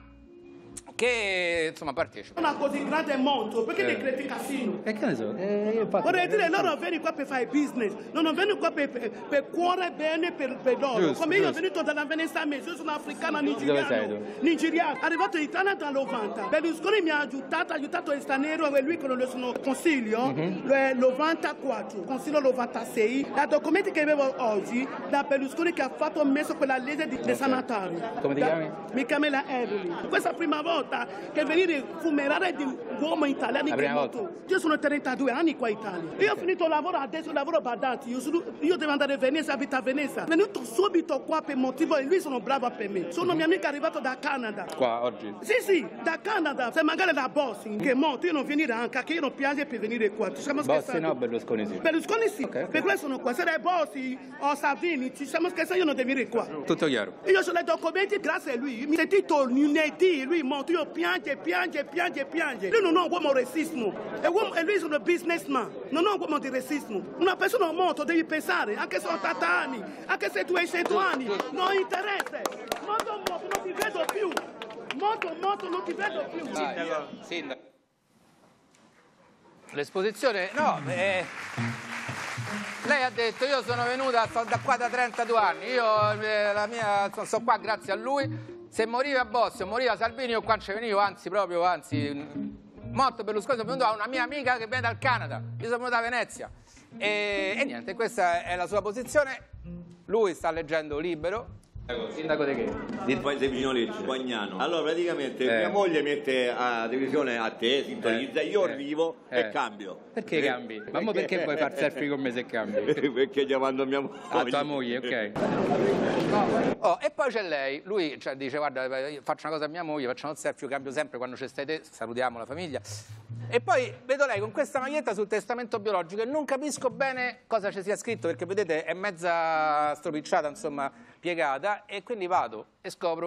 che insomma partecipa. Una così grande mondo, perché Eh. ne credi casino? E che ne so? Eh, io infatti- Vorrei dire, loro vengono qua per fare business, non vengono qua per, per, per cuore bene per, per loro. Giusto, Come io giusto. sono venuto dall'Afghanistan, io sono africana Dove nigeriana. sei tu? Nigeriano, arrivato in Italia dal novanta. Berlusconi mi ha aiutato, ha aiutato il straniero e lui con il suo consiglio, Mhm. nel novantaquattro, consiglio novantasei. I documenti che avevo oggi, da Berlusconi che ha fatto, ha messo quella legge di, di sanitario. Come ti Da- chiami? Mi chiamo la Evelyn. Questa è la prima volta che venire funerale di un uomo italiano La che è prima morto. Io sono trentadue anni qua in Italia. Io ho finito il lavoro, adesso lavoro badanti. Io, sono- io devo andare a Venezia, abito a Venezia. Sono venuto subito qua per motivo e lui sono bravo per me. Sono mia amica arrivato da Canada. Qua oggi? Sì, sì, da Canada. Se magari da Bossi, che è morto, io non venire anche, che io non piace per venire qua. Ci siamo Bossi scherzando. no, Berlusconi sì. Berlusconi sì, Ok, ok. per questo sono qua. Se è Bossi o Salvini, ci siamo scherzando, io non devo venire qua. Tutto chiaro. Io ho i documenti grazie a lui. Mi sentito lunedì, lui è morto, io piange, piange, piange, piange. Lui non è un uomo razzismo, è un uomo- e lui è un businessman, non è un uomo di razzismo. Una persona morta devi pensare, anche se ho ottanta anni, anche se tu hai cento anni, non interessa. Morto, morto, non ti vedo più. Morto, morto, non ti vedo più. Sindaco, sindaco. L'esposizione, no, eh, lei ha detto io sono venuta, sto da qua da trentadue anni, io eh, la mia, sto, sto qua grazie a lui, se moriva Bossi o moriva Salvini io qua non ci venivo, anzi proprio, anzi, morto Berlusconi sono venuto a una mia amica che viene dal Canada, io sono venuta a Venezia e, e niente, questa è la sua posizione, lui sta leggendo Libero Sindaco di che? Di Paese Vignoleccio, Guagnano. Allora praticamente Eh. mia moglie mette a televisione a te, sintonizza, Eh. io Eh. arrivo Eh. e cambio. Perché cambi? Ma mo perché vuoi far selfie con me se cambi? Perché chiamando mia moglie. A tua moglie, ok. Oh, e poi c'è lei, lui cioè, dice guarda io faccio una cosa a mia moglie, facciamo il selfie, io cambio sempre quando ci stai te, salutiamo la famiglia. E poi vedo lei con questa maglietta sul testamento biologico e non capisco bene cosa ci sia scritto perché vedete è mezza stropicciata, insomma, piegata e quindi vado e scopro...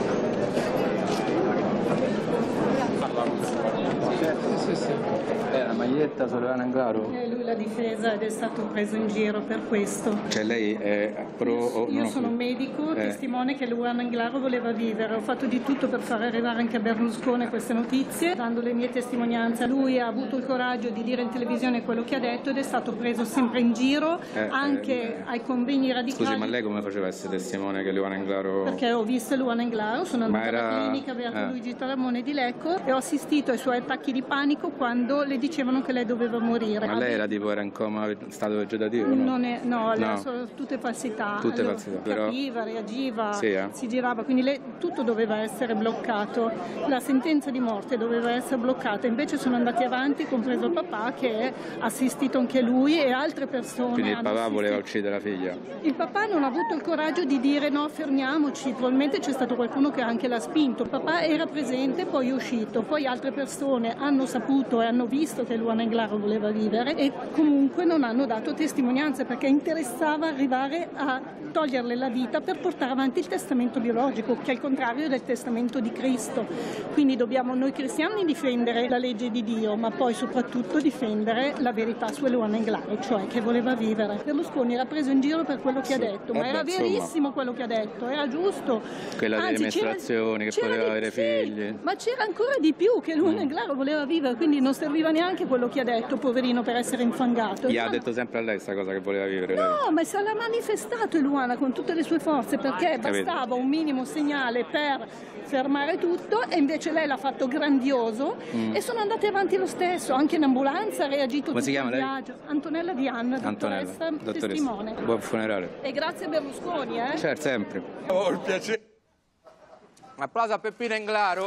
Sì, sì. È una maglietta Soleana Anglaro. E lui l'ha difesa ed è stato preso in giro per questo. Cioè lei è pro o Io no? sono un medico, Eh. testimone che Luana Anglaro voleva vivere. Ho fatto di tutto per far arrivare anche a Berlusconi queste notizie, dando le mie testimonianze. Lui ha avuto il coraggio di dire in televisione quello che ha detto ed è stato preso sempre in giro, Eh, anche eh. ai convegni radicali. Scusi, ma lei come faceva a essere testimone che Luana Anglaro... Perché ho visto Luana Anglaro, sono andata Ma era- alla clinica Beato eh. Luigi Taramone di Lecco e ho assistito ai suoi attacchi di panico quando le dicevano che lei doveva morire. Ma lei era tipo, era in coma, stato vegetativo? No, Non è, no, le- No. sono tutte falsità. Tutte Allora, falsità, però- Capiva, reagiva, Sì, eh. si girava, quindi lei- tutto doveva essere bloccato. La sentenza di morte doveva essere bloccata, invece sono andati avanti, compreso il papà che ha assistito anche lui e altre persone. Quindi il hanno papà assistito. voleva uccidere la figlia? Il papà non ha avuto il coraggio di dire no, fermiamoci, probabilmente c'è stato qualcuno che anche l'ha spinto. Il papà era presente, poi è uscito, poi altre persone hanno saputo e hanno visto che Luana Anglaro voleva vivere e comunque non hanno dato testimonianze perché interessava arrivare a toglierle la vita per portare avanti il testamento biologico, che è il contrario del testamento di Cristo. Quindi dobbiamo noi cristiani difendere la legge di Dio, ma poi soprattutto difendere la verità su Luana Anglaro, cioè che voleva vivere. Berlusconi era preso in giro per quello che ha detto, ma Eh era beh, insomma. verissimo quello che ha detto, era giusto. Quella delle Anzi, c'era- mestruazioni, che c'era poteva di- avere sì, figli. ma c'era ancora di più che Luana Anglaro voleva vivere, quindi non serviva neanche quello che ha detto, poverino, per essere infangato. Gli ha Ma- detto sempre a lei sta cosa che voleva vivere lei? No, ma se l'ha manifestato Luana con tutte le sue forze perché Capito. bastava un minimo segnale per fermare tutto e invece lei l'ha fatto grandioso Mm. e sono andati avanti lo stesso, anche in ambulanza ha reagito Come tutto si chiama il lei? viaggio. Antonella Dianna, Antonella, dottoressa, dottoressa. testimone. Buon funerale. E grazie a Berlusconi, eh? Certo, sempre. Ho il piacere. Un applauso a Peppino Anglaro.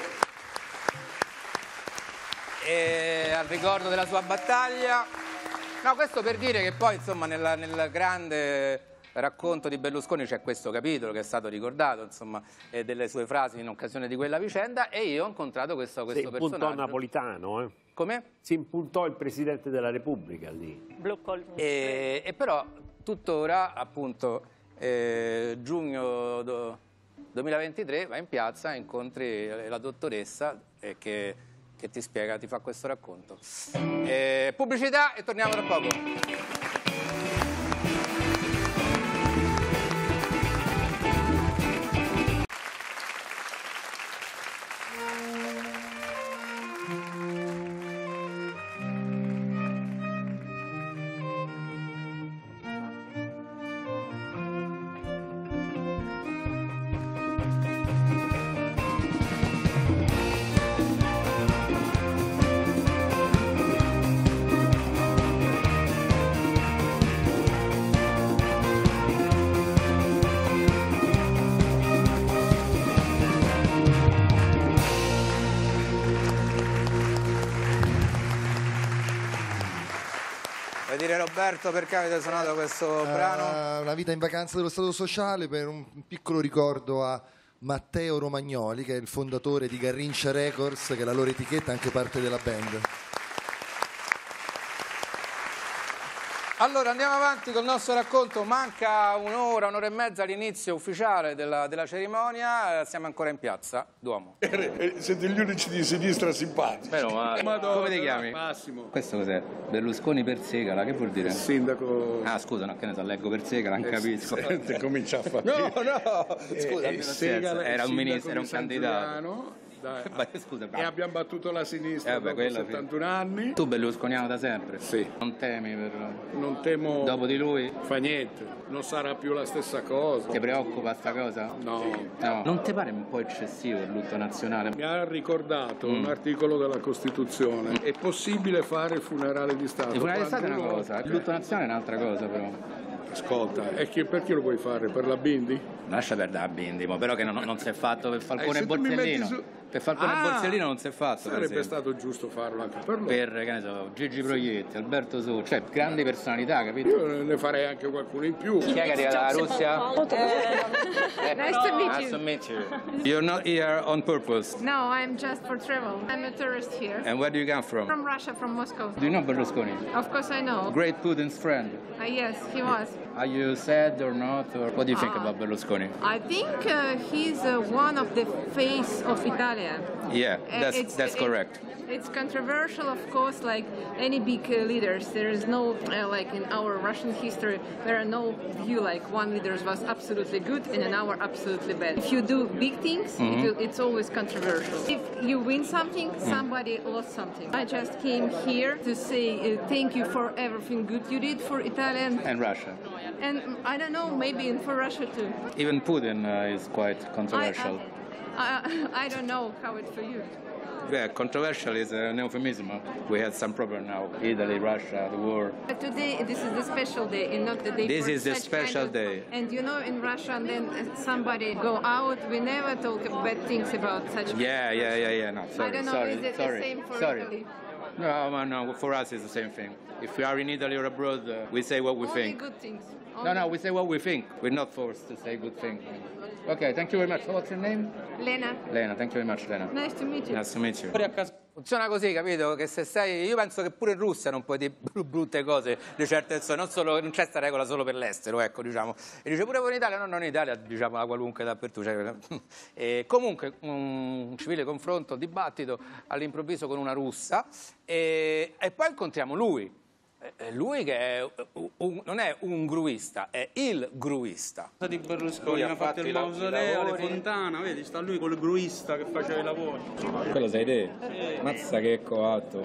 E al ricordo della sua battaglia. No, questo per dire che poi, insomma, nella- nel grande racconto di Berlusconi c'è questo capitolo che è stato ricordato, insomma, e delle sue frasi in occasione di quella vicenda e io ho incontrato questo, questo Si impuntò personaggio. Napolitano, eh? Come? Si impuntò il Presidente della Repubblica lì. E, e però tuttora, appunto, eh, giugno do- duemilaventitré va in piazza, incontri la dottoressa eh, che, che ti spiega, ti fa questo racconto. Eh, pubblicità e torniamo tra poco. Vuoi dire, Roberto, perché avete suonato questo brano? Eh, una vita in vacanza dello Stato Sociale per un piccolo ricordo a Matteo Romagnoli, che è il fondatore di Garrincia Records, che è la loro etichetta, anche parte della band. Allora andiamo avanti col nostro racconto, manca un'ora, un'ora e mezza all'inizio ufficiale della, della cerimonia, siamo ancora in piazza Duomo. Siete gli unici di sinistra simpatici. Però, ma Madonna, come ti chiami? Massimo. Questo cos'è? Berlusconi per Segala, che vuol dire? Sindaco. Ah scusa, no, che ne so, leggo per Segala, non capisco. Eh, comincia a fare. No, no, scusa, Eh, eh, Segala è era un sindaco ministro, era un di San candidato. Giuliano, dai. Beh, scusa, E bravo. abbiamo battuto la sinistra Eh, beh, dopo quella sì. settantuno anni. Tu berlusconiano da sempre? Sì. Non temi per... Non temo. Dopo di lui? Fa niente, non sarà più la stessa cosa. Ti preoccupa sta cosa? No. No. Non ti pare un po' eccessivo il lutto nazionale? Mi ha ricordato Mm. un articolo della Costituzione. È possibile fare il funerale di Stato? Il funerale di Stato è quando una uno- cosa, il lutto nazionale è un'altra cosa però. Ascolta, e che, perché lo vuoi fare? Per la Bindi? Lascia perdere la Bindi, mo, però che non, non si è fatto per Falcone Eh, e se tu mi metti Borsellino. su- Per Falcone Ah! e Borsellino non si è fatto. per Sarebbe esempio. stato giusto farlo anche per loro. Per, che ne so, Gigi Proietti, Alberto Su, cioè grandi personalità, capito? Io ne farei anche qualcuno in più. Chi è che arriva dalla Russia? Nice to meet Nice you. to meet you. You're not here on purpose. No, I'm just for travel. I'm a tourist here. And where do you come from? From Russia, from Moscow. Do you know Berlusconi? Of course I know. Great Putin's friend. Uh, yes, he was. Are you sad or not? Or what do you think Ah. about Berlusconi? I think uh, he's uh, one of the face of Italia. Yeah, Uh, that's it's- that's it- correct. It's controversial, of course, like any big uh, leaders. There is no, uh, like in our Russian history, there are no view like one leader was absolutely good and another absolutely bad. If you do big things, Mhm. it will, it's always controversial. If you win something, Mm. somebody lost something. I just came here to say uh, thank you for everything good you did for Italian. And Russia. And mm, I don't know, maybe for Russia too. Even Putin uh, is quite controversial. I, I, I don't know how it's for you. Yeah, controversial is an euphemism. We had some problem now. Italy, Russia, the war. But today, this is the special day, and not the day. This for is the such special kind of- day. And you know, in Russia, and then uh, somebody go out. We never talk bad things about such. Yeah, yeah, yeah, yeah. No, sorry, I don't know. sorry, Is it sorry, the same for sorry. Italy? No, no, no, for us it's the same thing. If we are in Italy or abroad, uh, we say what we Only think. good things. No, no, we say what we think. We're not forced to say good things. Okay, thank you very much. So what's your name? Lena, Lena, thank you very much, Lena. nice to meet you. Nice to meet you. Funziona così, capito? Che se sei. Io penso che pure in Russia non puoi dire bru- brutte cose di certe persone, non, solo, non c'è sta regola solo per l'estero, ecco, diciamo. E dice pure voi in Italia, no, non in Italia, diciamo la qualunque dappertutto. Cioè, e comunque un civile confronto, dibattito all'improvviso con una russa e, e poi incontriamo lui. Eh, Lui che è un- non è un gruista, è il gruista. Di Berlusconi ha fatto il mausoleo, le fontane, vedi, sta lui col gruista che faceva i lavori. Quello sei te? Mazza che coatto.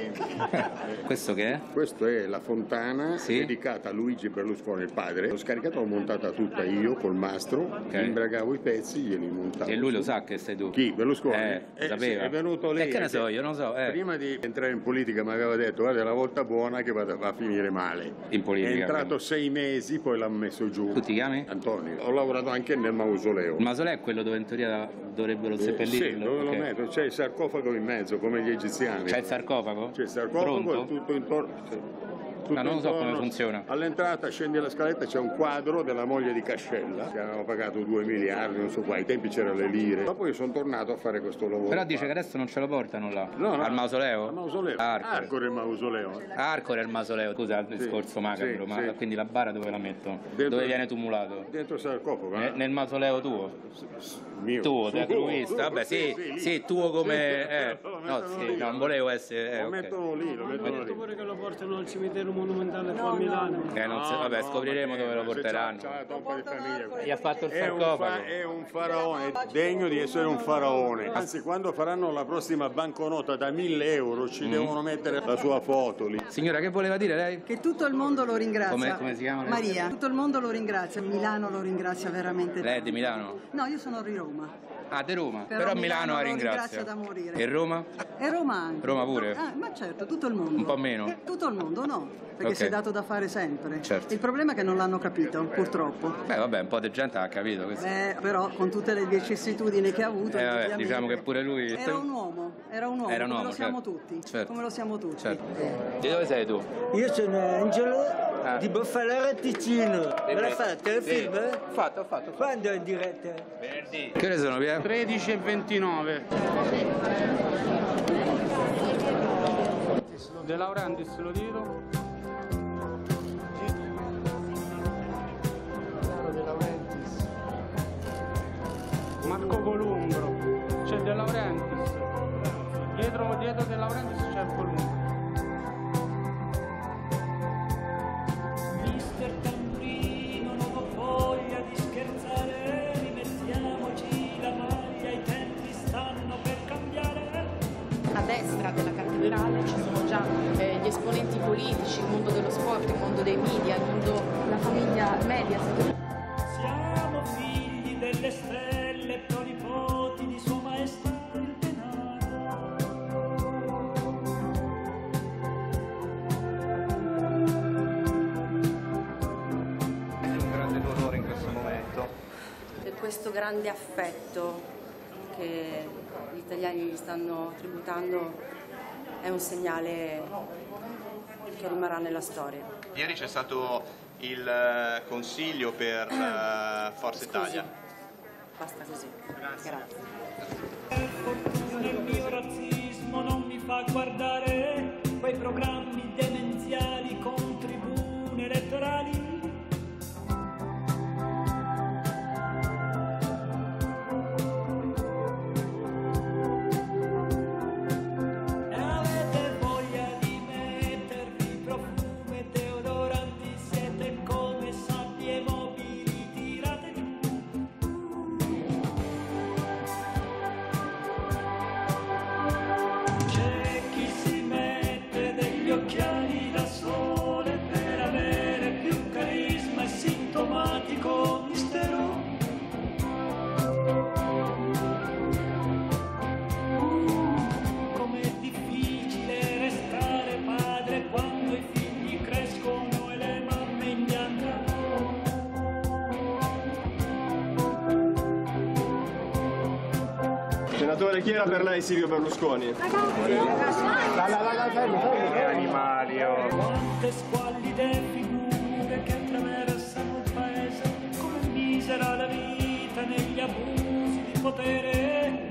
Questo che è? Questa è la fontana dedicata a Luigi Berlusconi, il padre. L'ho scaricata, l'ho montata tutta io col mastro, imbragavo i pezzi, glieli montavo. E lui lo sa che sei tu? Chi? Berlusconi? Eh, lo sapeva. sì, è venuto lì. E che ne so, io non so. Eh. Prima di entrare in politica mi aveva detto, guarda, è la volta buona che va va a finire male. In politica, È entrato sei mesi, poi l'ha messo giù. Tu ti chiami? Antonio. Ho lavorato anche nel mausoleo. Il mausoleo è quello dove in teoria dovrebbero Eh, seppellirlo? sì, dove Ok. lo metto? C'è il sarcofago in mezzo, come gli egiziani. C'è il sarcofago? C'è il sarcofago Pronto? e tutto intorno. sì. Tutto Ma non so intorno. come funziona. All'entrata scendi la scaletta, c'è un quadro della moglie di Cascella, che avevano pagato due miliardi, non so qua, ai tempi c'erano le lire. Ma poi sono tornato a fare questo lavoro. Però dice che adesso non ce lo portano là. No, no. Al mausoleo? Al mausoleo. Arcore. Arcore il mausoleo. Arcore è il mausoleo, scusa il Sì, discorso macabro, sì, ma sì. quindi la bara dove la metto? Dentro- Dove viene tumulato? Dentro il sarcofago. Ne- eh? nel mausoleo tuo? Mio. Tuo, da Suo, gruista, suo, vabbè sì, sì, sì, sì, tuo come... Sì, eh, lo no, mettono sì, lì. non volevo essere... eh, Lo ok. mettono lì, lo mettono lì. Pure che lo portano al cimitero monumentale qua a Milano. Eh, non so, vabbè, scopriremo dove lo porteranno. C'ha la tomba di famiglia. Gli ha fatto il È un, sarcofago. fa- è un faraone, degno di essere un faraone. Anzi, quando faranno la prossima banconota da mille euro ci Mm. devono mettere la sua foto lì. Signora, che voleva dire lei? Che tutto il mondo lo ringrazia. Come- come si chiama lei? Maria. Tutto il mondo lo ringrazia, Milano lo ringrazia veramente. Lei è di Milano? No, io sono di Roma. Ah, di Roma. Però Però, Milano Milano la lo ringrazia. ringrazia da morire. E Roma? E Roma anche. Roma pure? Ah, ma certo, tutto il mondo. Un po' meno? Eh, tutto il mondo no, perché Ok. si è dato da fare sempre. Certo. Il problema è che non l'hanno capito, purtroppo. Beh, vabbè, un po' di gente ha capito questo. Beh, però con tutte le vicissitudini che ha avuto, Eh, vabbè, effettivamente, diciamo che pure lui... era un uomo, era un uomo, Era un come uomo, lo siamo certo. tutti. Certo. Come lo siamo tutti. Certo. Di dove sei tu? Io sono Angelo Ah. di Boffalare Ticino. Me l'ha fatto il Sì. film? Ho fatto, ho fatto. Quando è in diretta? Venerdì. Che ore sono, Pia? tredici e ventinove. De Laurentiis lo dico. Marco Columbro. C'è De Laurentiis. Dietro, dietro De Laurentiis c'è il Columbro. Mister Tamburino, non ho voglia di scherzare, rimettiamoci la maglia, i tempi stanno per cambiare. A destra della cattedrale ci sono già eh, gli esponenti politici, il mondo dello sport, il mondo dei media, il mondo, la famiglia Mediaset. Siamo figli delle stelle, pronipoti di Sua Maestà il denaro. questo grande affetto che gli italiani gli stanno tributando è un segnale che rimarrà nella storia. Ieri c'è stato il eh, consiglio per eh, Forza Scusi. Italia. Basta così. Grazie. Il mio razzismo non mi fa guardare quei programmi demenziali con tribune elettorali. E avete voglia di mettervi profumi e deodoranti, siete come sabbie mobili tirate giù. C'è chi si mette degli occhiali da sole per avere più carisma e sintomatico mistero. Com'è difficile restare padre quando i figli crescono e le mamme imbiancano. Senatore, chi era per lei Silvio Berlusconi? Che animali, oh! Quante squallide figure che attraversano il paese, come misera la vita negli abusi di potere.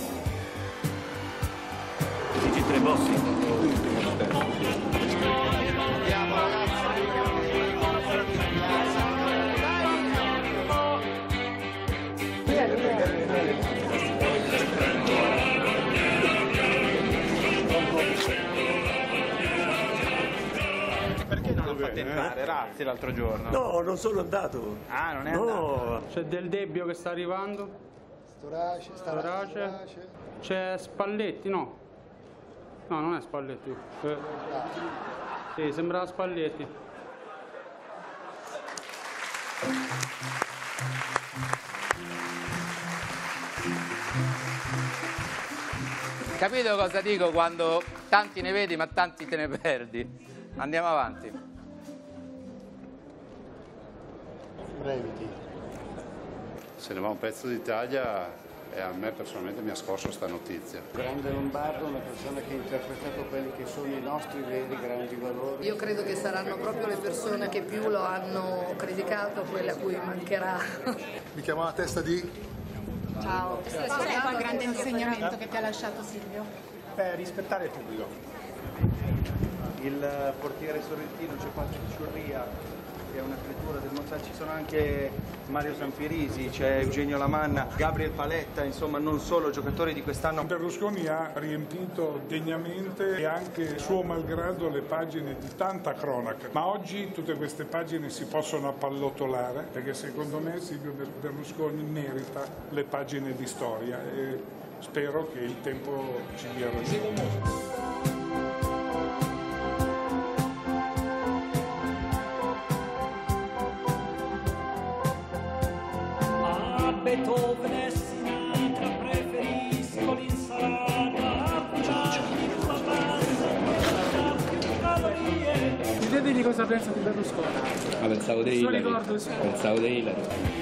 Gigi Trebossi. Perché non l'ha fatto entrare Razzi l'altro giorno? No, non sono andato. Ah, non è No. andato? C'è Del Debbio che sta arrivando? Storace, Storace. C'è Spalletti, no? No, non è Spalletti. Eh. Sì, sembrava Spalletti. Capito cosa dico quando tanti ne vedi ma tanti te ne perdi? Andiamo avanti. Breviti. Se ne va un pezzo d'Italia e a me personalmente mi ha scorso sta notizia. Grande Lombardo, una persona che ha interpretato quelli che sono i nostri veri grandi valori. Io credo che saranno proprio le persone che più lo hanno criticato quelle a cui mancherà. Mi chiamo la testa di... Ciao. Qual è il grande insegnamento che ti ha lasciato Silvio? Beh, rispettare il pubblico. Il portiere sorrentino Cepaccio di Ciurria, che è una creatura del Mozart, ci sono anche Mario Sanfirisi, c'è Eugenio Lamanna, Gabriel Paletta, insomma non solo giocatori di quest'anno. Berlusconi ha riempito degnamente e anche suo malgrado le pagine di tanta cronaca, ma oggi tutte queste pagine si possono appallotolare perché secondo me Silvio Berlusconi merita le pagine di storia e spero che il tempo ci dia ragione. Beethoven e Sinatra preferisco l'insalata, più la pasta, più calorie. Chiedeteli cosa pensa di Berlusconi. Ma pensavo di Suo Hillary. ricordo, sì. Pensavo di Hillary.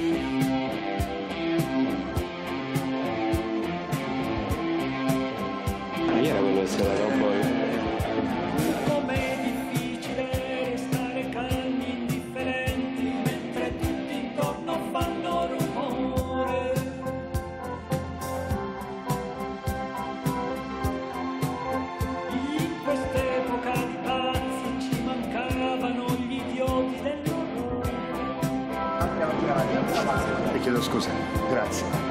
Ma chi era quello che si era roba? Com'è difficile restare calmi, indifferenti, mentre tutti intorno fanno rumore. In quest'epoca di pazzi ci mancavano gli idioti dell'orrore. E chiedo scusa, grazie.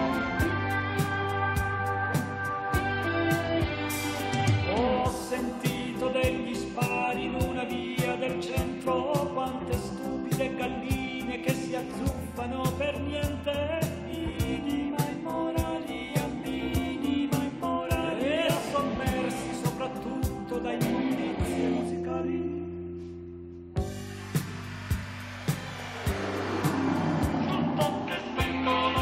Ho sentito degli spari in una via del centro, quante stupide galline che si azzuffano per niente. Minima immorali, a minima immorali, e sommersi soprattutto dai giudizi musicali.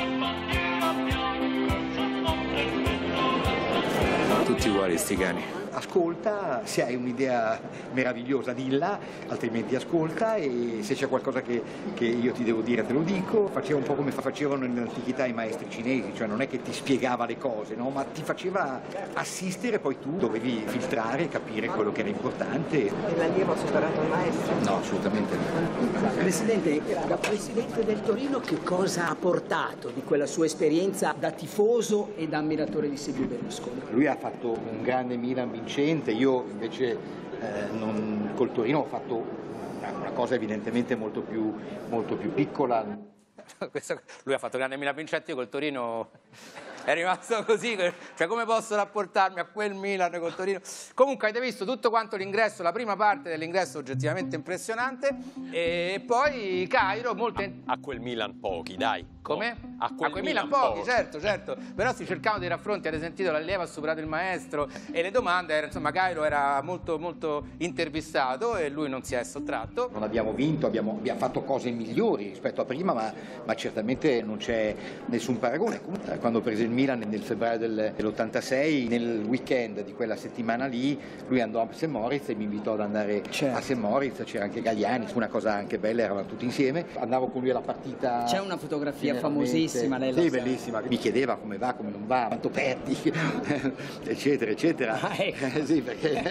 Tutti uguali sti cani. ascolta, se hai un'idea meravigliosa dilla, altrimenti ascolta, e se c'è qualcosa che, che io ti devo dire te lo dico. Faceva un po' come facevano nell'antichità i maestri cinesi, cioè non è che ti spiegava le cose, no? Ma ti faceva assistere, poi tu dovevi filtrare e capire quello che era importante. E l'allievo ha superato il maestro? No, assolutamente no. Presidente, da Presidente del Torino che cosa ha portato di quella sua esperienza da tifoso e da ammiratore di Silvio Berlusconi? Lui ha fatto un grande Milan vincente, io invece eh, non, col Torino ho fatto una, una cosa evidentemente molto più, molto più piccola. Lui ha fatto grande Milan vincente, io col Torino è rimasto così, cioè come posso rapportarmi a quel Milan col Torino? Comunque avete visto tutto quanto l'ingresso, la prima parte dell'ingresso oggettivamente impressionante, e poi Cairo molto... A quel Milan pochi, dai. Come? A quel, a quel Milan, Milan pochi, pochi, certo, certo. Però si cercavano dei raffronti, avete sentito, l'allievo ha superato il maestro e le domande erano, insomma, Cairo era molto, molto intervistato e lui non si è sottratto. Non abbiamo vinto, abbiamo, abbiamo fatto cose migliori rispetto a prima, ma, ma certamente non c'è nessun paragone. Quando ho preso il Milan nel febbraio del, dell'ottantasei, nel weekend di quella settimana lì, lui andò a Saint Moritz e mi invitò ad andare certo. a Saint Moritz, c'era anche Galliani, fu una cosa anche bella, eravamo tutti insieme. Andavo con lui alla partita. C'è una fotografia famosissima, lei sì, lo bellissima, mi chiedeva come va, come non va, quanto perdi, eccetera, eccetera. Ah, ecco. eh, sì,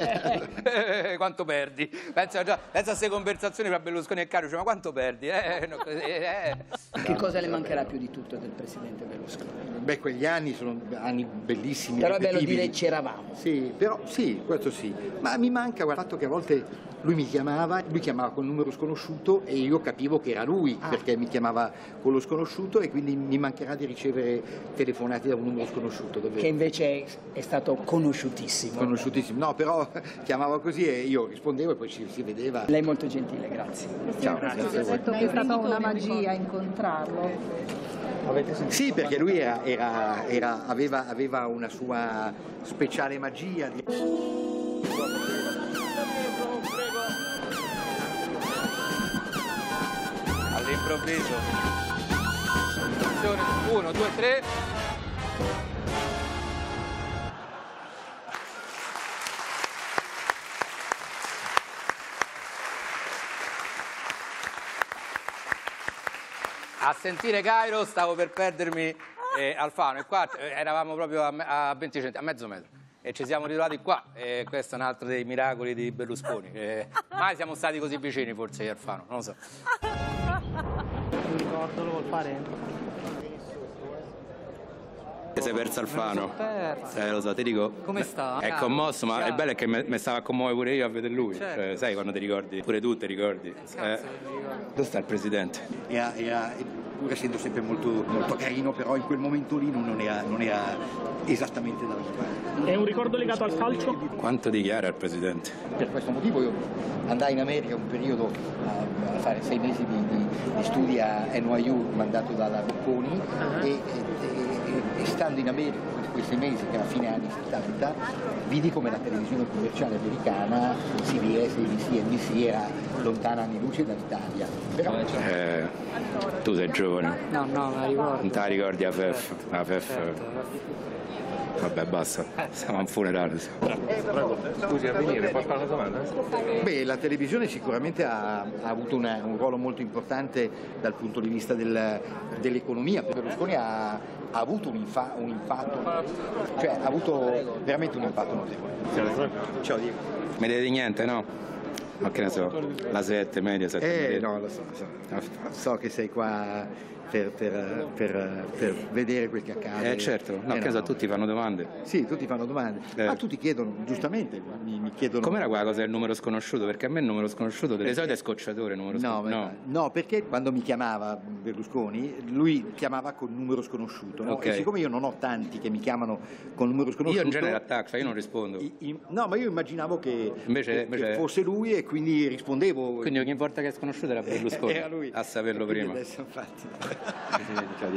perché... quanto perdi? Pensa già, pensa a queste conversazioni tra Berlusconi e Cairo, cioè, ma quanto perdi? Eh, no, eh. Che cosa le mancherà più di tutto del Presidente Berlusconi? Beh, quegli anni sono anni bellissimi. Però è bello dire c'eravamo. Sì, però sì, questo sì. Ma mi manca il fatto che a volte lui mi chiamava, lui chiamava col numero sconosciuto e io capivo che era lui, ah. perché mi chiamava con lo sconosciuto, e quindi mi mancherà di ricevere telefonate da un numero sconosciuto. Dove... Che invece è stato conosciutissimo. Conosciutissimo, no, però chiamava così e io rispondevo e poi ci si vedeva. Lei è molto gentile, grazie. Ciao, grazie. grazie a voi. Ha detto che è stata una magia incontrarlo. Sì, perché lui era, era, era, aveva, aveva una sua speciale magia. Di... All'improvviso. Uno, due, tre. A sentire Cairo stavo per perdermi eh, Alfano, e qua eh, eravamo proprio a, a venti centimetri, a mezzo metro, e ci siamo ritrovati qua, e questo è un altro dei miracoli di Berlusconi. Eh, mai siamo stati così vicini forse io e Alfano, non lo so. Un ricordo lo vuol fare? Ti sei perso Alfano? Eh, lo so, ti dico. Come sta? È commosso, ma il bello è che mi stava a commuovere pure io a vedere lui. Certo. Cioè, sai quando ti ricordi? Pure tu ti ricordi. Eh. Dove sta il presidente? Era, era, pur essendo sempre molto, molto carino, però in quel momento lì non era, non era esattamente dalla sua parte. È un ricordo legato al calcio? Quanto dichiara il presidente? Per questo motivo io andai in America un periodo a, a fare sei mesi di, di, di studi a N Y U mandato dalla Bocconi, uh-huh. e, e E stando in America quei sei mesi, che era fine anni settanta, vidi come la televisione commerciale americana, C B S, A B C, N B C, era lontana anni luce dall'Italia. Però... Eh, tu sei giovane. No, no, la ricordo. Non te la ricordi a F F? A F F. Certo. Vabbè, basta, siamo a un funerale. Scusi, a venire, posso fare una domanda? Beh, la televisione sicuramente ha, ha avuto una, un ruolo molto importante dal punto di vista del, dell'economia. Berlusconi ha, ha avuto un, infa, un impatto, cioè ha avuto veramente un impatto notevole. Ciao Diego. Mi dite niente, no? Ma che ne so, la sette, media, sette. Eh, no, lo so, so, so che sei qua per, per, per, per vedere quel che accade. Eh certo, no, eh, che no. so, tutti fanno domande. Sì, tutti fanno domande, eh. ma tutti chiedono, giustamente, mi, mi chiedono... Com'era quella cosa del numero sconosciuto? Perché a me il numero sconosciuto, delle solite è scocciatore, numero no, sconosciuto. No. no, perché quando mi chiamava Berlusconi, lui chiamava con numero sconosciuto, no? Okay. E siccome io non ho tanti che mi chiamano con numero sconosciuto... Io in genere attacco, io non rispondo. I, i, no, ma io immaginavo che, invece, che, invece... che fosse lui e quindi rispondevo... Quindi ogni volta che è sconosciuto era Berlusconi, era lui. A saperlo prima. Adesso, infatti. Tutte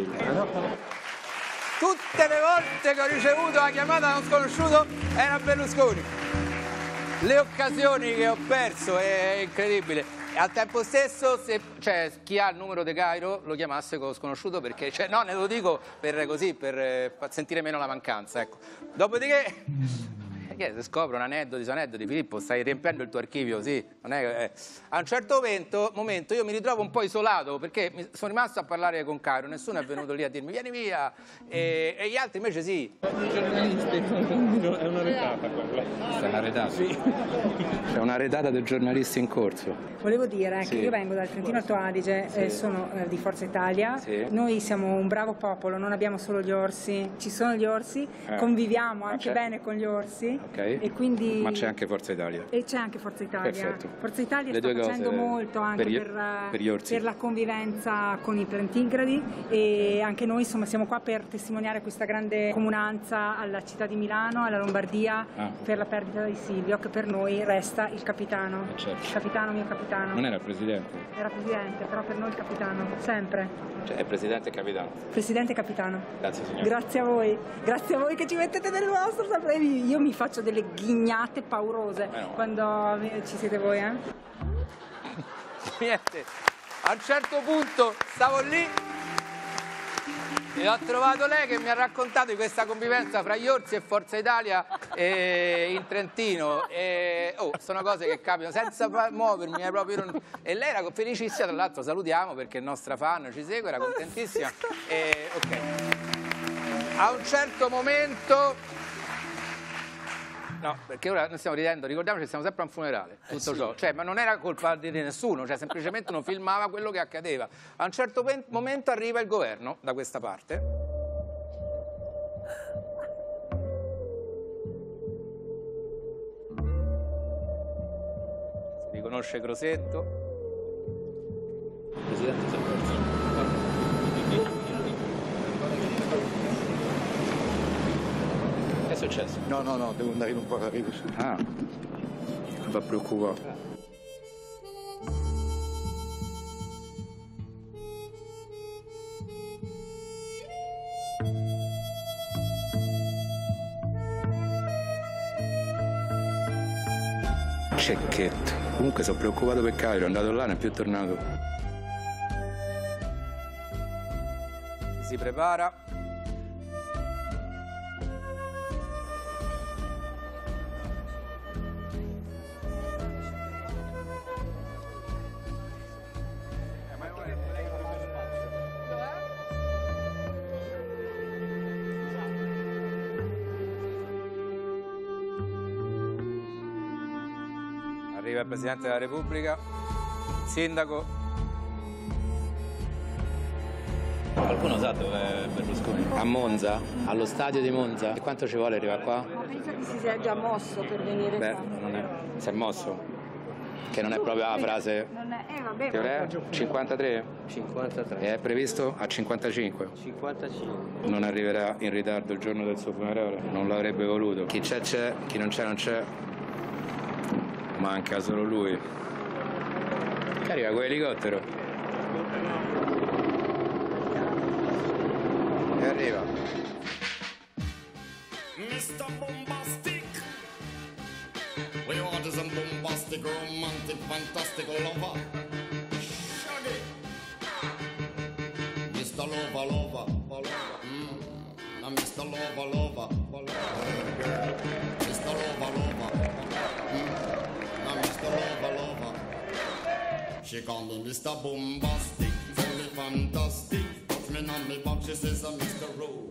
le volte che ho ricevuto la chiamata da uno sconosciuto era Berlusconi. Le occasioni che ho perso è incredibile. E al tempo stesso, se, cioè, chi ha il numero di Cairo lo chiamasse con lo sconosciuto, perché, cioè, no, ne lo dico per così, per, per sentire meno la mancanza, ecco. Dopodiché che se scoprono aneddoti su aneddoti, Filippo, stai riempiendo il tuo archivio, sì. Non è, eh. A un certo momento, momento io mi ritrovo un po' isolato perché mi sono rimasto a parlare con Cairo, nessuno è venuto lì a dirmi vieni via, e, e gli altri invece sì. È una retata quella. Questa è una retata? Sì. C'è una retata dei giornalisti in corso. Volevo dire Sì. che io vengo dal Trentino Alto Adige, Sì. eh, sono eh, di Forza Italia, Sì. noi siamo un bravo popolo, non abbiamo solo gli orsi, ci sono gli orsi, Eh. conviviamo anche c'è. bene con gli orsi Ok. e quindi... Ma c'è anche Forza Italia. E c'è anche Forza Italia. Perfetto. Forza Italia Le sta due facendo cose molto anche per gli- per, eh, per gli orsi. per la convivenza con i plantigradi e anche noi insomma siamo qua per testimoniare questa grande comunanza alla città di Milano, alla Lombardia, Ah. per la perdita di Silvio, che per noi resta il capitano. certo. Il capitano, mio capitano. Non era il presidente? Era presidente, però per noi il capitano, sempre. Cioè, è presidente e capitano. Presidente e capitano. Grazie signore. Grazie a voi, grazie a voi che ci mettete del vostro sapere. Io mi faccio delle ghignate paurose Eh no. quando ci siete voi, eh? Niente, a un certo punto stavo lì e ho trovato lei che mi ha raccontato di questa convivenza fra gli orsi e Forza Italia e in Trentino. E, oh, sono cose che capitano senza fa- muovermi, eh, proprio non- e lei era felicissima, tra l'altro salutiamo perché è nostra fan, ci segue, era contentissima. E, ok. A un certo momento... No, perché ora noi stiamo ridendo, ricordiamoci che siamo sempre a un funerale, tutto sì. ciò, cioè, ma non era colpa di nessuno, cioè semplicemente uno filmava quello che accadeva. A un certo pen- momento arriva il governo da questa parte. Si riconosce Crosetto. Presidente Saccorzini. Che è successo? No, no, no, devo andare in un po' arrivo su. Ah, non va preoccupato. Cecchetto. Comunque sono preoccupato per Cairo, è andato là, non è più tornato. Si prepara. Arriva il Presidente della Repubblica, il Sindaco. Qualcuno sa dove è Berlusconi? A Monza, allo stadio di Monza. E quanto ci vuole arrivare qua? Ma penso che si sia già mosso per venire Beh, qua. non è, si è mosso. Che non è proprio la frase. Non è, eh vabbè, Che ora è? ma- cinquantatré? cinquantatré. E è previsto a cinquantacinque. cinquantacinque. Non arriverà in ritardo il giorno del suo funerale, non l'avrebbe voluto. Chi c'è c'è, chi non c'è non c'è. Manca solo lui. Che arriva con l'elicottero. E arriva. mister Bombastic. We order some bombastic, romantic, fantastic lover. Shaggy. mister Lover, lover, lover. Mm. Now mister Lover, lover, lover. mister Lover, lover. Mm. Now mister Lover, lover. She call me mister Bombastic, very fantastic. Touch me on me back, she says I'm mister Rowe.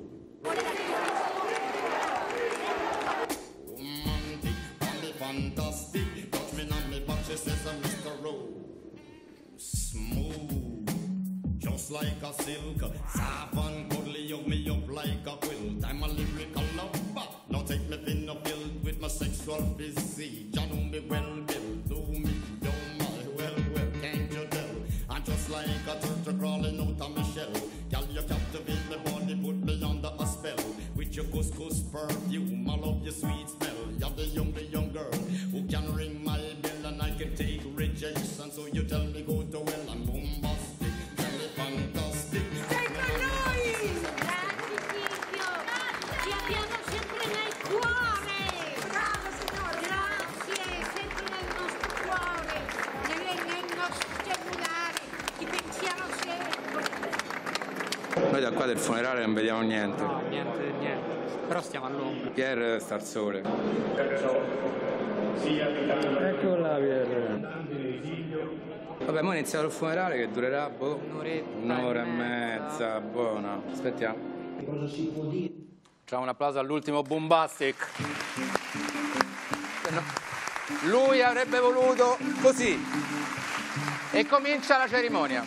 Romantic, call me fantastic. Touch me on me back, she says I'm mister Rowe. Smooth, just like a silk. Soft and cuddly, hug me up like a quilt. I'm a lyrical lover. Now take me thin or filled with my sexual physique. You know me well, Bill. Do me, don't my well, well, can't you tell? I'm just like a turtle crawling out of my shell. Girl, you captivate my body, put me under a spell. With your couscous perfume, I love your sweet smell. You're the young, the young girl who can ring my bell and I can take rejection. So you tell me go to hell, I'm bombastic, tell me fantastic. Sei con noi! Grazie Silvio! Ci abbiamo sempre nel cuore! Bravo signore! Grazie! Sempre nel nostro cuore! Nel, nel nostro cellulare! Ti pensiamo sempre! Noi da qua del funerale non vediamo niente. Niente, niente. Però stiamo all'ombra. Pierre sta al sole. Ecco là, Pierre. Vabbè, mo è iniziato il funerale che durerà boh, un'ora e mezza, buona. Aspettiamo. Cosa si può dire? Facciamo un applauso all'ultimo Boombastic. Lui avrebbe voluto così. E comincia la cerimonia.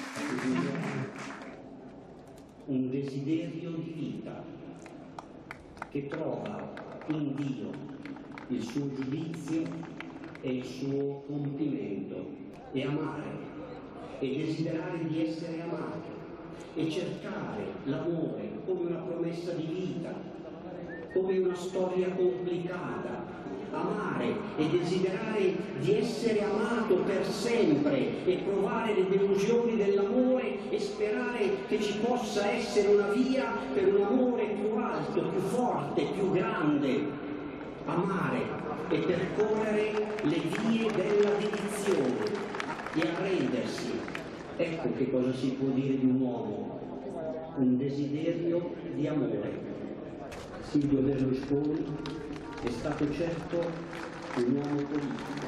Un desiderio di vita che trova in Dio il suo giudizio e il suo compimento, e amare, e desiderare di essere amato, e cercare l'amore come una promessa di vita, come una storia complicata, amare e desiderare di essere amato per sempre e provare le delusioni dell'amore e sperare che ci possa essere una via per un amore più alto, più forte, più grande. Amare e percorrere le vie della dedizione e arrendersi. Ecco che cosa si può dire di un uomo, un desiderio di amore. Silvio Berlusconi è stato certo un uomo politico,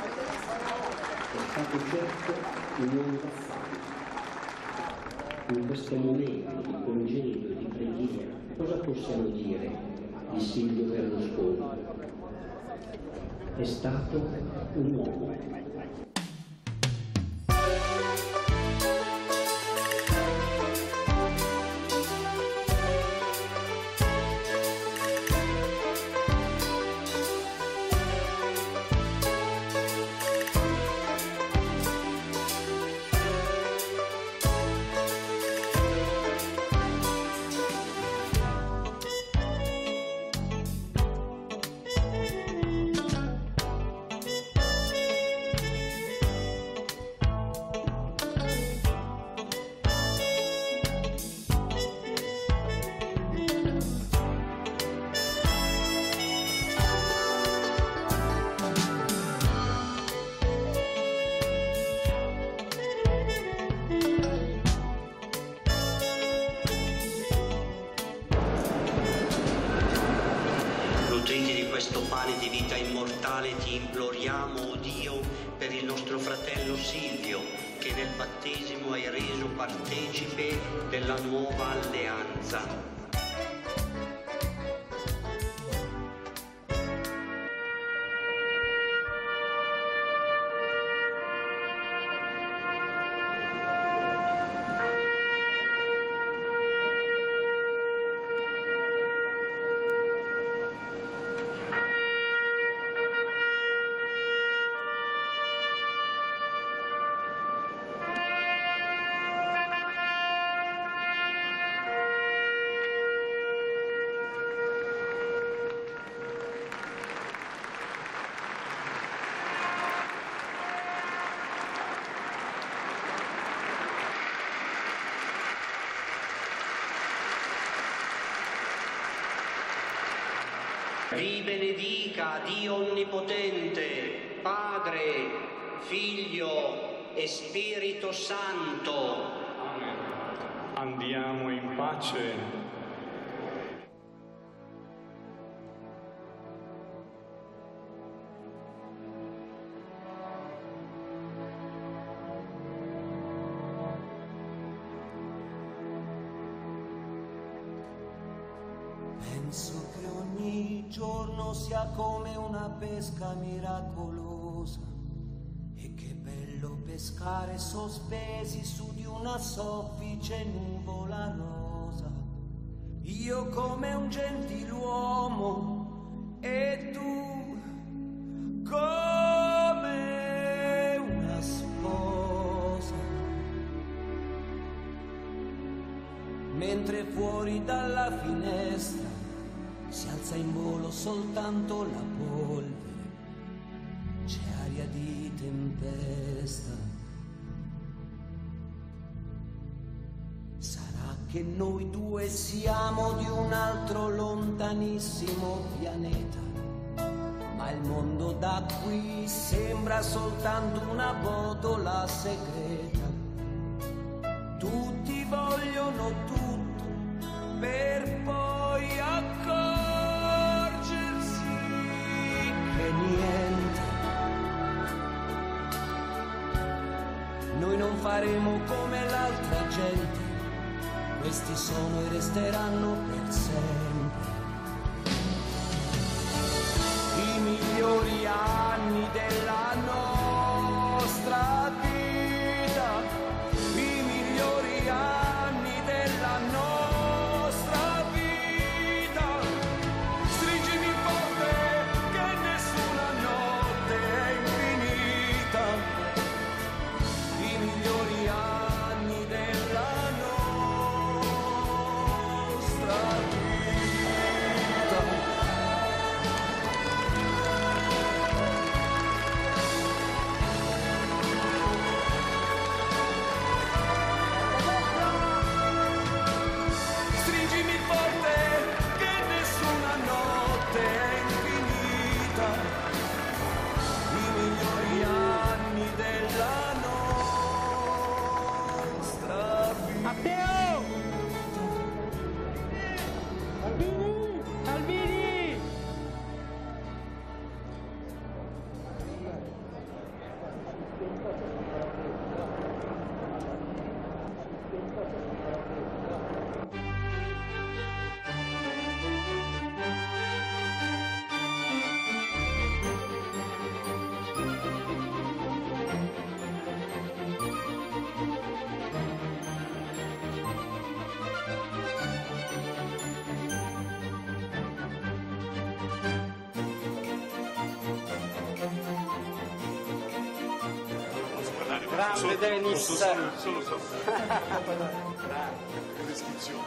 è stato certo un uomo d'affari. In questo momento di congedo e di preghiera, cosa possiamo dire di Silvio Berlusconi? È stato un uomo. Questo pane di vita immortale ti imploriamo, o Dio, per il nostro fratello Silvio, che nel battesimo hai reso partecipe della nuova alleanza. Vi benedica Dio Onnipotente, Padre, Figlio e Spirito Santo. Amen. Andiamo in pace. Penso che ogni giorno sia come una pesca miracolosa, e che bello pescare sospesi su di una soffice nuvola rosa. Io come un gentiluomo e tu come una sposa, mentre fuori dalla finestra si alza in volo soltanto la polvere, c'è aria di tempesta. Sarà che noi due siamo di un altro lontanissimo pianeta, ma il mondo da qui sembra soltanto una botola segreta. Tutti vogliono tutto per poi accorrere saremo come l'altra gente, questi sono e resteranno per sempre i migliori anni della nostra vita, i migliori anni della nostra vita. Stringimi forte che nessuna notte è infinita, i migliori anni della nostra vita. Stringimi forte che nessuna notte è infinita, i migliori anni della nostra vita. Matteo! Albini! Albini! Grande Dennis! Solo, solo, solo. Descrizione.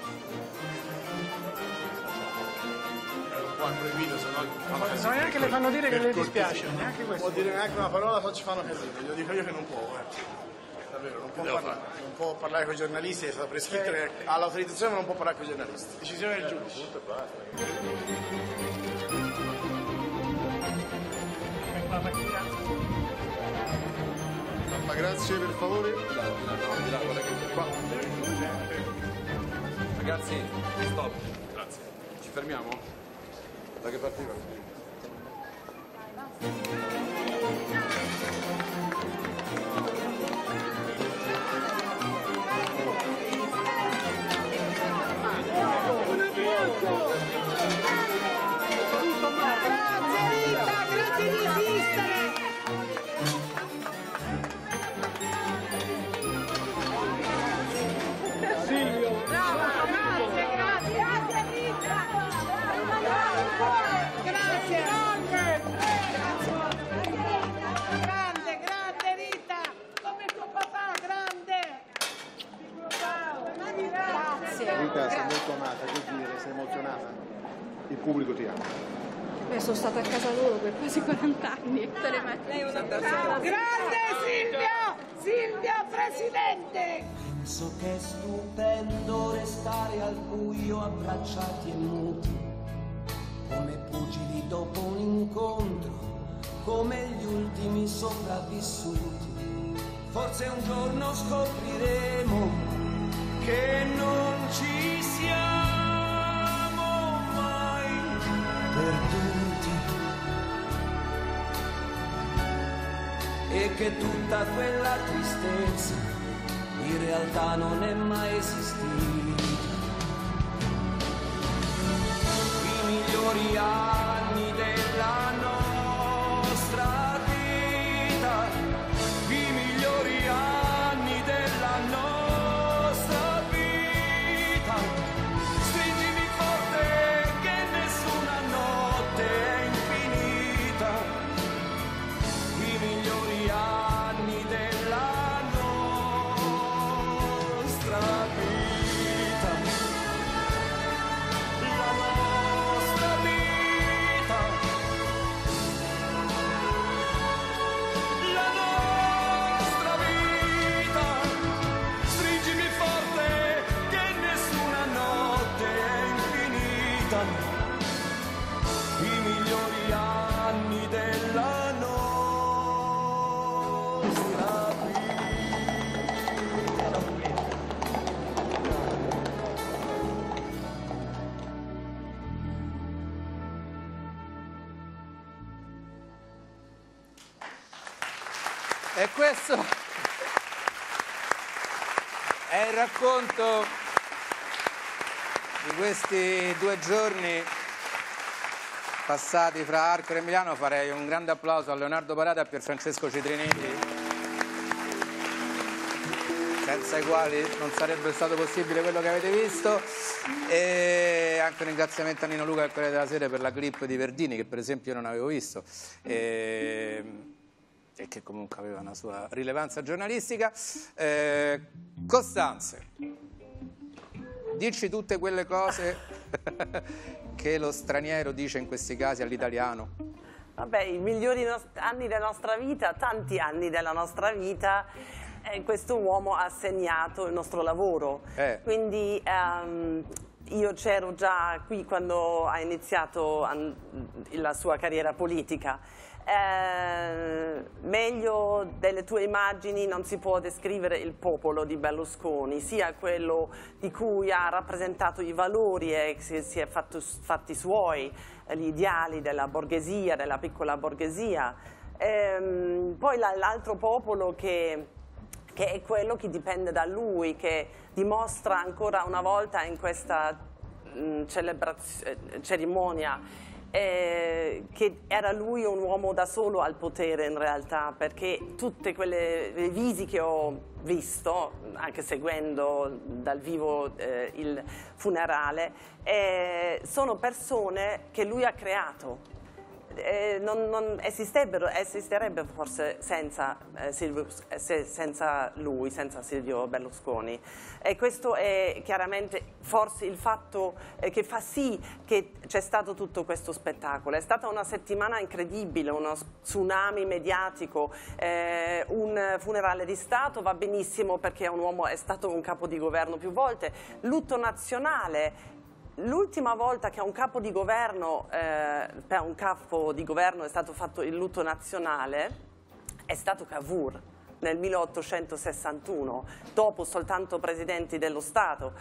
Qua proibito, se no... No, neanche le fanno dire che le dispiace, neanche questo. Può dire neanche una parola, se ci fanno casino. Glielo dico io che non può, eh. Davvero, non può, parlare, non può parlare con i giornalisti, è stato prescritto che ha l'autorizzazione ma non può parlare con i giornalisti. Decisione del giudice. Ma grazie per favore. Ragazzi, stop. Grazie. Ci fermiamo? Da che partiva? Grazie Rita, grazie di esistere. Silvio! Brava, grazie, grazie, grazie Rita. Grazie. Grande, grande Rita, come tuo papà, grande. Grazie. Rita, sei molto amata, che dire, sei emozionata. Il pubblico ti ama. Beh, sono stata a casa loro per quasi quaranta anni. Tutte le mattine. Grande Silvio, Silvio Presidente. Penso che è stupendo restare al buio abbracciati e muti, come pugili dopo un incontro, come gli ultimi sopravvissuti. Forse un giorno scopriremo che non ci siamo mai perduti e che tutta quella tristezza in realtà non è mai esistita. I migliori anni della nostra vita, i migliori anni della nostra vita. Stringimi forte che nessuna notte è infinita, i migliori anni della nostra vita, la nostra vita, la nostra vita. Stringimi forte che nessuna notte è infinita, i migliori anni della nostra vita. E questo, è il racconto di questi due giorni passati fra Arcore e Milano. Farei un grande applauso a Leonardo Parata e a Pierfrancesco Citrinelli, senza i quali non sarebbe stato possibile quello che avete visto, e anche un ringraziamento a Nino Luca del Corriere della Sera per la clip di Verdini, che per esempio io non avevo visto e, e che comunque aveva una sua rilevanza giornalistica. eh, Costanze, dici tutte quelle cose che lo straniero dice in questi casi all'italiano. Vabbè, i migliori anni della nostra vita, tanti anni della nostra vita, eh, questo uomo ha segnato il nostro lavoro. Eh. Quindi um, io c'ero già qui quando ha iniziato um, la sua carriera politica. Eh, meglio delle tue immagini non si può descrivere il popolo di Berlusconi, sia quello di cui ha rappresentato i valori e si, si è fatto, fatti suoi, gli ideali della borghesia, della piccola borghesia, eh, poi l'altro popolo che, che è quello che dipende da lui, che dimostra ancora una volta in questa mh, cerimonia Eh, che era lui un uomo da solo al potere in realtà, perché tutte quelle visi che ho visto, anche seguendo dal vivo eh, il funerale, eh, sono persone che lui ha creato. Eh, non, non esisterebbero, esisterebbe forse senza, eh, Silvio, se, senza lui, senza Silvio Berlusconi, e questo è chiaramente forse il fatto eh, che fa sì che c'è stato tutto questo spettacolo. È stata una settimana incredibile, uno tsunami mediatico, eh, un funerale di Stato, va benissimo perché è un uomo, è stato un capo di governo più volte, lutto nazionale. L'ultima volta che a un capo di governo, eh, per un capo di governo è stato fatto il lutto nazionale è stato Cavour nel milleottocentosessantuno, dopo soltanto presidenti dello Stato.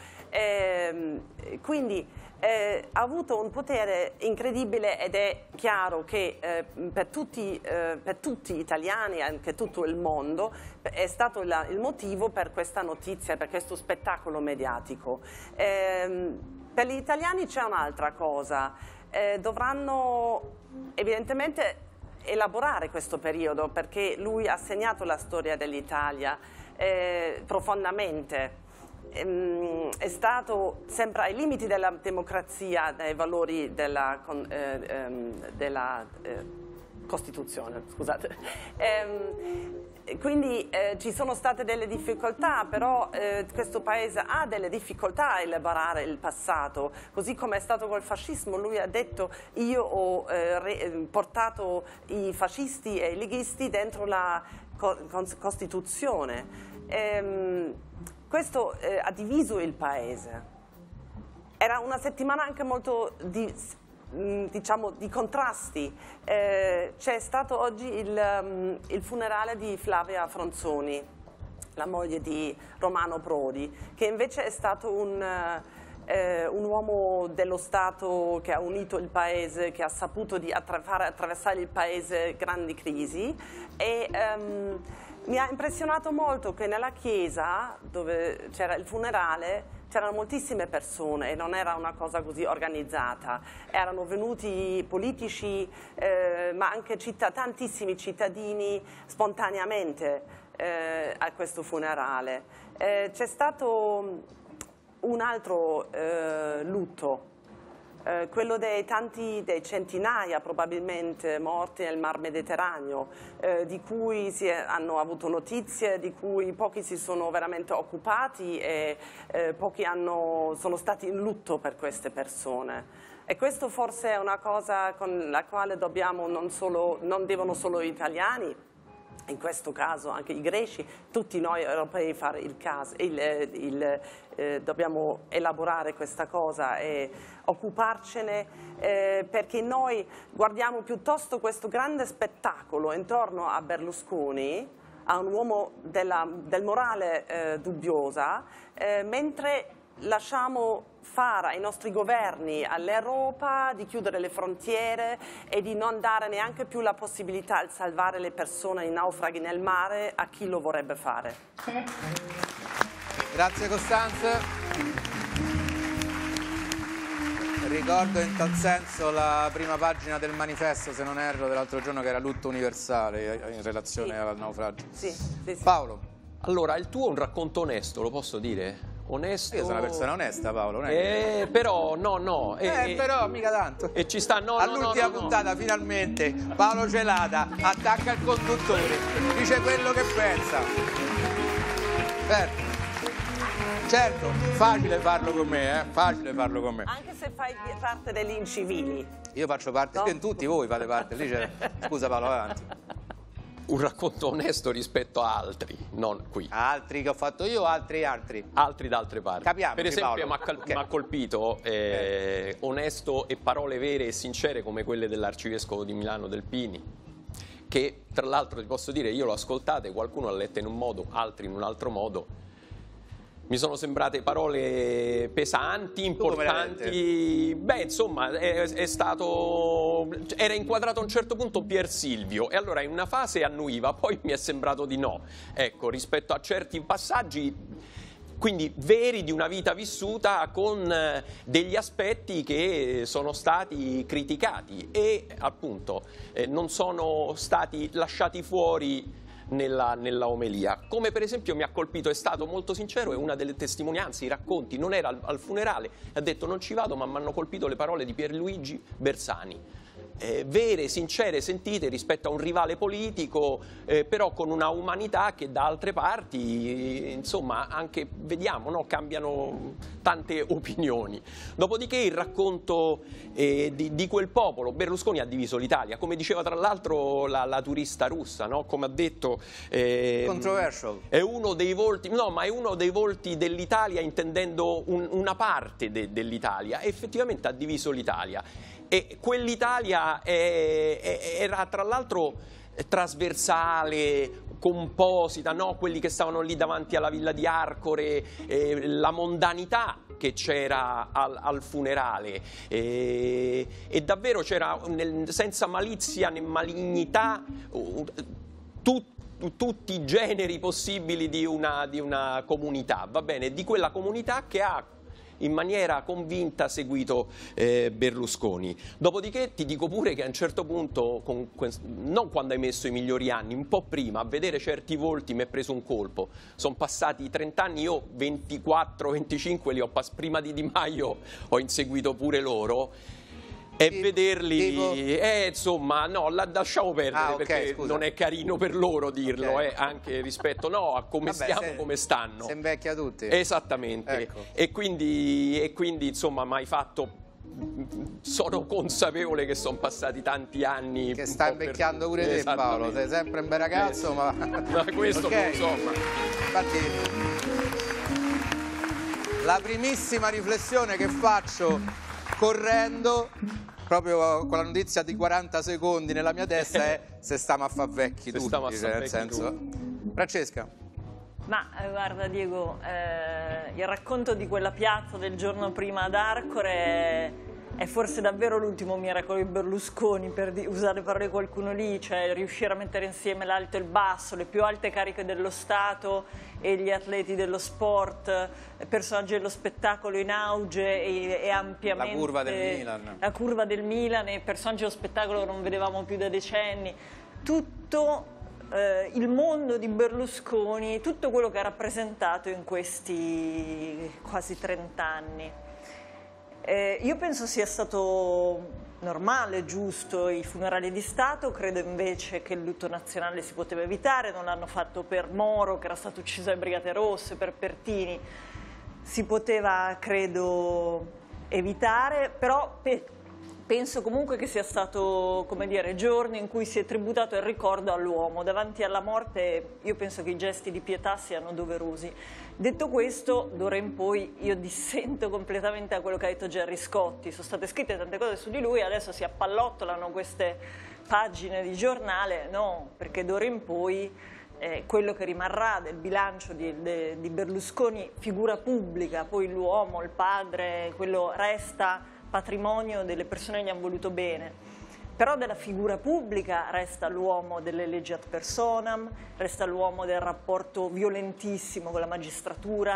Eh, quindi eh, ha avuto un potere incredibile ed è chiaro che eh, per, tutti, eh, per tutti gli italiani e anche tutto il mondo è stato la, il motivo per questa notizia, per questo spettacolo mediatico. Eh, Per gli italiani c'è un'altra cosa, eh, dovranno evidentemente elaborare questo periodo perché lui ha segnato la storia dell'Italia eh, profondamente, ehm, è stato sempre ai limiti della democrazia, dei valori della, eh, ehm, della eh, Costituzione, scusate. Ehm, Quindi eh, ci sono state delle difficoltà, però eh, questo paese ha delle difficoltà a elaborare il passato, così come è stato col fascismo. Lui ha detto: io ho eh, re, portato i fascisti e i leghisti dentro la co Costituzione. Ehm, questo eh, ha diviso il paese. Era una settimana anche molto di diciamo di contrasti. Eh, c'è stato oggi il, um, il funerale di Flavia Franzoni, la moglie di Romano Prodi, che invece è stato un, eh, un uomo dello Stato che ha unito il paese, che ha saputo di attra fare attraversare il paese grandi crisi, e um, mi ha impressionato molto che nella chiesa dove c'era il funerale c'erano moltissime persone e non era una cosa così organizzata. Erano venuti politici, eh, ma anche città, tantissimi cittadini spontaneamente eh, a questo funerale. Eh, c'è stato un altro eh, lutto, eh, quello dei tanti, dei centinaia probabilmente morti nel Mar Mediterraneo, eh, di cui si è, hanno avuto notizie, di cui pochi si sono veramente occupati e eh, pochi hanno, sono stati in lutto per queste persone. E questo forse è una cosa con la quale dobbiamo non, solo, non devono solo gli italiani, in questo caso anche i greci, tutti noi europei fare il caso, il, il, eh, dobbiamo elaborare questa cosa e occuparcene, eh, perché noi guardiamo piuttosto questo grande spettacolo intorno a Berlusconi, a un uomo della, del morale eh, dubbiosa, eh, mentre lasciamo fare ai nostri governi, all'Europa, di chiudere le frontiere e di non dare neanche più la possibilità di salvare le persone in naufraghi nel mare a chi lo vorrebbe fare. Grazie Costanze. Ricordo in tal senso la prima pagina del manifesto, se non erro, dell'altro giorno, che era lutto universale in relazione sì. al naufragio. Sì, sì, sì. Paolo. Allora, il tuo è un racconto onesto, lo posso dire? Onesto. Io sono una persona onesta, Paolo. Non è eh, che... Però, no, no. Eh, eh, però, mica tanto. E ci sta, no, All'ultima no, no, puntata, no. finalmente, Paolo Celata attacca il conduttore, dice quello che pensa. Certo. Certo, facile farlo con me, eh? Facile farlo con me. Anche se fai parte degli incivili. Io faccio parte, no? Io, tutti voi fate parte. Lì c'è... Scusa Paolo, avanti. Un racconto onesto rispetto a altri, non qui. Altri che ho fatto io, altri altri. Altri da altre parti. Capiamo. Per esempio mi okay. ha colpito eh, eh. onesto e parole vere e sincere come quelle dell'arcivescovo di Milano Delpini, che tra l'altro ti posso dire, io l'ho ascoltate, qualcuno l'ha letta in un modo, altri in un altro modo. Mi sono sembrate parole pesanti, importanti. Beh, insomma, è, è stato. Era inquadrato a un certo punto Pier Silvio, e allora in una fase annuiva, poi mi è sembrato di no. Ecco, rispetto a certi passaggi, quindi veri di una vita vissuta, con degli aspetti che sono stati criticati e appunto eh, non sono stati lasciati fuori Nella, nella omelia. Come per esempio mi ha colpito, è stato molto sincero, è una delle testimonianze, i racconti, non era al, al funerale, ha detto non ci vado, ma mi hanno colpito le parole di Pierluigi Bersani. Eh, vere, sincere, sentite rispetto a un rivale politico, eh, però con una umanità che da altre parti, eh, insomma, anche vediamo, no? Cambiano tante opinioni. Dopodiché il racconto eh, di, di quel popolo, Berlusconi ha diviso l'Italia, come diceva tra l'altro la, la turista russa, no? Come ha detto, eh, controversial. È uno dei volti, no, ma è uno dei volti dell'Italia, intendendo un, una parte de, dell'Italia, e effettivamente ha diviso l'Italia. E quell'Italia era tra l'altro trasversale, composita, no? Quelli che stavano lì davanti alla villa di Arcore, eh, la mondanità che c'era al, al funerale, eh, e davvero c'era, senza malizia né malignità, uh, tut, tutti i generi possibili di una, di una comunità, va bene? Di quella comunità che ha in maniera convinta seguito eh, Berlusconi. Dopodiché ti dico pure che a un certo punto, con, non quando hai messo i migliori anni, un po' prima, a vedere certi volti mi è preso un colpo. Sono passati trenta anni, io ventiquattro venticinque li ho passati, prima di Di Maio ho inseguito pure loro. E tipo, vederli, tipo... Eh, insomma, no, la lasciamo perdere, ah, okay, perché scusa. Non è carino per loro dirlo, okay. eh, anche rispetto no, a come Vabbè, stiamo, se, come stanno. Si invecchia tutti. Esattamente. Ecco. E, quindi, e quindi, insomma, mi hai fatto... Sono consapevole che sono passati tanti anni. Che sta invecchiando per... pure te, Paolo. Sei sempre un bel ragazzo, eh, ma... ma questo, okay. insomma... Infatti... La primissima riflessione che faccio correndo, proprio con la notizia di quaranta secondi nella mia testa, è se stiamo a far vecchi tutti, cioè, nel senso. Francesca? Ma eh, guarda Diego, eh, il racconto di quella piazza del giorno prima ad Arcore è, è forse davvero l'ultimo miracolo di Berlusconi, per di, usare le parole di qualcuno lì, cioè riuscire a mettere insieme l'alto e il basso, le più alte cariche dello Stato e gli atleti dello sport, personaggi dello spettacolo in auge e, e ampiamente... La curva del Milan. La curva del Milan e personaggi dello spettacolo che non vedevamo più da decenni. Tutto eh, il mondo di Berlusconi, tutto quello che ha rappresentato in questi quasi trent'anni. Eh, io penso sia stato normale, giusto, i funerali di Stato, credo invece che il lutto nazionale si poteva evitare, non l'hanno fatto per Moro che era stato ucciso dalle Brigate Rosse, per Pertini, si poteva credo evitare, però pe penso comunque che sia stato, come dire, giorno in cui si è tributato il ricordo all'uomo. Davanti alla morte io penso che i gesti di pietà siano doverosi. Detto questo, d'ora in poi io dissento completamente da quello che ha detto Gerry Scotti. Sono state scritte tante cose su di lui, adesso si appallottolano queste pagine di giornale, no, perché d'ora in poi eh, quello che rimarrà del bilancio di, de, di Berlusconi, figura pubblica, poi l'uomo, il padre, quello resta patrimonio delle persone che gli hanno voluto bene. Però della figura pubblica resta l'uomo delle leggi ad personam, resta l'uomo del rapporto violentissimo con la magistratura,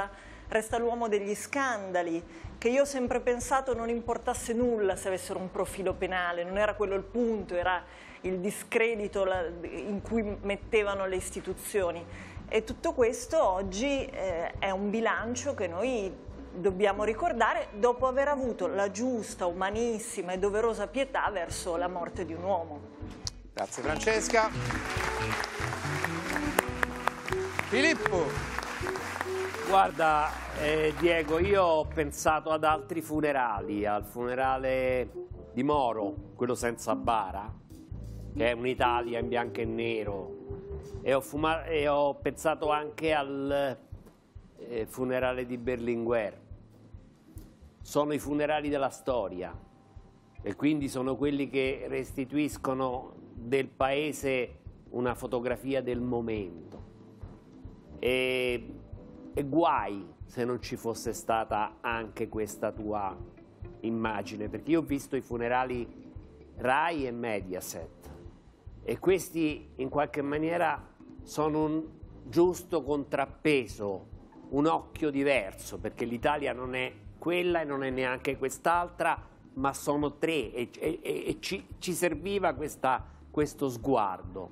resta l'uomo degli scandali, che io ho sempre pensato non importasse nulla se avessero un profilo penale, non era quello il punto, era il discredito in cui mettevano le istituzioni. E tutto questo oggi eh, è un bilancio che noi dobbiamo ricordare dopo aver avuto la giusta, umanissima e doverosa pietà verso la morte di un uomo. Grazie Francesca. Filippo. Guarda eh, Diego, io ho pensato ad altri funerali, al funerale di Moro, quello senza bara, che è un'Italia in bianco e nero, e ho, fuma- e ho pensato anche al eh, funerale di Berlinguer. Sono i funerali della storia e quindi sono quelli che restituiscono del paese una fotografia del momento. E, e guai se non ci fosse stata anche questa tua immagine, perché io ho visto i funerali Rai e Mediaset e questi in qualche maniera sono un giusto contrappeso, un occhio diverso, perché l'Italia non è quella e non è neanche quest'altra, ma sono tre e, e, e ci, ci serviva questa, questo sguardo.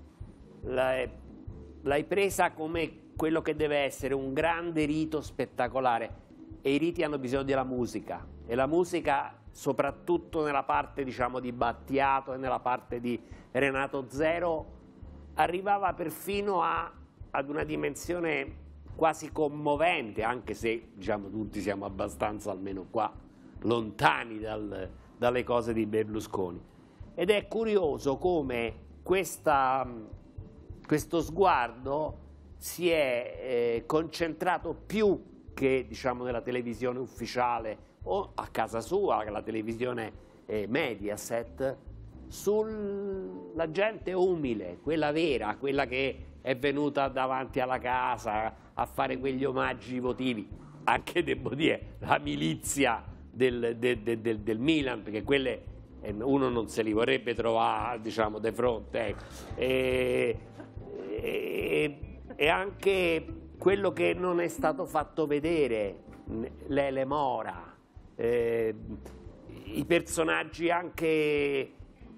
L'hai presa come quello che deve essere un grande rito spettacolare e i riti hanno bisogno della musica e la musica soprattutto nella parte diciamo di Battiato e nella parte di Renato Zero arrivava perfino a, ad una dimensione quasi commovente, anche se diciamo tutti siamo abbastanza almeno qua lontani dal, dalle cose di Berlusconi. Ed è curioso come questa, questo sguardo si è eh, concentrato più che diciamo nella televisione ufficiale o a casa sua, la televisione eh, Mediaset, sulla gente umile, quella vera, quella che è venuta davanti alla casa a fare quegli omaggi votivi, anche devo dire la milizia del, del, del, del Milan, perché quelle eh, uno non se li vorrebbe trovare diciamo di fronte, ecco. e, e, e anche quello che non è stato fatto vedere, Lele Mora, eh, i personaggi anche,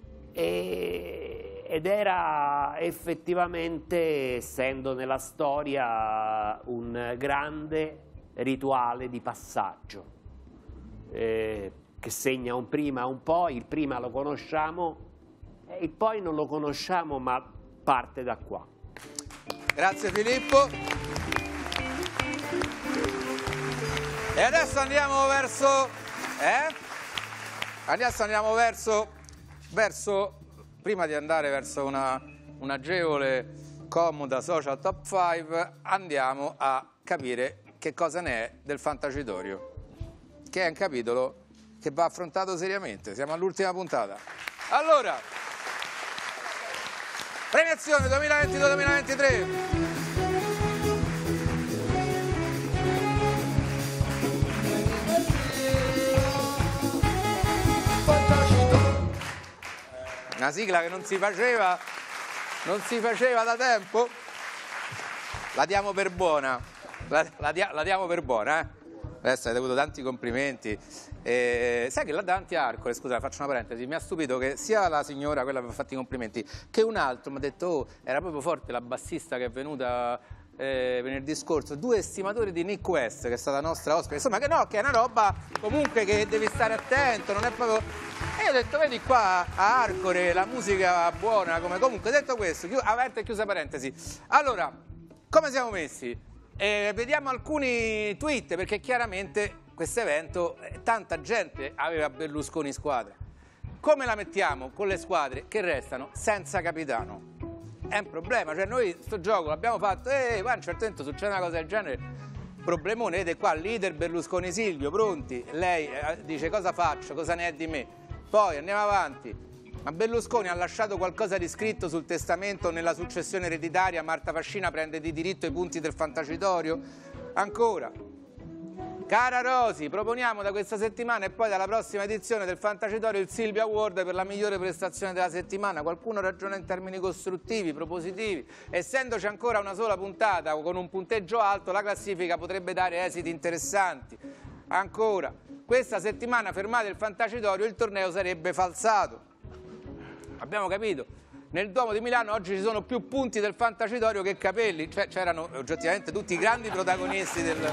eh, ed era effettivamente, essendo nella storia, un grande rituale di passaggio, eh, che segna un prima e un poi. Il prima lo conosciamo e il poi non lo conosciamo, ma parte da qua. Grazie Filippo. E adesso andiamo verso, eh? Adesso andiamo verso, verso, prima di andare verso una un'agevole, comoda social top cinque, andiamo a capire che cosa ne è del Fantacitorio, che è un capitolo che va affrontato seriamente. Siamo all'ultima puntata. Allora, premiazione duemilaventidue duemilaventitré. Una sigla che non si faceva, non si faceva da tempo. La diamo per buona, la, la, dia, la diamo per buona, eh? Adesso avete avuto tanti complimenti. Eh, sai che la Dante Arcore, scusa, faccio una parentesi, mi ha stupito che sia la signora, quella che mi ha fatto i complimenti, che un altro mi ha detto, oh, era proprio forte la bassista che è venuta eh, venerdì scorso, due estimatori di Nick West, che è stata nostra ospite, insomma, che no, che è una roba comunque che devi stare attento, non è proprio... E io ho detto, vedi qua a Arcore la musica buona, come comunque. Detto questo, chiu... aperta e chiusa parentesi. Allora, come siamo messi? Eh, vediamo alcuni tweet, perché chiaramente questo evento, eh, tanta gente aveva Berlusconi in squadra. Come la mettiamo con le squadre che restano senza capitano? È un problema, cioè noi sto gioco l'abbiamo fatto e eh, a un certo punto succede una cosa del genere, problemone, vedete qua, leader Berlusconi Silvio, pronti, lei eh, dice cosa faccio, cosa ne è di me, poi andiamo avanti, ma Berlusconi ha lasciato qualcosa di scritto sul testamento nella successione ereditaria, Marta Fascina prende di diritto i punti del Fantacitorio, ancora, Cara Rosy, proponiamo da questa settimana e poi dalla prossima edizione del Fantacitorio il Silvia Award per la migliore prestazione della settimana. Qualcuno ragiona in termini costruttivi, propositivi. Essendoci ancora una sola puntata con un punteggio alto, la classifica potrebbe dare esiti interessanti. Ancora, questa settimana fermate il Fantacitorio, il torneo sarebbe falsato. Abbiamo capito? Nel Duomo di Milano oggi ci sono più punti del Fantacitorio che capelli, cioè c'erano oggettivamente tutti i grandi protagonisti del...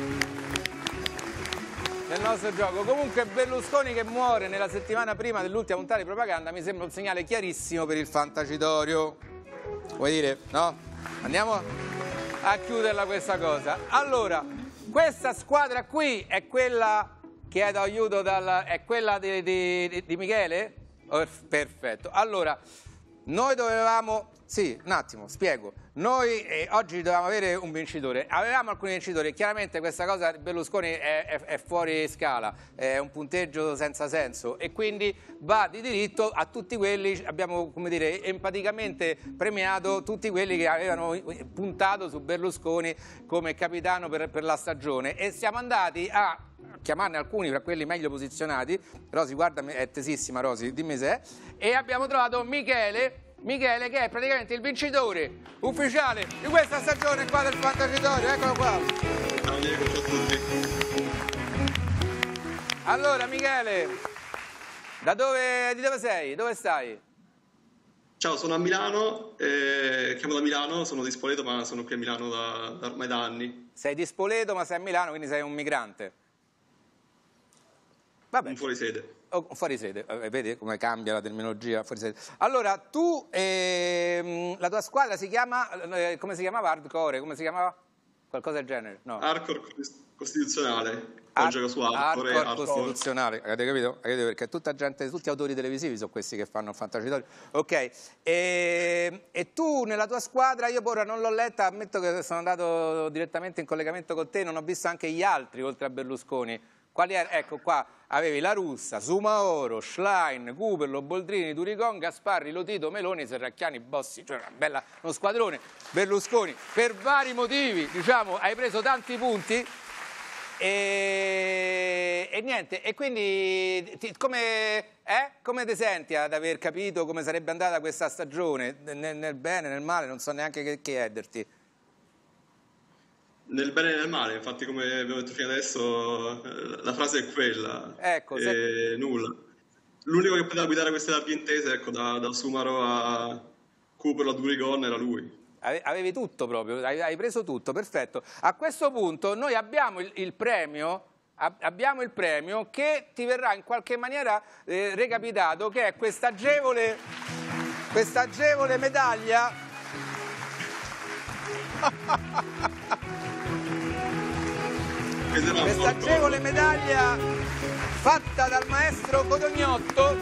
nel nostro gioco. Comunque Berlusconi che muore nella settimana prima dell'ultima puntata di propaganda mi sembra un segnale chiarissimo per il Fantacitorio. Vuoi dire? No? Andiamo a chiuderla questa cosa. Allora, questa squadra qui è quella che chiedo aiuto dalla... è quella di, di, di Michele? Oh, perfetto. Allora, noi dovevamo... Sì, un attimo, spiego. Noi eh, oggi dovevamo avere un vincitore. Avevamo alcuni vincitori. Chiaramente questa cosa di Berlusconi è, è, è fuori scala, è un punteggio senza senso e quindi va di diritto a tutti quelli, abbiamo, come dire, empaticamente premiato tutti quelli che avevano puntato su Berlusconi come capitano per, per la stagione e siamo andati a chiamarne alcuni fra quelli meglio posizionati. Rosy, guardami, è tesissima Rosy, dimmi se è. E abbiamo trovato Michele Michele che è praticamente il vincitore ufficiale di questa stagione qua del Fantacitorio, eccolo qua. Ciao Diego, ciao a tutti. Allora Michele, da dove, di dove sei? Dove stai? Ciao, sono a Milano, eh, chiamo da Milano, sono di Spoleto ma sono qui a Milano da, da ormai da anni. Sei di Spoleto ma sei a Milano, quindi sei un migrante. Vabbè. Un fuori sede. Oh, fuori sede, eh, vedi come cambia la terminologia, fuori sede. Allora, tu, ehm, la tua squadra si chiama, eh, come si chiamava? Hardcore, come si chiamava? Qualcosa del genere? No. Hardcore costituzionale, Ar gioca su hardcore. Hardcore, hardcore costituzionale, avete capito? Avete capito? Perché tutta gente, tutti autori televisivi sono questi che fanno il Fantacitorio. Ok, e, e tu nella tua squadra, io ora non l'ho letta, ammetto che sono andato direttamente in collegamento con te, non ho visto anche gli altri, oltre a Berlusconi. Quali erano? Ecco qua, avevi La Russa, Soumahoro, Schlein, Cooperlo, Boldrini, Turicon, Gasparri, Lotito, Meloni, Serracchiani, Bossi, cioè una bella, uno squadrone. Berlusconi, per vari motivi, diciamo, hai preso tanti punti e, e niente, e quindi ti, come, eh? come ti senti ad aver capito come sarebbe andata questa stagione, nel, nel bene, nel male, non so neanche che chiederti. Nel bene e nel male, infatti come abbiamo detto fino adesso la frase è quella, ecco, e se... nulla. L'unico che poteva guidare queste larghe intese, ecco, da, da Soumahoro a Cooperlo a Durigon era lui. Avevi tutto proprio, hai preso tutto, perfetto. A questo punto noi abbiamo il, il premio, abbiamo il premio che ti verrà in qualche maniera eh, recapitato, che è questa agevole, questa agevole medaglia. Questa agevole medaglia fatta dal maestro Codognotto.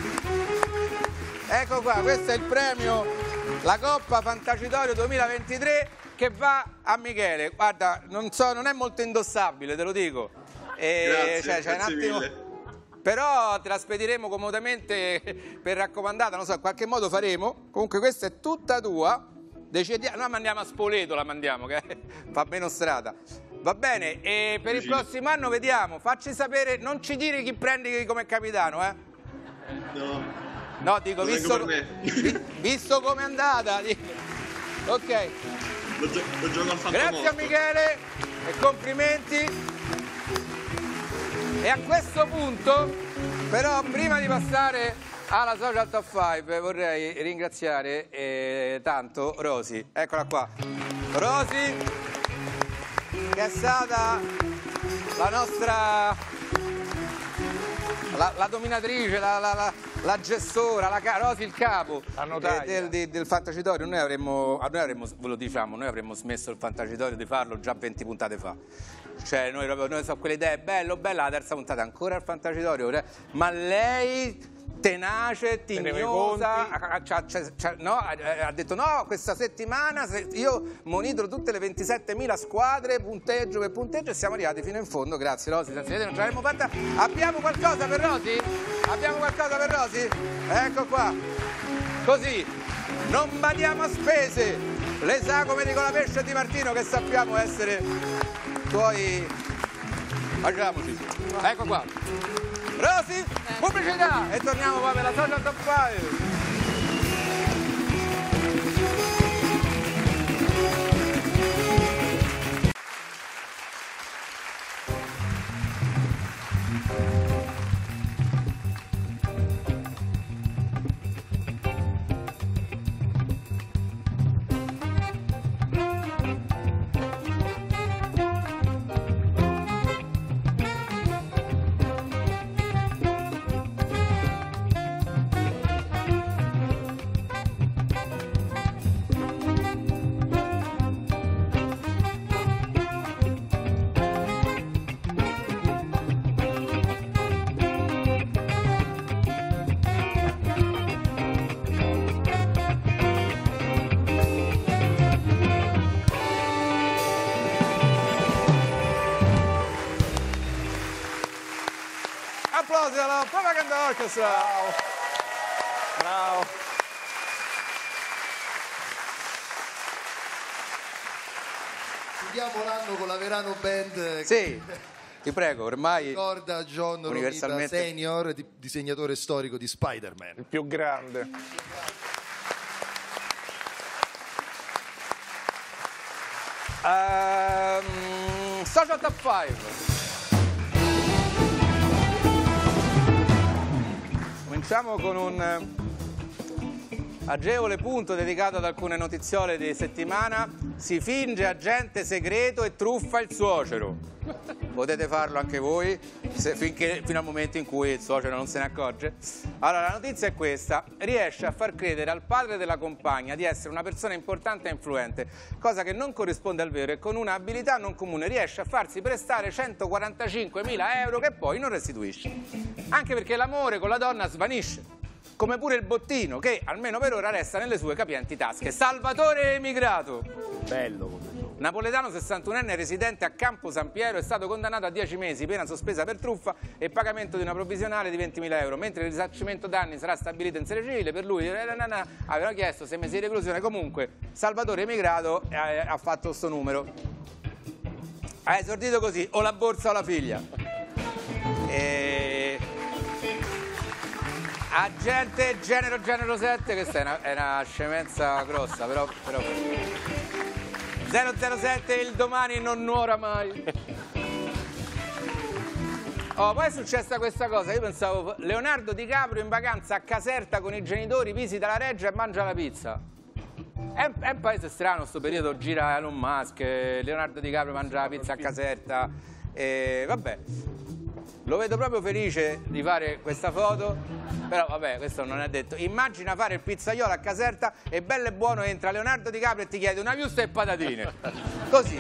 Ecco qua, questo è il premio, la Coppa Fantacitorio duemilaventitré che va a Michele. Guarda, non so, non è molto indossabile, te lo dico. E, grazie, cioè, grazie un attimo... mille. Però te la spediremo comodamente per raccomandata, non so, in qualche modo faremo. Comunque questa è tutta tua. Decidiamo, noi mandiamo a Spoleto, la mandiamo, che fa meno strada. Va bene, e per il prossimo anno vediamo, facci sapere, non ci dire chi prendi come capitano, eh? No. No, dico, visto, vi, visto come è andata. Ok. Lo, gio lo gioco al Grazie a Michele e complimenti. E a questo punto, però, prima di passare alla Social Top cinque, vorrei ringraziare eh, tanto Rosy. Eccola qua. Rosy, che è stata la nostra, la, la dominatrice, la, la, la, la gestora, la, Rosy il capo eh, del, del, del Fantacitorio. Noi avremmo, noi avremmo, ve lo diciamo, noi avremmo smesso il Fantacitorio di farlo già venti puntate fa. Cioè noi, proprio, noi so quelle idee, bello, bella, la terza puntata ancora al Fantacitorio, ma lei... tenace, tignosa, ha, ha, ha, no, ha detto no, questa settimana io monitoro tutte le ventisettemila squadre, punteggio per punteggio, e siamo arrivati fino in fondo. Grazie Rosy, senza vedere non ce l'avremmo fatta. Abbiamo qualcosa per Rosy? Abbiamo qualcosa per Rosy? Ecco qua, così, non badiamo a spese, le sagome di Colapesce e Di Martino, che sappiamo essere tuoi Facciamoci. Ecco qua. Rosy, pubblicità e torniamo poi per la Social Top cinque. Applausi alla Propaganda Orchestra. Bravo. Bravo. Chiudiamo l'anno con la Verano Band. Sì, ti prego, ormai ricorda John Romita Senior, di- disegnatore storico di Spider-Man. Il più grande. Um, Social Top cinque. Cominciamo con un agevole punto dedicato ad alcune notiziole di settimana. Si finge agente segreto e truffa il suocero. Potete farlo anche voi, se, finché, fino al momento in cui il suocero non se ne accorge. Allora, la notizia è questa: riesce a far credere al padre della compagna di essere una persona importante e influente, cosa che non corrisponde al vero, e con una abilità non comune riesce a farsi prestare centoquarantacinquemila euro che poi non restituisce. Anche perché l'amore con la donna svanisce, come pure il bottino che, almeno per ora, resta nelle sue capienti tasche. Salvatore emigrato. Bello come Napoletano, sessantunenne, residente a Campo San Piero, è stato condannato a dieci mesi, pena sospesa per truffa e pagamento di una provvisionale di ventimila euro, mentre il risarcimento danni sarà stabilito in sede civile. Per lui eh, na, na, avevano chiesto sei mesi di reclusione. Comunque, Salvatore emigrato eh, ha fatto sto numero. Ha esordito così: o la borsa o la figlia. E... Agente Genero Genero sette, questa è una, è una scemenza grossa, però... però... zero zero sette, il domani non nuora mai. Oh, poi è successa questa cosa, io pensavo Leonardo DiCaprio in vacanza a Caserta con i genitori, visita la reggia e mangia la pizza. È, è un paese strano sto periodo, gira Elon Musk, Leonardo DiCaprio mangia la pizza a Caserta, e vabbè. Lo vedo proprio felice di fare questa foto, però vabbè, questo non è detto. Immagina fare il pizzaiolo a Caserta e bello e buono entra Leonardo DiCaprio e ti chiede una wusta e patatine. Così.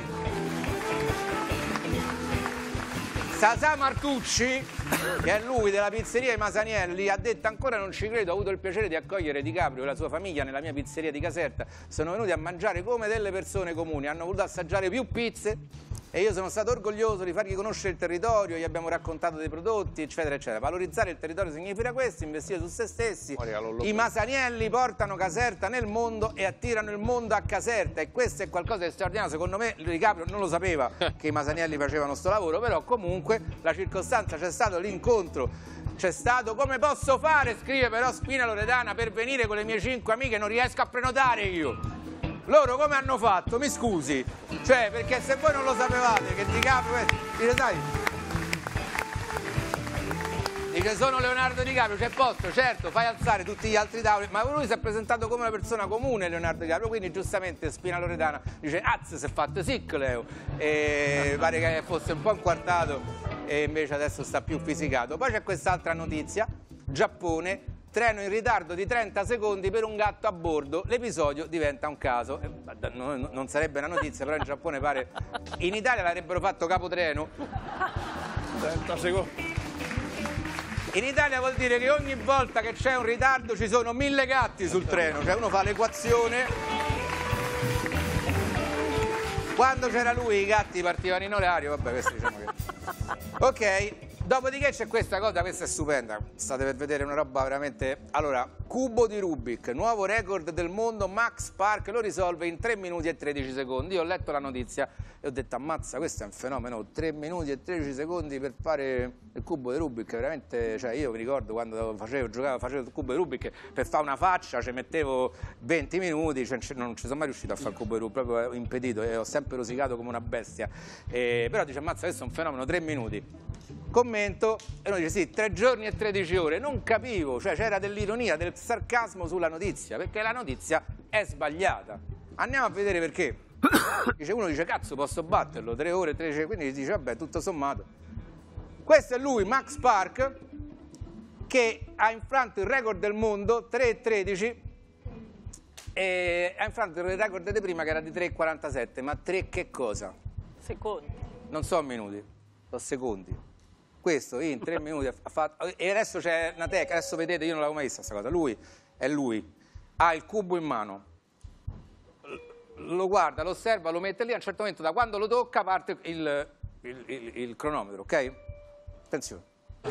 Sasà Martucci, che è lui della pizzeria I Masanielli, ha detto: ancora non ci credo, ho avuto il piacere di accogliere DiCaprio e la sua famiglia nella mia pizzeria di Caserta. Sono venuti a mangiare come delle persone comuni, hanno voluto assaggiare più pizze e io sono stato orgoglioso di fargli conoscere il territorio, gli abbiamo raccontato dei prodotti, eccetera, eccetera. Valorizzare il territorio significa questo, investire su se stessi. I Masanielli portano Caserta nel mondo e attirano il mondo a Caserta, e questo è qualcosa di straordinario. Secondo me DiCaprio non lo sapeva che i Masanielli facevano sto lavoro, però comunque la circostanza, c'è stato l'incontro, c'è stato. Come posso fare, scrive però Spina Loredana, per venire con le mie cinque amiche? Non riesco a prenotare io. Loro come hanno fatto? Mi scusi, cioè, perché se voi non lo sapevate che DiCaprio è... Dice, sai, dice sono Leonardo DiCaprio, c'è posto, certo, fai alzare tutti gli altri tavoli, ma lui si è presentato come una persona comune, Leonardo DiCaprio, quindi giustamente Spina Loredana dice azz, si è fatto sic Leo, e pare che fosse un po' inquartato e invece adesso sta più fisicato. Poi c'è quest'altra notizia: Giappone, treno in ritardo di trenta secondi per un gatto a bordo, l'episodio diventa un caso. Eh, non sarebbe una notizia, però in Giappone pare... In Italia l'avrebbero fatto capotreno. trenta secondi. In Italia vuol dire che ogni volta che c'è un ritardo ci sono mille gatti sul treno, cioè uno fa l'equazione. Quando c'era lui i gatti partivano in orario, vabbè, questo diciamo che... Ok. Dopodiché c'è questa cosa, questa è stupenda, state per vedere una roba veramente... Allora, cubo di Rubik, nuovo record del mondo, Max Park lo risolve in tre minuti e tredici secondi. Io ho letto la notizia e ho detto ammazza, questo è un fenomeno, tre minuti e tredici secondi per fare il cubo di Rubik, veramente, cioè io mi ricordo quando facevo, giocavo, facevo il cubo di Rubik, per fare una faccia ci mettevo venti minuti, cioè non ci sono mai riuscito a fare il cubo di Rubik, proprio impedito, e ho sempre rosicato come una bestia, e, però dice ammazza, questo è un fenomeno, tre minuti. Commento e uno dice sì, tre giorni e tredici ore, non capivo, cioè c'era dell'ironia, del sarcasmo sulla notizia, perché la notizia è sbagliata. Andiamo a vedere perché. Dice, uno dice cazzo posso batterlo, tre ore, tredici, quindi dice vabbè tutto sommato. Questo è lui, Max Park, che ha infranto il record del mondo, tre e tredici, e ha infranto il record di prima che era di tre e quarantasette, ma tre che cosa? Secondi. Non so minuti, sono secondi. Questo in tre minuti ha fatto, e adesso c'è una tecnica, adesso vedete, io non l'avevo mai vista questa cosa, lui è lui, ha il cubo in mano, lo guarda, lo osserva, lo mette lì, a un certo momento da quando lo tocca parte il, il, il, il cronometro, ok? Attenzione.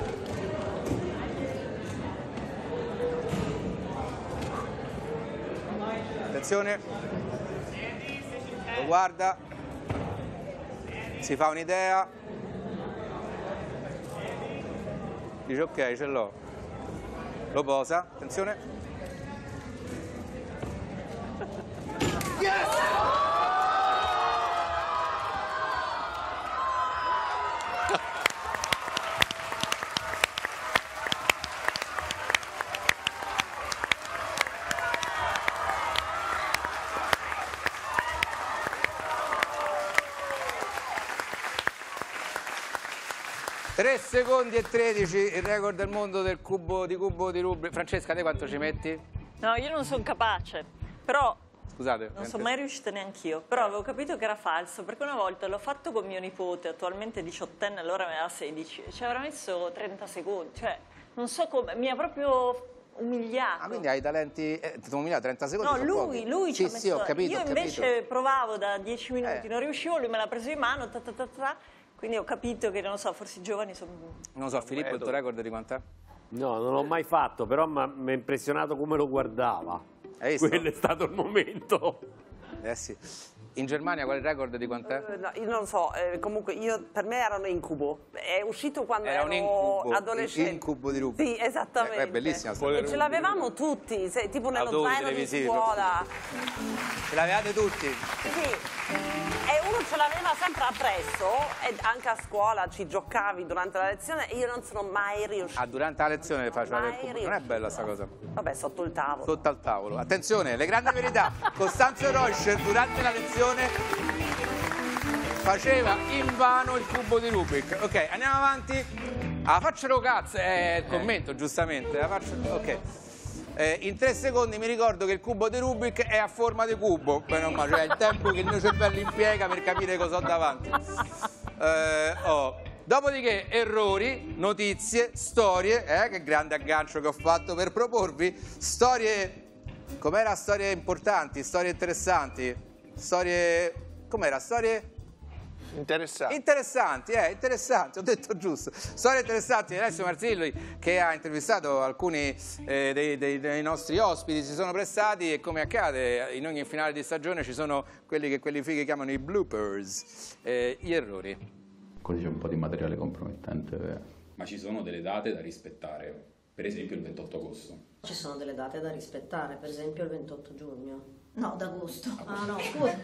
Attenzione, lo guarda, si fa un'idea. Dice ok, ce l'ho, lo posa, attenzione. Yes! tre secondi e tredici il record del mondo del cubo di cubo di Rubik. Francesca, te quanto ci metti? No, io non sono capace, però Scusate. non sono mai riuscita neanch'io, però avevo capito che era falso, perché una volta l'ho fatto con mio nipote, attualmente diciottenne, allora aveva sedici, ci avrà messo trenta secondi, cioè non so come, mi ha proprio umiliato. Ah, quindi hai talenti, eh, ti umiliato trenta secondi? No, lui, pochi. lui ci sì, ha messo, sì, ho capito, io ho invece capito. provavo da dieci minuti, Eh. non riuscivo, lui me l'ha preso in mano, ta ta ta ta, quindi ho capito che, non so, forse i giovani sono... Non so, Filippo, il tuo record di quant'è? No, non l'ho mai fatto, però mi ha impressionato come lo guardava. Quello è stato il momento. Eh sì. In Germania qual è il record di quant'è? Eh, no, io non so, eh, comunque io, per me erano incubo. È uscito quando Era un ero incubo, adolescente. incubo di Rubik. Sì, esattamente. Eh, è bellissima. E ce l'avevamo tutti, se- tipo nello Autori zaino di televisivi, scuola. Ce l'avevate tutti? Sì. E uno ce l'aveva sempre appresso e anche a scuola ci giocavi durante la lezione e io non sono mai riuscita. Ah, durante la lezione faceva Mai il cubo. Non è riuscito. bella sta cosa. Vabbè, sotto il tavolo. Sotto al tavolo. Attenzione, le grandi verità. Costanzo Reuscher durante la lezione faceva invano il cubo di Rubik. Ok, andiamo avanti. Ah, faccelo cazzo, è il commento, giustamente. La faccio... Ok. Eh, in tre secondi mi ricordo che il cubo di Rubik è a forma di cubo. Beh, non, ma cioè il tempo che il mio cervello impiega per capire cosa ho davanti. Eh, oh. Dopodiché errori, notizie, storie, eh, che grande aggancio che ho fatto per proporvi, storie, com'era, storie importanti, storie interessanti, storie, com'era, storie... Interessanti. Interessanti, eh, interessanti, ho detto giusto. Storie interessanti di Alessio Marzilli, che ha intervistato alcuni eh, dei, dei, dei nostri ospiti, si sono prestati, e come accade in ogni finale di stagione ci sono quelli che quelli fighi chiamano i bloopers, eh, gli errori. Così c'è un po' di materiale compromettente. Ma ci sono delle date da rispettare, per esempio il ventotto agosto. Ci sono delle date da rispettare, per esempio il ventotto giugno. No, d'agosto. Ah no, scusa.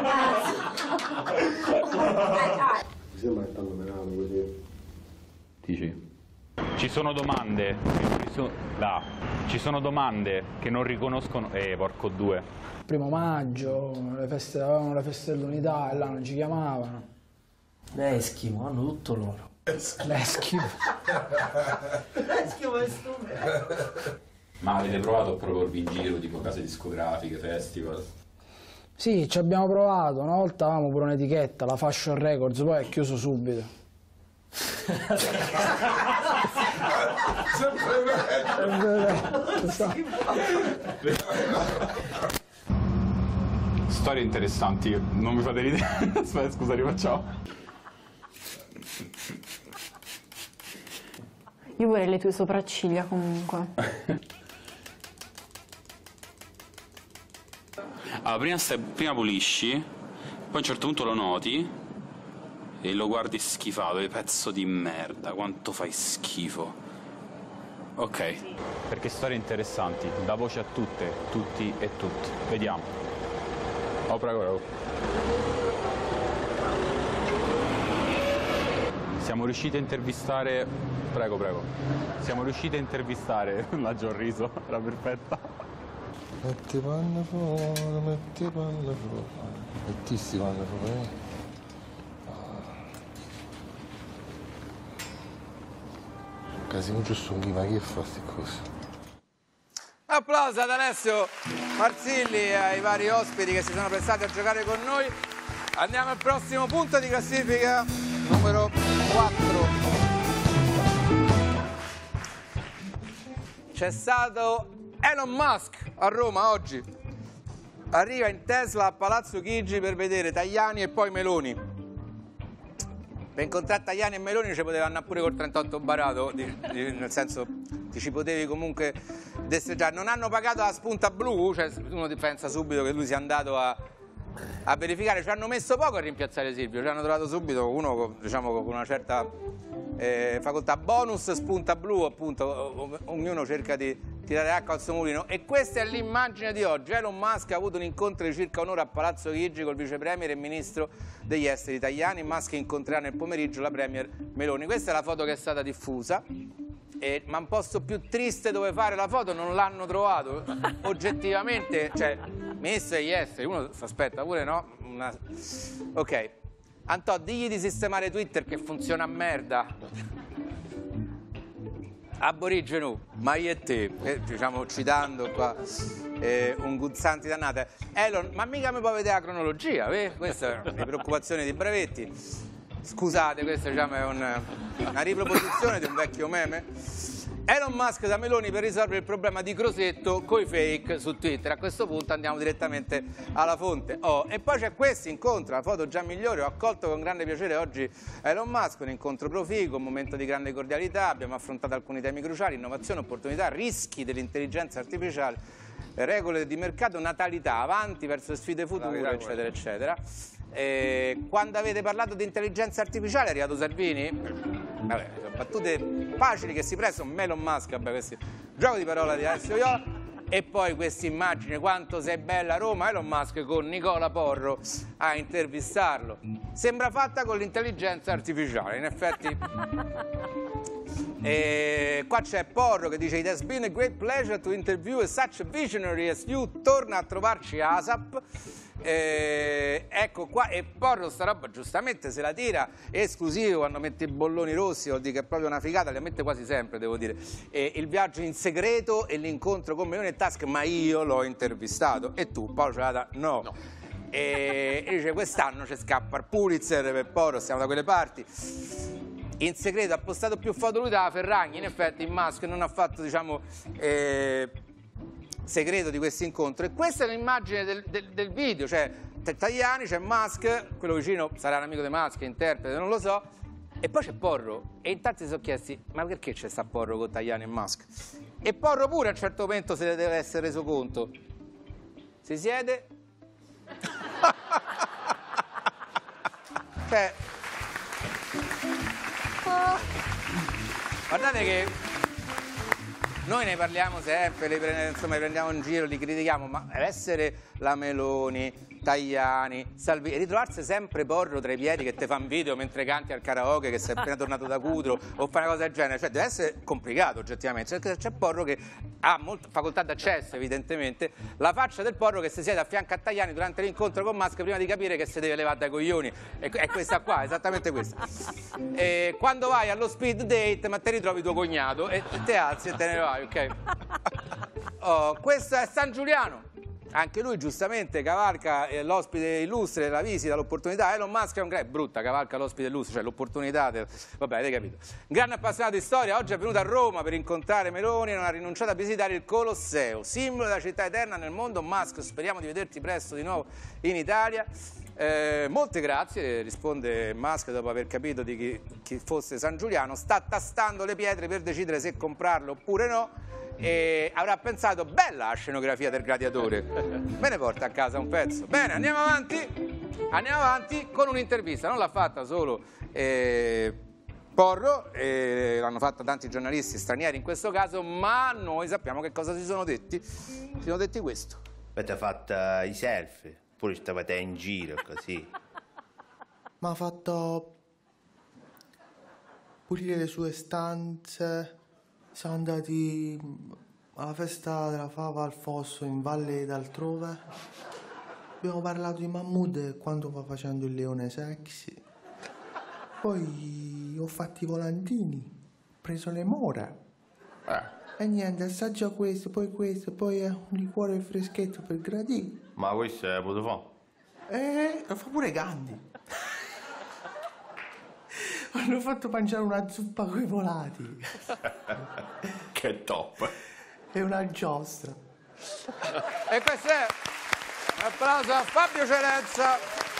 Mi sembra che stanno menando così. Dici? Ci sono domande, ci sono, là. Ci sono domande che non riconoscono... Eh, porco due. Primo maggio, le feste, avevano le feste dell'unità e là non ci chiamavano. L'Eschimo, hanno tutto loro. L'Eschimo. L'Eschimo è stupido. Ma avete provato a proporvi in giro, tipo case discografiche, festival? Sì, ci abbiamo provato, una volta avevamo pure un'etichetta, la Fashion Records, poi è chiuso subito. Storie interessanti, non mi fate ridere. Aspetta, scusa, rifacciamo. Io vorrei le tue sopracciglia comunque. Allora, prima, stai, prima pulisci, poi a un certo punto lo noti e lo guardi schifato, e pezzo di merda, quanto fai schifo. Ok. Perché storie interessanti, dà voce a tutte, tutti e tutte. Vediamo. Oh, prego, prego. Siamo riusciti a intervistare... Prego, prego. Siamo riusciti a intervistare... La Giorriso, era perfetta. Metti panna fuori, metti panna fuori. Mettissi panna fuori. Casino giusto un ma che fa queste cose? Applauso ad Alessio Marzilli e ai vari ospiti che si sono prestati a giocare con noi. Andiamo al prossimo punto di classifica, numero quattro. C'è stato Elon Musk a Roma oggi. Arriva in Tesla a Palazzo Chigi per vedere Tajani e poi Meloni. Per incontrare Tajani e Meloni ci poteva andare pure col trentotto barato, di, di, nel senso ti ci potevi comunque destreggiare. Non hanno pagato la spunta blu, cioè uno pensa subito che lui sia andato a, a verificare. Ci hanno messo poco a rimpiazzare Silvio, ci hanno trovato subito uno, diciamo, con una certa eh, facoltà. Bonus spunta blu, appunto, ognuno cerca di tirare acqua al suo mulino. E questa è l'immagine di oggi. Elon Musk ha avuto un incontro di circa un'ora a Palazzo Chigi col vice premier e ministro degli esteri Tajani. Musk incontrerà nel pomeriggio la premier Meloni. Questa è la foto che è stata diffusa, e, ma un posto più triste dove fare la foto non l'hanno trovato oggettivamente, cioè ministro degli esteri, uno si aspetta pure, no? Una... ok, Antò, digli di sistemare Twitter che funziona a merda. Aborigenu, ma io e te, eh, diciamo citando qua eh, un Guzzanti dannata. Elon, ma mica mi può vedere la cronologia, eh? Questa è le preoccupazioni di Brevetti. Scusate, questa, diciamo, è un, una riproposizione di un vecchio meme. Elon Musk da Meloni per risolvere il problema di Crosetto coi fake su Twitter. A questo punto andiamo direttamente alla fonte. Oh, e poi c'è questo incontro, la foto già migliore. Ho accolto con grande piacere oggi Elon Musk, un incontro proficuo, un momento di grande cordialità. Abbiamo affrontato alcuni temi cruciali: innovazione, opportunità, rischi dell'intelligenza artificiale, regole di mercato, natalità, avanti verso sfide future, no, eccetera, eccetera. Eh, quando avete parlato di intelligenza artificiale è arrivato Salvini? Vabbè, sono battute facili che si prestano. Elon Musk, vabbè, questi gioco di parola di Alessio Iola. E poi questa immagine, quanto sei bella Roma, Elon Musk con Nicola Porro a intervistarlo. Sembra fatta con l'intelligenza artificiale, in effetti. E qua c'è Porro che dice: "It has been a great pleasure to interview such a visionary as you". Torna a trovarci ASAP. Eh, ecco qua, e Porro sta roba giustamente se la tira esclusivo quando mette i bolloni rossi, vuol dire che è proprio una figata, li mette quasi sempre, devo dire. Eh, il viaggio in segreto e l'incontro con Meloni e Tusk, ma io l'ho intervistato. E tu, Paolo Celata, no. no. E, e dice: quest'anno ci scappa il Pulitzer per Porro, stiamo da quelle parti. In segreto ha postato più foto lui dalla Ferragni. In effetti in Musk non ha fatto, diciamo, eh, segreto di questo incontro. E questa è l'immagine del, del, del video, cioè Tajani, c'è Musk, quello vicino sarà un amico di Musk, interprete, non lo so, e poi c'è Porro. E in tanti si sono chiesti: ma perché c'è sta Porro con Tajani e Musk? E Porro pure a un certo momento se ne deve essere reso conto. Si siede cioè guardate che noi ne parliamo sempre, li prende, insomma, li prendiamo in giro, li critichiamo, ma deve essere la Meloni, Tajani, Salvini, ritrovarsi sempre Porro tra i piedi che ti fa un video mentre canti al karaoke, che sei appena tornato da Cutro, o fare una cosa del genere, cioè deve essere complicato oggettivamente, perché c'è Porro che ha molta facoltà d'accesso evidentemente, la faccia del Porro che si siede a fianco a Tajani durante l'incontro con Musk prima di capire che si deve levare dai coglioni, è, è questa qua, esattamente questa. E quando vai allo speed date ma te ritrovi tuo cognato e te alzi e te ne vai, ok? Oh, questo è San Giuliano. Anche lui giustamente cavalca eh, l'ospite illustre, la visita, l'opportunità. Elon Musk è un grande, brutta, cavalca l'ospite illustre, cioè l'opportunità, del... vabbè, avete capito. Grande appassionato di storia, oggi è venuto a Roma per incontrare Meloni e non ha rinunciato a visitare il Colosseo, simbolo della città eterna nel mondo. Musk, speriamo di vederti presto di nuovo in Italia. Eh, molte grazie, risponde Musk dopo aver capito di chi, chi fosse San Giuliano. Sta tastando le pietre per decidere se comprarlo oppure no. e avrà pensato, bella la scenografia del Gladiatore, me ne porta a casa un pezzo. Bene, andiamo avanti, andiamo avanti con un'intervista, non l'ha fatta solo eh, Porro, eh, l'hanno fatta tanti giornalisti stranieri in questo caso, ma noi sappiamo che cosa si sono detti. Si sono detti questo. Avete fatto i selfie, pure stavate in giro così. Ma ha fatto pulire le sue stanze, siamo andati alla festa della fava al Fosso in Valle d'Altrove, abbiamo parlato di Mahmood e quanto va facendo il leone sexy, poi ho fatto i volantini, ho preso le mora eh. e niente, assaggia questo, poi questo, poi un liquore freschetto per gradire. Ma questo è potuto fare? Eh, lo fa pure Gandhi. Hanno fatto mangiare una zuppa coi volati. Che top. E una giostra. E questo è un applauso a Fabio Celenza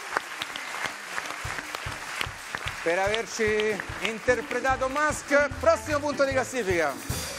per averci interpretato Musk. Prossimo punto di classifica.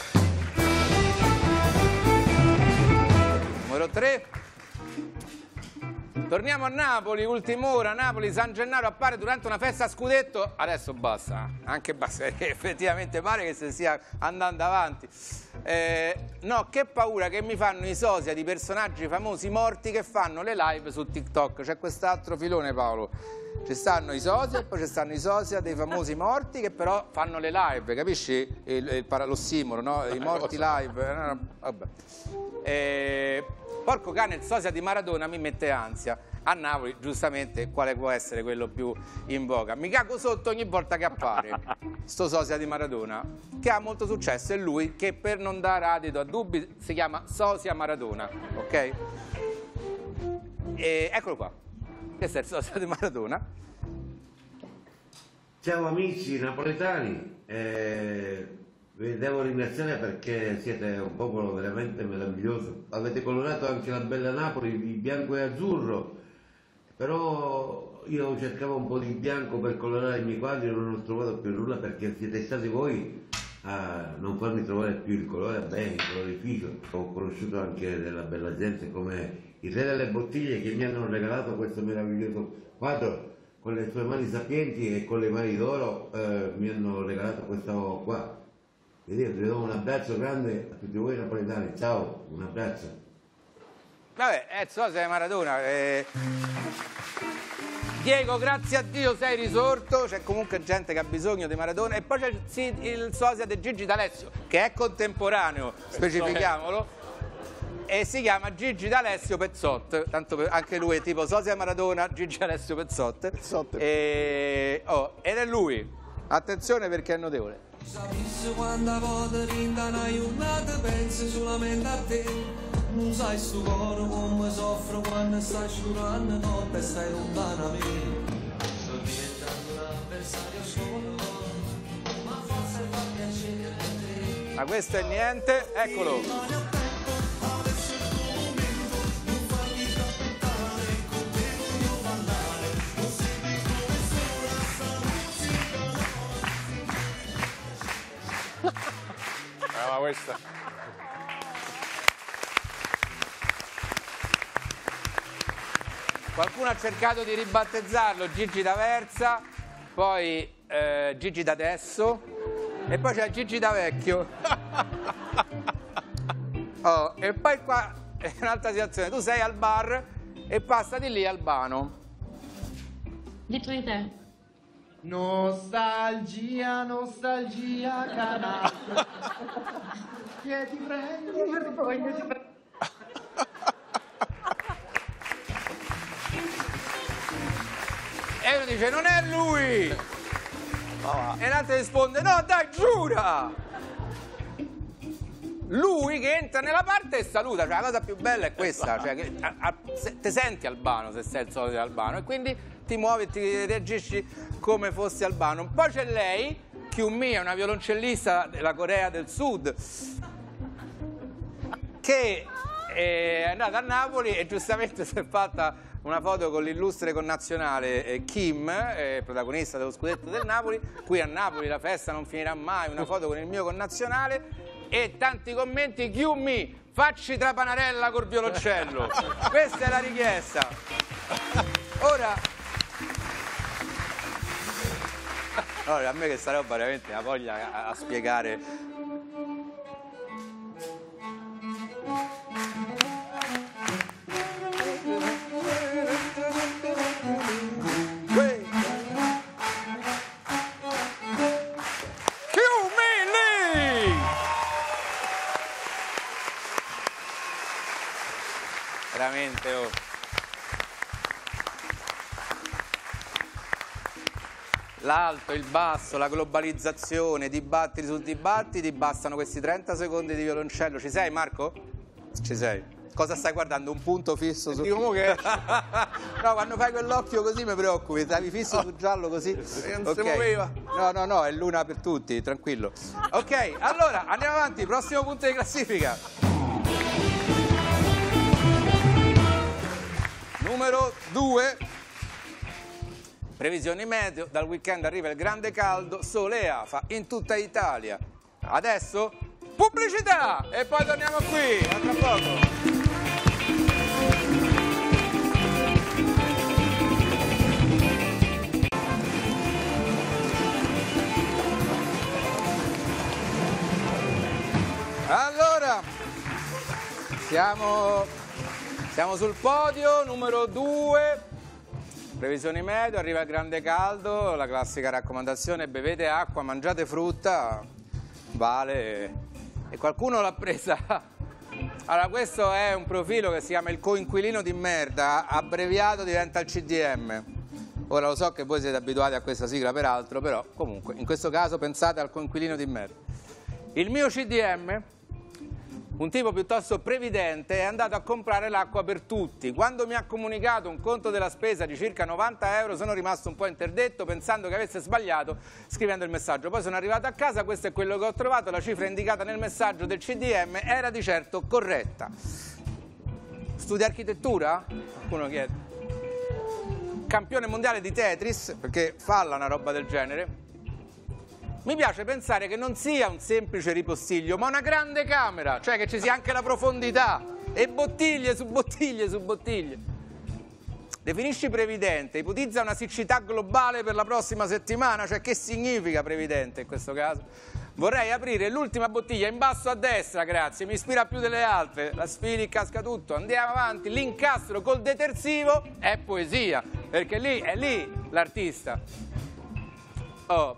Numero tre. Torniamo a Napoli, ultima ora, Napoli, San Gennaro appare durante una festa a scudetto, adesso basta, anche basta, perché effettivamente pare che si stia andando avanti. Eh, no, che paura che mi fanno i sosia di personaggi famosi morti che fanno le live su TikTok, c'è quest'altro filone Paolo, ci stanno i sosia e poi ci stanno i sosia dei famosi morti che però fanno le live, capisci? Il, il paralossimolo, no? I morti live, no, no, vabbè. Eh, porco cane, il sosia di Maradona mi mette ansia. A Napoli, giustamente, quale può essere quello più in voga? Mi cago sotto ogni volta che appare sto sosia di Maradona, che ha molto successo, è lui che per non dare adito a dubbi si chiama sosia Maradona, ok? E eccolo qua, questo è il sosia di Maradona. Ciao amici napoletani, eh... vi devo ringraziare perché siete un popolo veramente meraviglioso. Avete colorato anche la bella Napoli di bianco e azzurro, però io cercavo un po' di bianco per colorare i miei quadri e non ho trovato più nulla perché siete stati voi a non farmi trovare più il colore bene, il colorificio. Ho conosciuto anche della bella gente come il re delle bottiglie che mi hanno regalato questo meraviglioso quadro con le sue mani sapienti e con le mani d'oro, eh, mi hanno regalato questo qua. E io vi do un abbraccio grande a tutti voi napoletani, ciao, un abbraccio. Vabbè, è il sosia di Maradona. Eh... Diego, grazie a Dio sei risorto, c'è comunque gente che ha bisogno di Maradona. E poi c'è sì, il sosia di Gigi D'Alessio, che è contemporaneo, specifichiamolo, e si chiama Gigi D'Alessio Pezzot, tanto per, anche lui è tipo sosia Maradona, Gigi D'Alessio Pezzot. Pezzot. E... Oh, ed è lui, attenzione perché è notevole. Sapessi quanta volta vinta una giornata pensi solamente a te. Non sai sto cuore come soffre quando stai sciurando notte e stai lontano a me. Sto diventando un avversario solo, ma forse fa piacere a te. Ma questo è niente, eccolo. Ah, questa. Qualcuno ha cercato di ribattezzarlo Gigi D'Aversa, poi eh, Gigi D'Adesso e poi c'è Gigi D'Avecchio. Oh, e poi qua è un'altra situazione, tu sei al bar e passa di lì Albano. Dietro di te. Nostalgia, nostalgia, canale. Che ti prendo, ti vergogno, ti prendo. E uno dice, non è lui! Oh. E l'altro risponde, no dai, giura! Lui che entra nella parte e saluta, cioè la cosa più bella è questa, cioè che a, a, se, te senti Albano se sei il solito Albano e quindi ti muovi e ti reagisci come fossi Albano. Poi c'è lei, Kyung-mi, una violoncellista della Corea del Sud, che è andata a Napoli e giustamente si è fatta una foto con l'illustre connazionale eh, Kim, eh, protagonista dello scudetto del Napoli. Qui a Napoli la festa non finirà mai, una foto con il mio connazionale. e tanti commenti. Chiumi, facci Trapanarella col violoncello. Questa è la richiesta. Ora, allora, a me che sta roba veramente la voglia a, a spiegare. Veramente, oh. L'alto, il basso, la globalizzazione, dibattiti su dibattiti, bastano questi trenta secondi di violoncello. Ci sei, Marco? Ci sei. Cosa stai guardando? Un punto fisso su... Dico che... No, quando fai quell'occhio così mi preoccupi, stavi fisso su giallo così. Non okay. si muoveva. No, no, no, è l'una per tutti, tranquillo. Ok, allora, andiamo avanti, prossimo punto di classifica. Numero due, previsioni meteo, dal weekend arriva il grande caldo, sole e afa in tutta Italia. Adesso pubblicità e poi torniamo qui, a tra poco. Allora, siamo... Siamo sul podio, numero due, previsioni meteo, arriva il grande caldo, la classica raccomandazione, bevete acqua, mangiate frutta, vale, e qualcuno l'ha presa. Allora, questo è un profilo che si chiama il coinquilino di merda, abbreviato diventa il C D M. Ora lo so che voi siete abituati a questa sigla peraltro, però comunque, in questo caso pensate al coinquilino di merda. Il mio C D M... Un tipo piuttosto previdente è andato a comprare l'acqua per tutti. Quando mi ha comunicato un conto della spesa di circa novanta euro sono rimasto un po' interdetto pensando che avesse sbagliato scrivendo il messaggio. Poi sono arrivato a casa, questo è quello che ho trovato, la cifra indicata nel messaggio del C D M era di certo corretta. Studia architettura? Qualcuno chiede. Campione mondiale di Tetris, perché falla una roba del genere. Mi piace pensare che non sia un semplice ripostiglio, ma una grande camera, cioè che ci sia anche la profondità, e bottiglie su bottiglie su bottiglie. Definisci previdente, ipotizza una siccità globale per la prossima settimana, cioè che significa previdente in questo caso? Vorrei aprire l'ultima bottiglia in basso a destra, grazie, mi ispira più delle altre, la sfili, casca tutto, andiamo avanti, l'incastro col detersivo è poesia, perché lì è lì l'artista. Oh.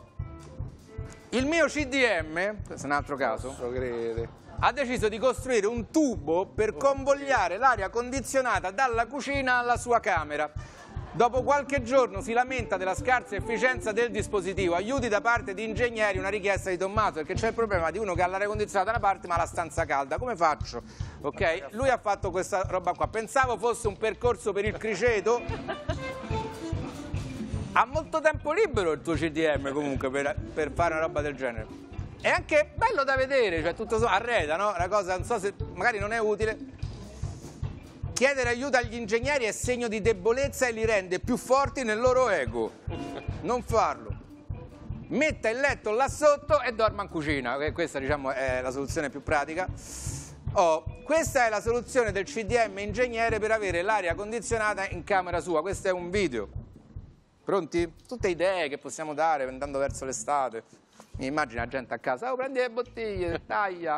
Il mio C D M, questo è un altro caso, ha deciso di costruire un tubo per convogliare l'aria condizionata dalla cucina alla sua camera. Dopo qualche giorno si lamenta della scarsa efficienza del dispositivo. Aiuti da parte di ingegneri, una richiesta di Tommaso, perché c'è il problema di uno che ha l'aria condizionata da una parte ma la stanza calda. Come faccio? Ok? Lui ha fatto questa roba qua. Pensavo fosse un percorso per il criceto. Ha molto tempo libero il tuo C D M comunque per, per fare una roba del genere. È anche bello da vedere, cioè tutto so, arreda, no? Una cosa, non so se magari non è utile. Chiedere aiuto agli ingegneri è segno di debolezza e li rende più forti nel loro ego. Non farlo. Metta il letto là sotto e dorma in cucina. Questa, diciamo, è la soluzione più pratica. Oh, questa è la soluzione del C D M ingegnere per avere l'aria condizionata in camera sua. Questo è un video. Pronti? Tutte idee che possiamo dare andando verso l'estate. Mi immagino la gente a casa, oh, prendi le bottiglie, taglia.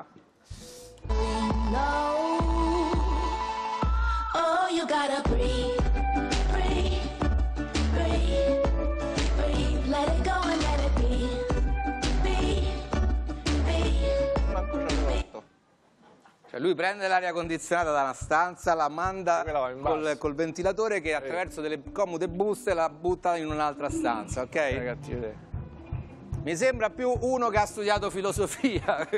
Oh, you gotta breathe, breathe, breathe, breathe. Let it go and let it be, be, be. Cioè lui prende l'aria condizionata da una stanza, la manda col, col ventilatore che attraverso delle comode buste la butta in un'altra stanza, ok? Mi sembra più uno che ha studiato filosofia.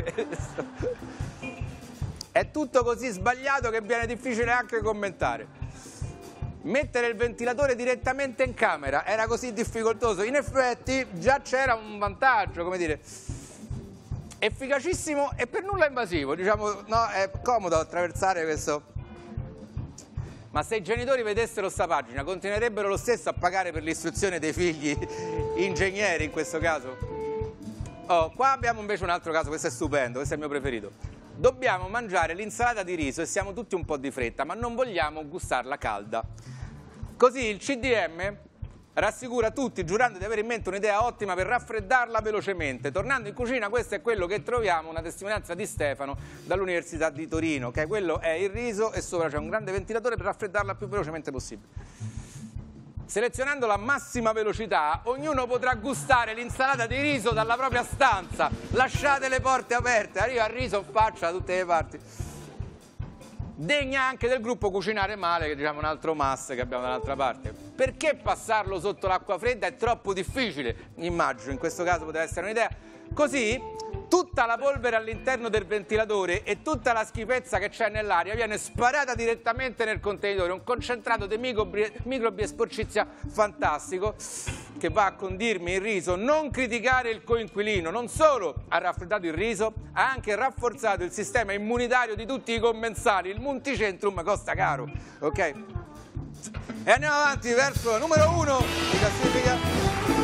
È tutto così sbagliato che viene difficile anche commentare. Mettere il ventilatore direttamente in camera era così difficoltoso. In effetti già c'era un vantaggio, come dire, efficacissimo e per nulla invasivo. Diciamo, no, è comodo attraversare questo. Ma se i genitori vedessero sta pagina, continuerebbero lo stesso a pagare per l'istruzione dei figli ingegneri in questo caso? Oh, qua abbiamo invece un altro caso, questo è stupendo, questo è il mio preferito. Dobbiamo mangiare l'insalata di riso e siamo tutti un po' di fretta, ma non vogliamo gustarla calda. Così il C D M rassicura tutti, giurando di avere in mente un'idea ottima per raffreddarla velocemente. Tornando in cucina, questo è quello che troviamo, una testimonianza di Stefano dall'Università di Torino, che quello è il riso e sopra c'è un grande ventilatore per raffreddarla il più velocemente possibile. Selezionando la massima velocità, ognuno potrà gustare l'insalata di riso dalla propria stanza. Lasciate le porte aperte, arriva il riso in faccia da tutte le parti. Degna anche del gruppo Cucinare Male, che diciamo un altro must che abbiamo dall'altra parte. Perché passarlo sotto l'acqua fredda è troppo difficile? Immagino, in questo caso poteva essere un'idea. Così tutta la polvere all'interno del ventilatore e tutta la schifezza che c'è nell'aria viene sparata direttamente nel contenitore, un concentrato di microbi, microbi e sporcizia fantastico che va a condirmi il riso. Non criticare il coinquilino, non solo ha raffreddato il riso, ha anche rafforzato il sistema immunitario di tutti i commensali. Il multicentrum costa caro, ok? E andiamo avanti verso la numero uno di classifica.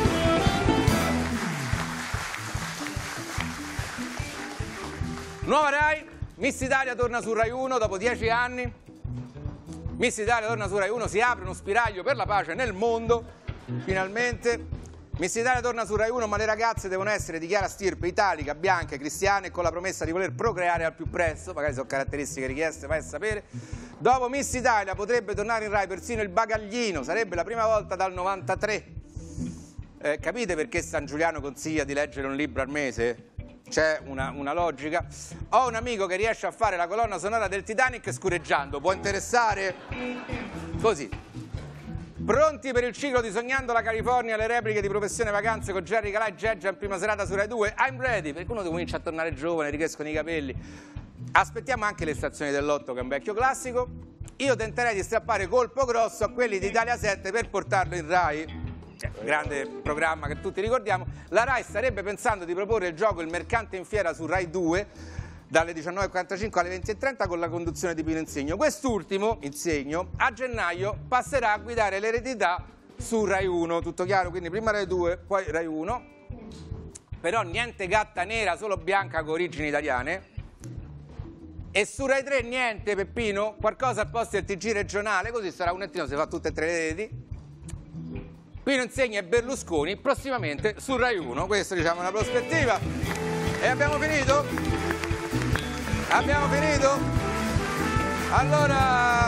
Nuova Rai, Miss Italia torna su Rai uno dopo dieci anni. Miss Italia torna su Rai uno, si apre uno spiraglio per la pace nel mondo, finalmente. Miss Italia torna su Rai uno, ma le ragazze devono essere di chiara stirpe, italica, bianche, cristiane e con la promessa di voler procreare al più presto, magari sono caratteristiche richieste, vai a sapere. Dopo Miss Italia potrebbe tornare in Rai persino il bagaglino, sarebbe la prima volta dal novantatré. Eh, capite perché San Giuliano consiglia di leggere un libro al mese? C'è una, una logica. Ho un amico che riesce a fare la colonna sonora del Titanic scureggiando, può interessare? Così. Pronti per il ciclo di Sognando la California, le repliche di Professione Vacanze con Jerry Calà e Geggia in prima serata su Rai due? I'm ready, perché uno comincia a tornare giovane, ricrescono i capelli. Aspettiamo anche le stazioni dell'otto, che è un vecchio classico. Io tenterei di strappare colpo grosso a quelli di Italia sette per portarlo in Rai. Cioè, grande programma che tutti ricordiamo. La Rai starebbe pensando di proporre il gioco Il Mercante in Fiera su Rai due dalle diciannove e quarantacinque alle venti e trenta con la conduzione di Pino Insegno. Quest'ultimo, Insegno, a gennaio passerà a guidare l'eredità su Rai uno, tutto chiaro? Quindi prima Rai due, poi Rai uno. Però niente gatta nera, solo bianca con origini italiane. E su Rai tre niente, Peppino, qualcosa al posto del T G regionale, così sarà un attimo, si fa tutte e tre le reti. Pino Insegno e Berlusconi prossimamente su Rai uno, questa diciamo è una prospettiva. E abbiamo finito? Abbiamo finito? Allora,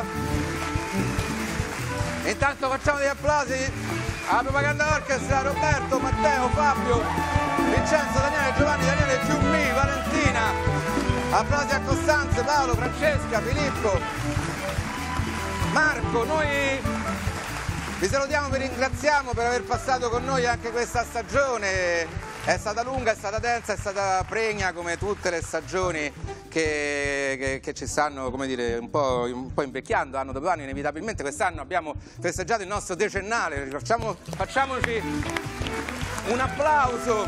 intanto facciamo degli applausi alla Propaganda Orchestra, Roberto, Matteo, Fabio, Vincenzo, Daniele, Giovanni, Daniele, Giummi, Valentina. Applausi a Costanzo, Paolo, Francesca, Filippo, Marco. Noi vi salutiamo, vi ringraziamo per aver passato con noi anche questa stagione. È stata lunga, è stata densa, è stata pregna come tutte le stagioni che, che, che ci stanno, come dire, un po', un po' invecchiando anno dopo anno. Inevitabilmente quest'anno abbiamo festeggiato il nostro decennale. Facciamo, facciamoci un applauso.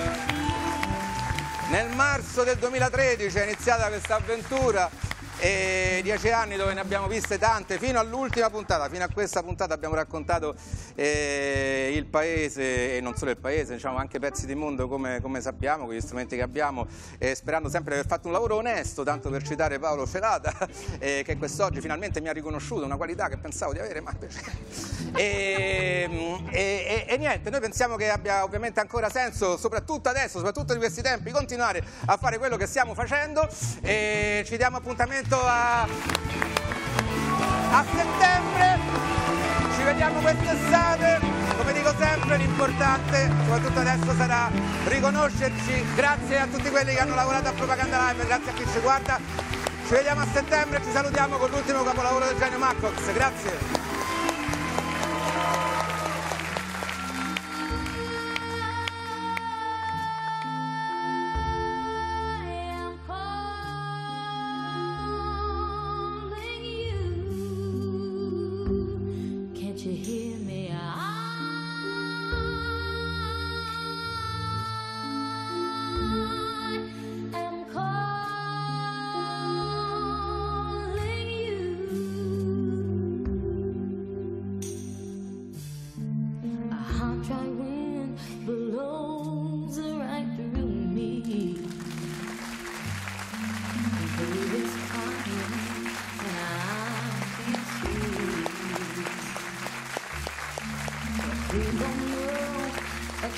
Nel marzo del duemilatredici è iniziata questa avventura. E dieci anni dove ne abbiamo viste tante, fino all'ultima puntata, fino a questa puntata abbiamo raccontato eh, il paese, e non solo il paese, diciamo anche pezzi di mondo come, come sappiamo, con gli strumenti che abbiamo, eh, sperando sempre di aver fatto un lavoro onesto, tanto per citare Paolo Celata, eh, che quest'oggi finalmente mi ha riconosciuto una qualità che pensavo di avere, ma invece... e, e, e, e niente, noi pensiamo che abbia ovviamente ancora senso, soprattutto adesso, soprattutto in questi tempi, continuare a fare quello che stiamo facendo, e ci diamo appuntamento A, a settembre, ci vediamo quest'estate. Come dico sempre, l'importante, soprattutto adesso, sarà riconoscerci. Grazie a tutti quelli che hanno lavorato a Propaganda Live, grazie a chi ci guarda. Ci vediamo a settembre, ci salutiamo con l'ultimo capolavoro del genio Marcox. Grazie.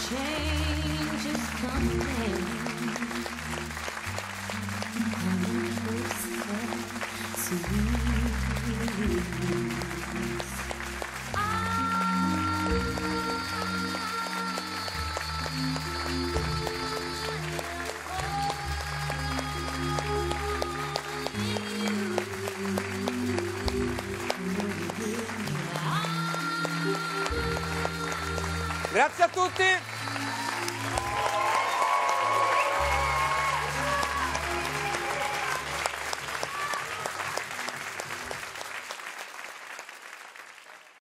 change is coming. Coming closer to me. Grazie a tutti.